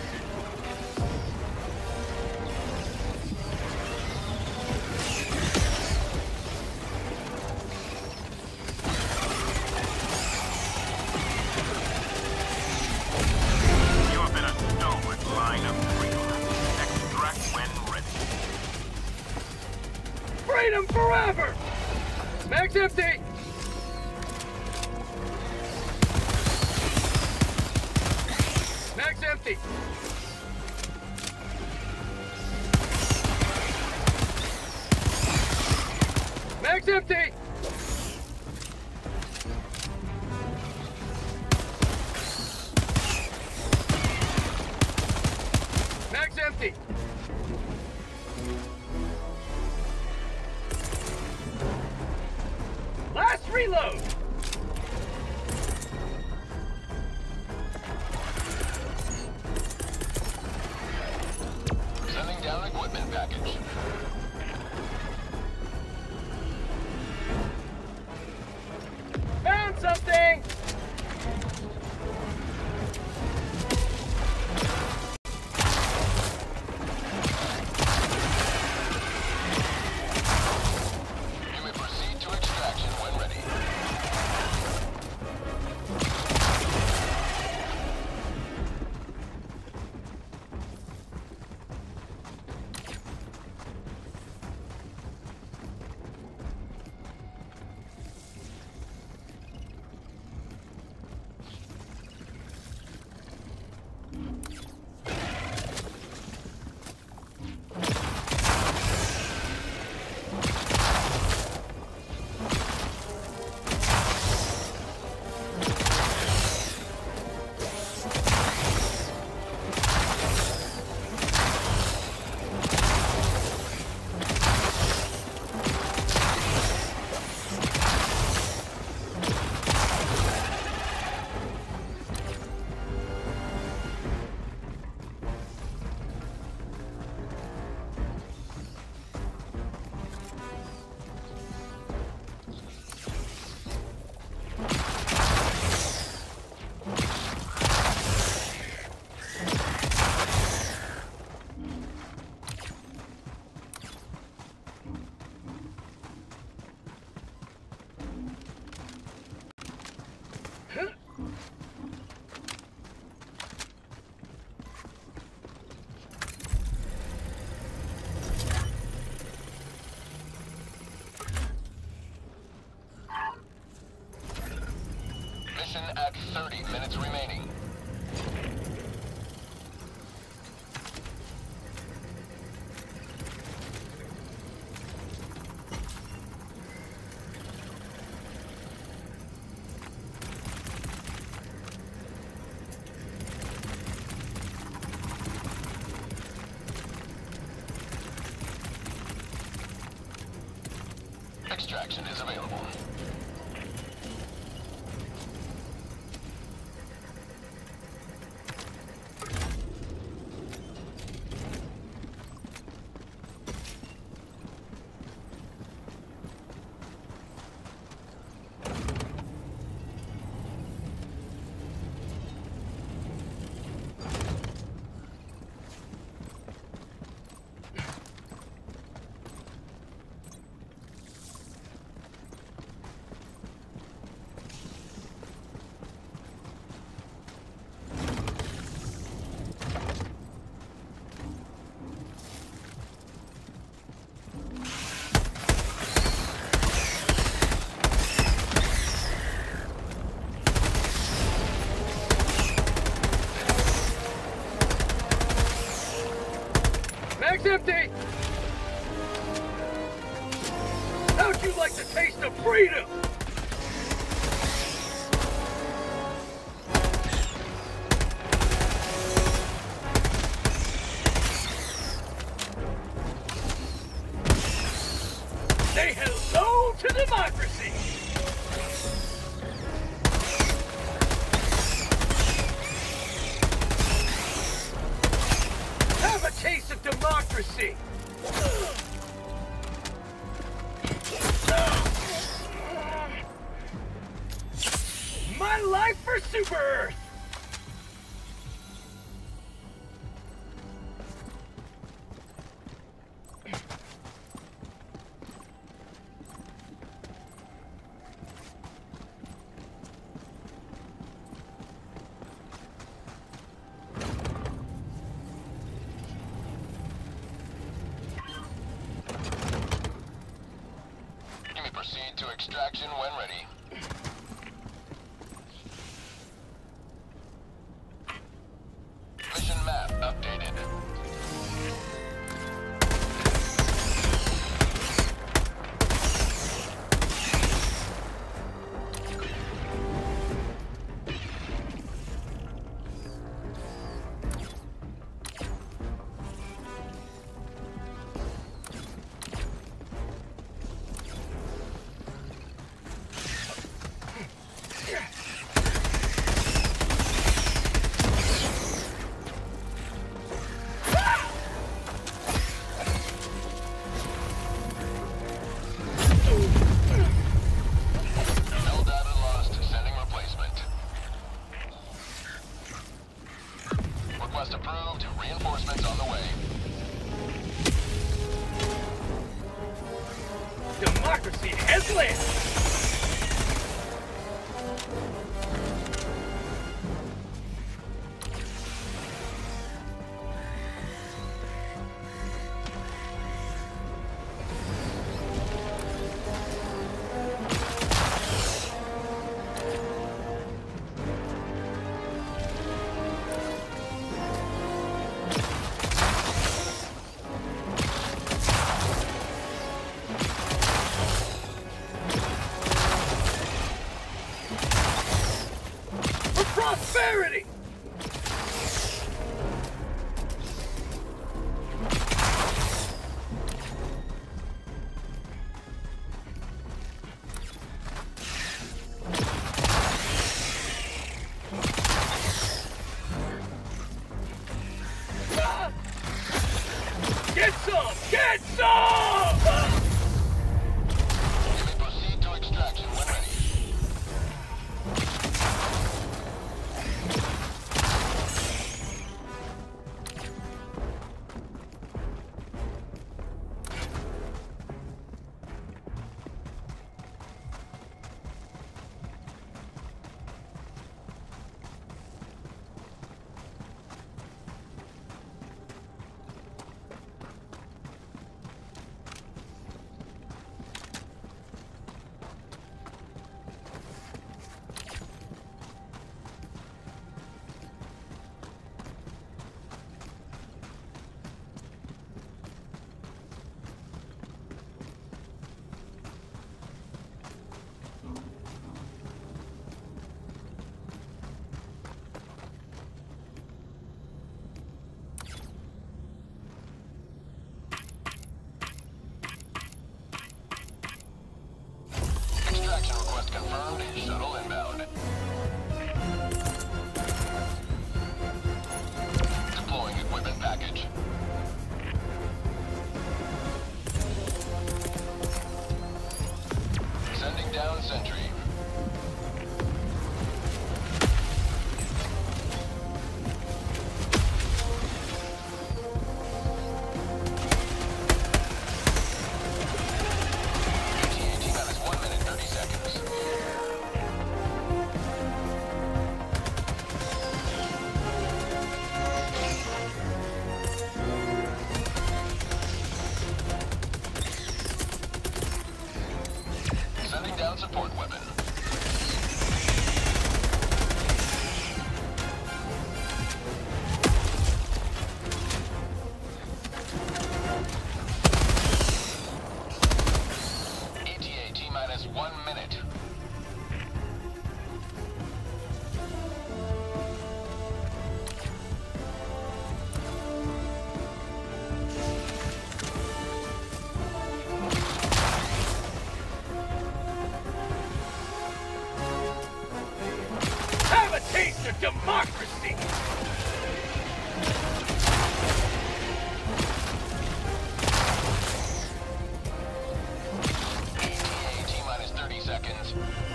You have been a stalwart line of freedom. Extract when ready. Freedom forever! Mag's empty! Mag's empty! Mag's empty! Mag's empty! Last reload! Mission at thirty minutes remaining. Extraction is available. Mag's empty! How'd you like the taste of freedom? Say hello to democracy! Have a taste of democracy! My life for Super Earth! Proceed to extraction when ready. Mission map updated. Request approved. Reinforcements on the way. Democracy has landed! Prosperity! Ah! Get some! Get some! You may proceed to extraction when ready. democracy! T-minus thirty seconds.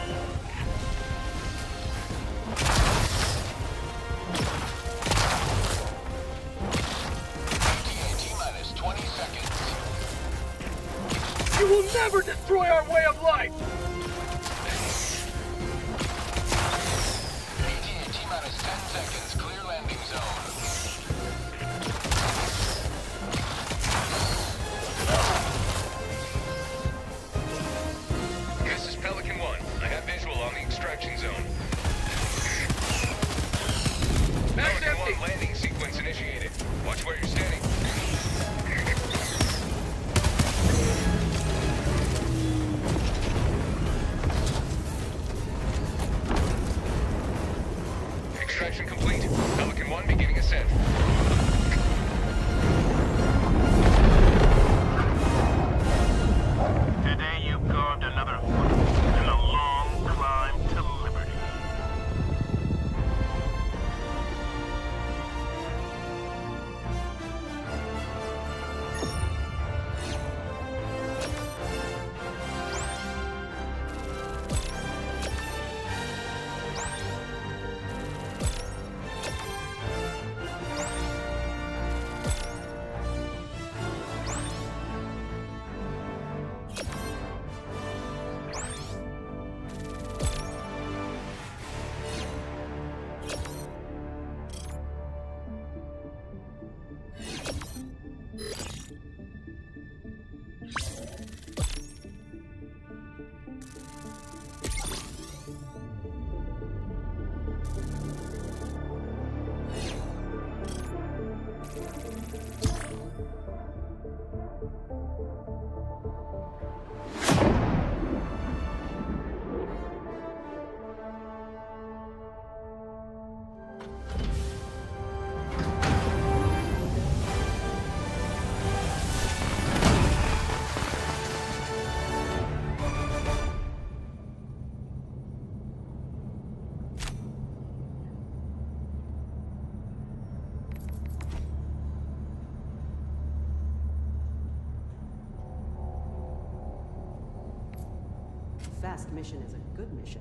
T-minus twenty seconds. You will never destroy our way of life! T-minus ten seconds. Clear landing zone. This is Pelican one. I have visual on the extraction zone. Pelican one, landing sequence initiated. Watch where you're standing. Extraction complete. Pelican one beginning ascent. Today you've carved another foot in a long climb to liberty. Fast mission is a good mission.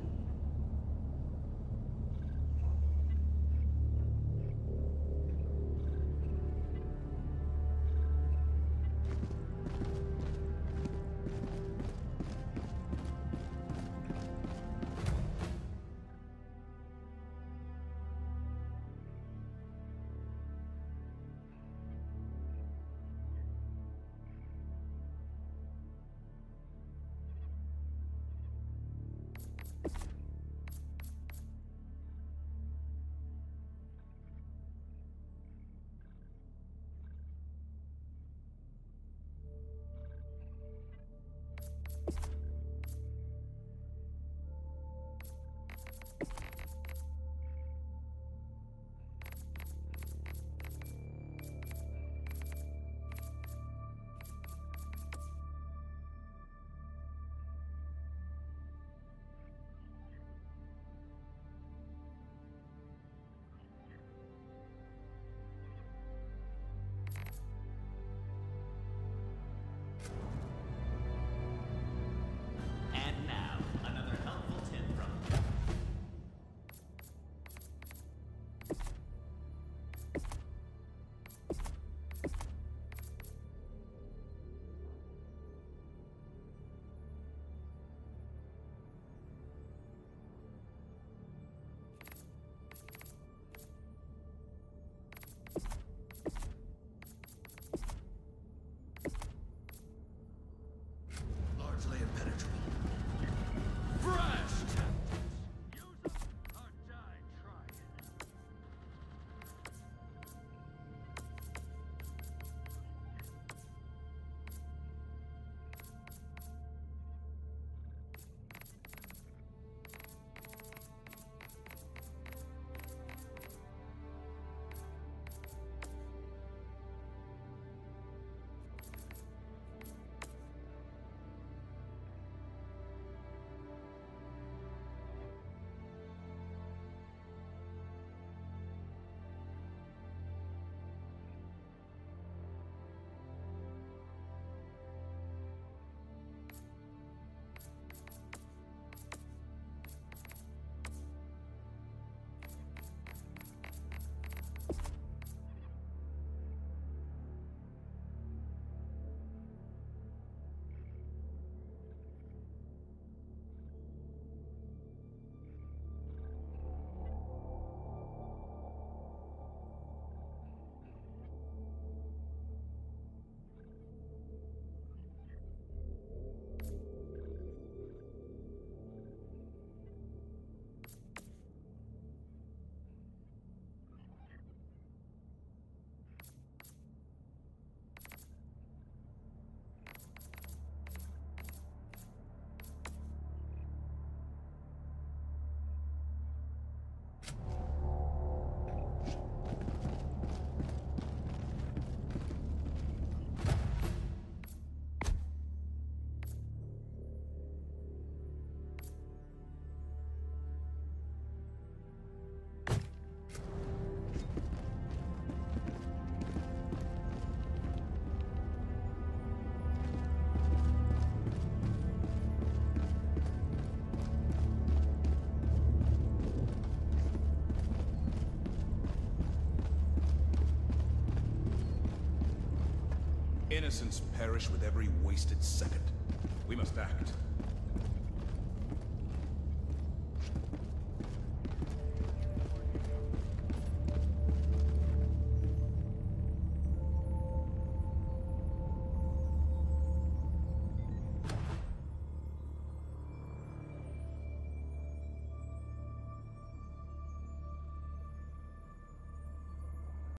Innocents perish with every wasted second. We must act.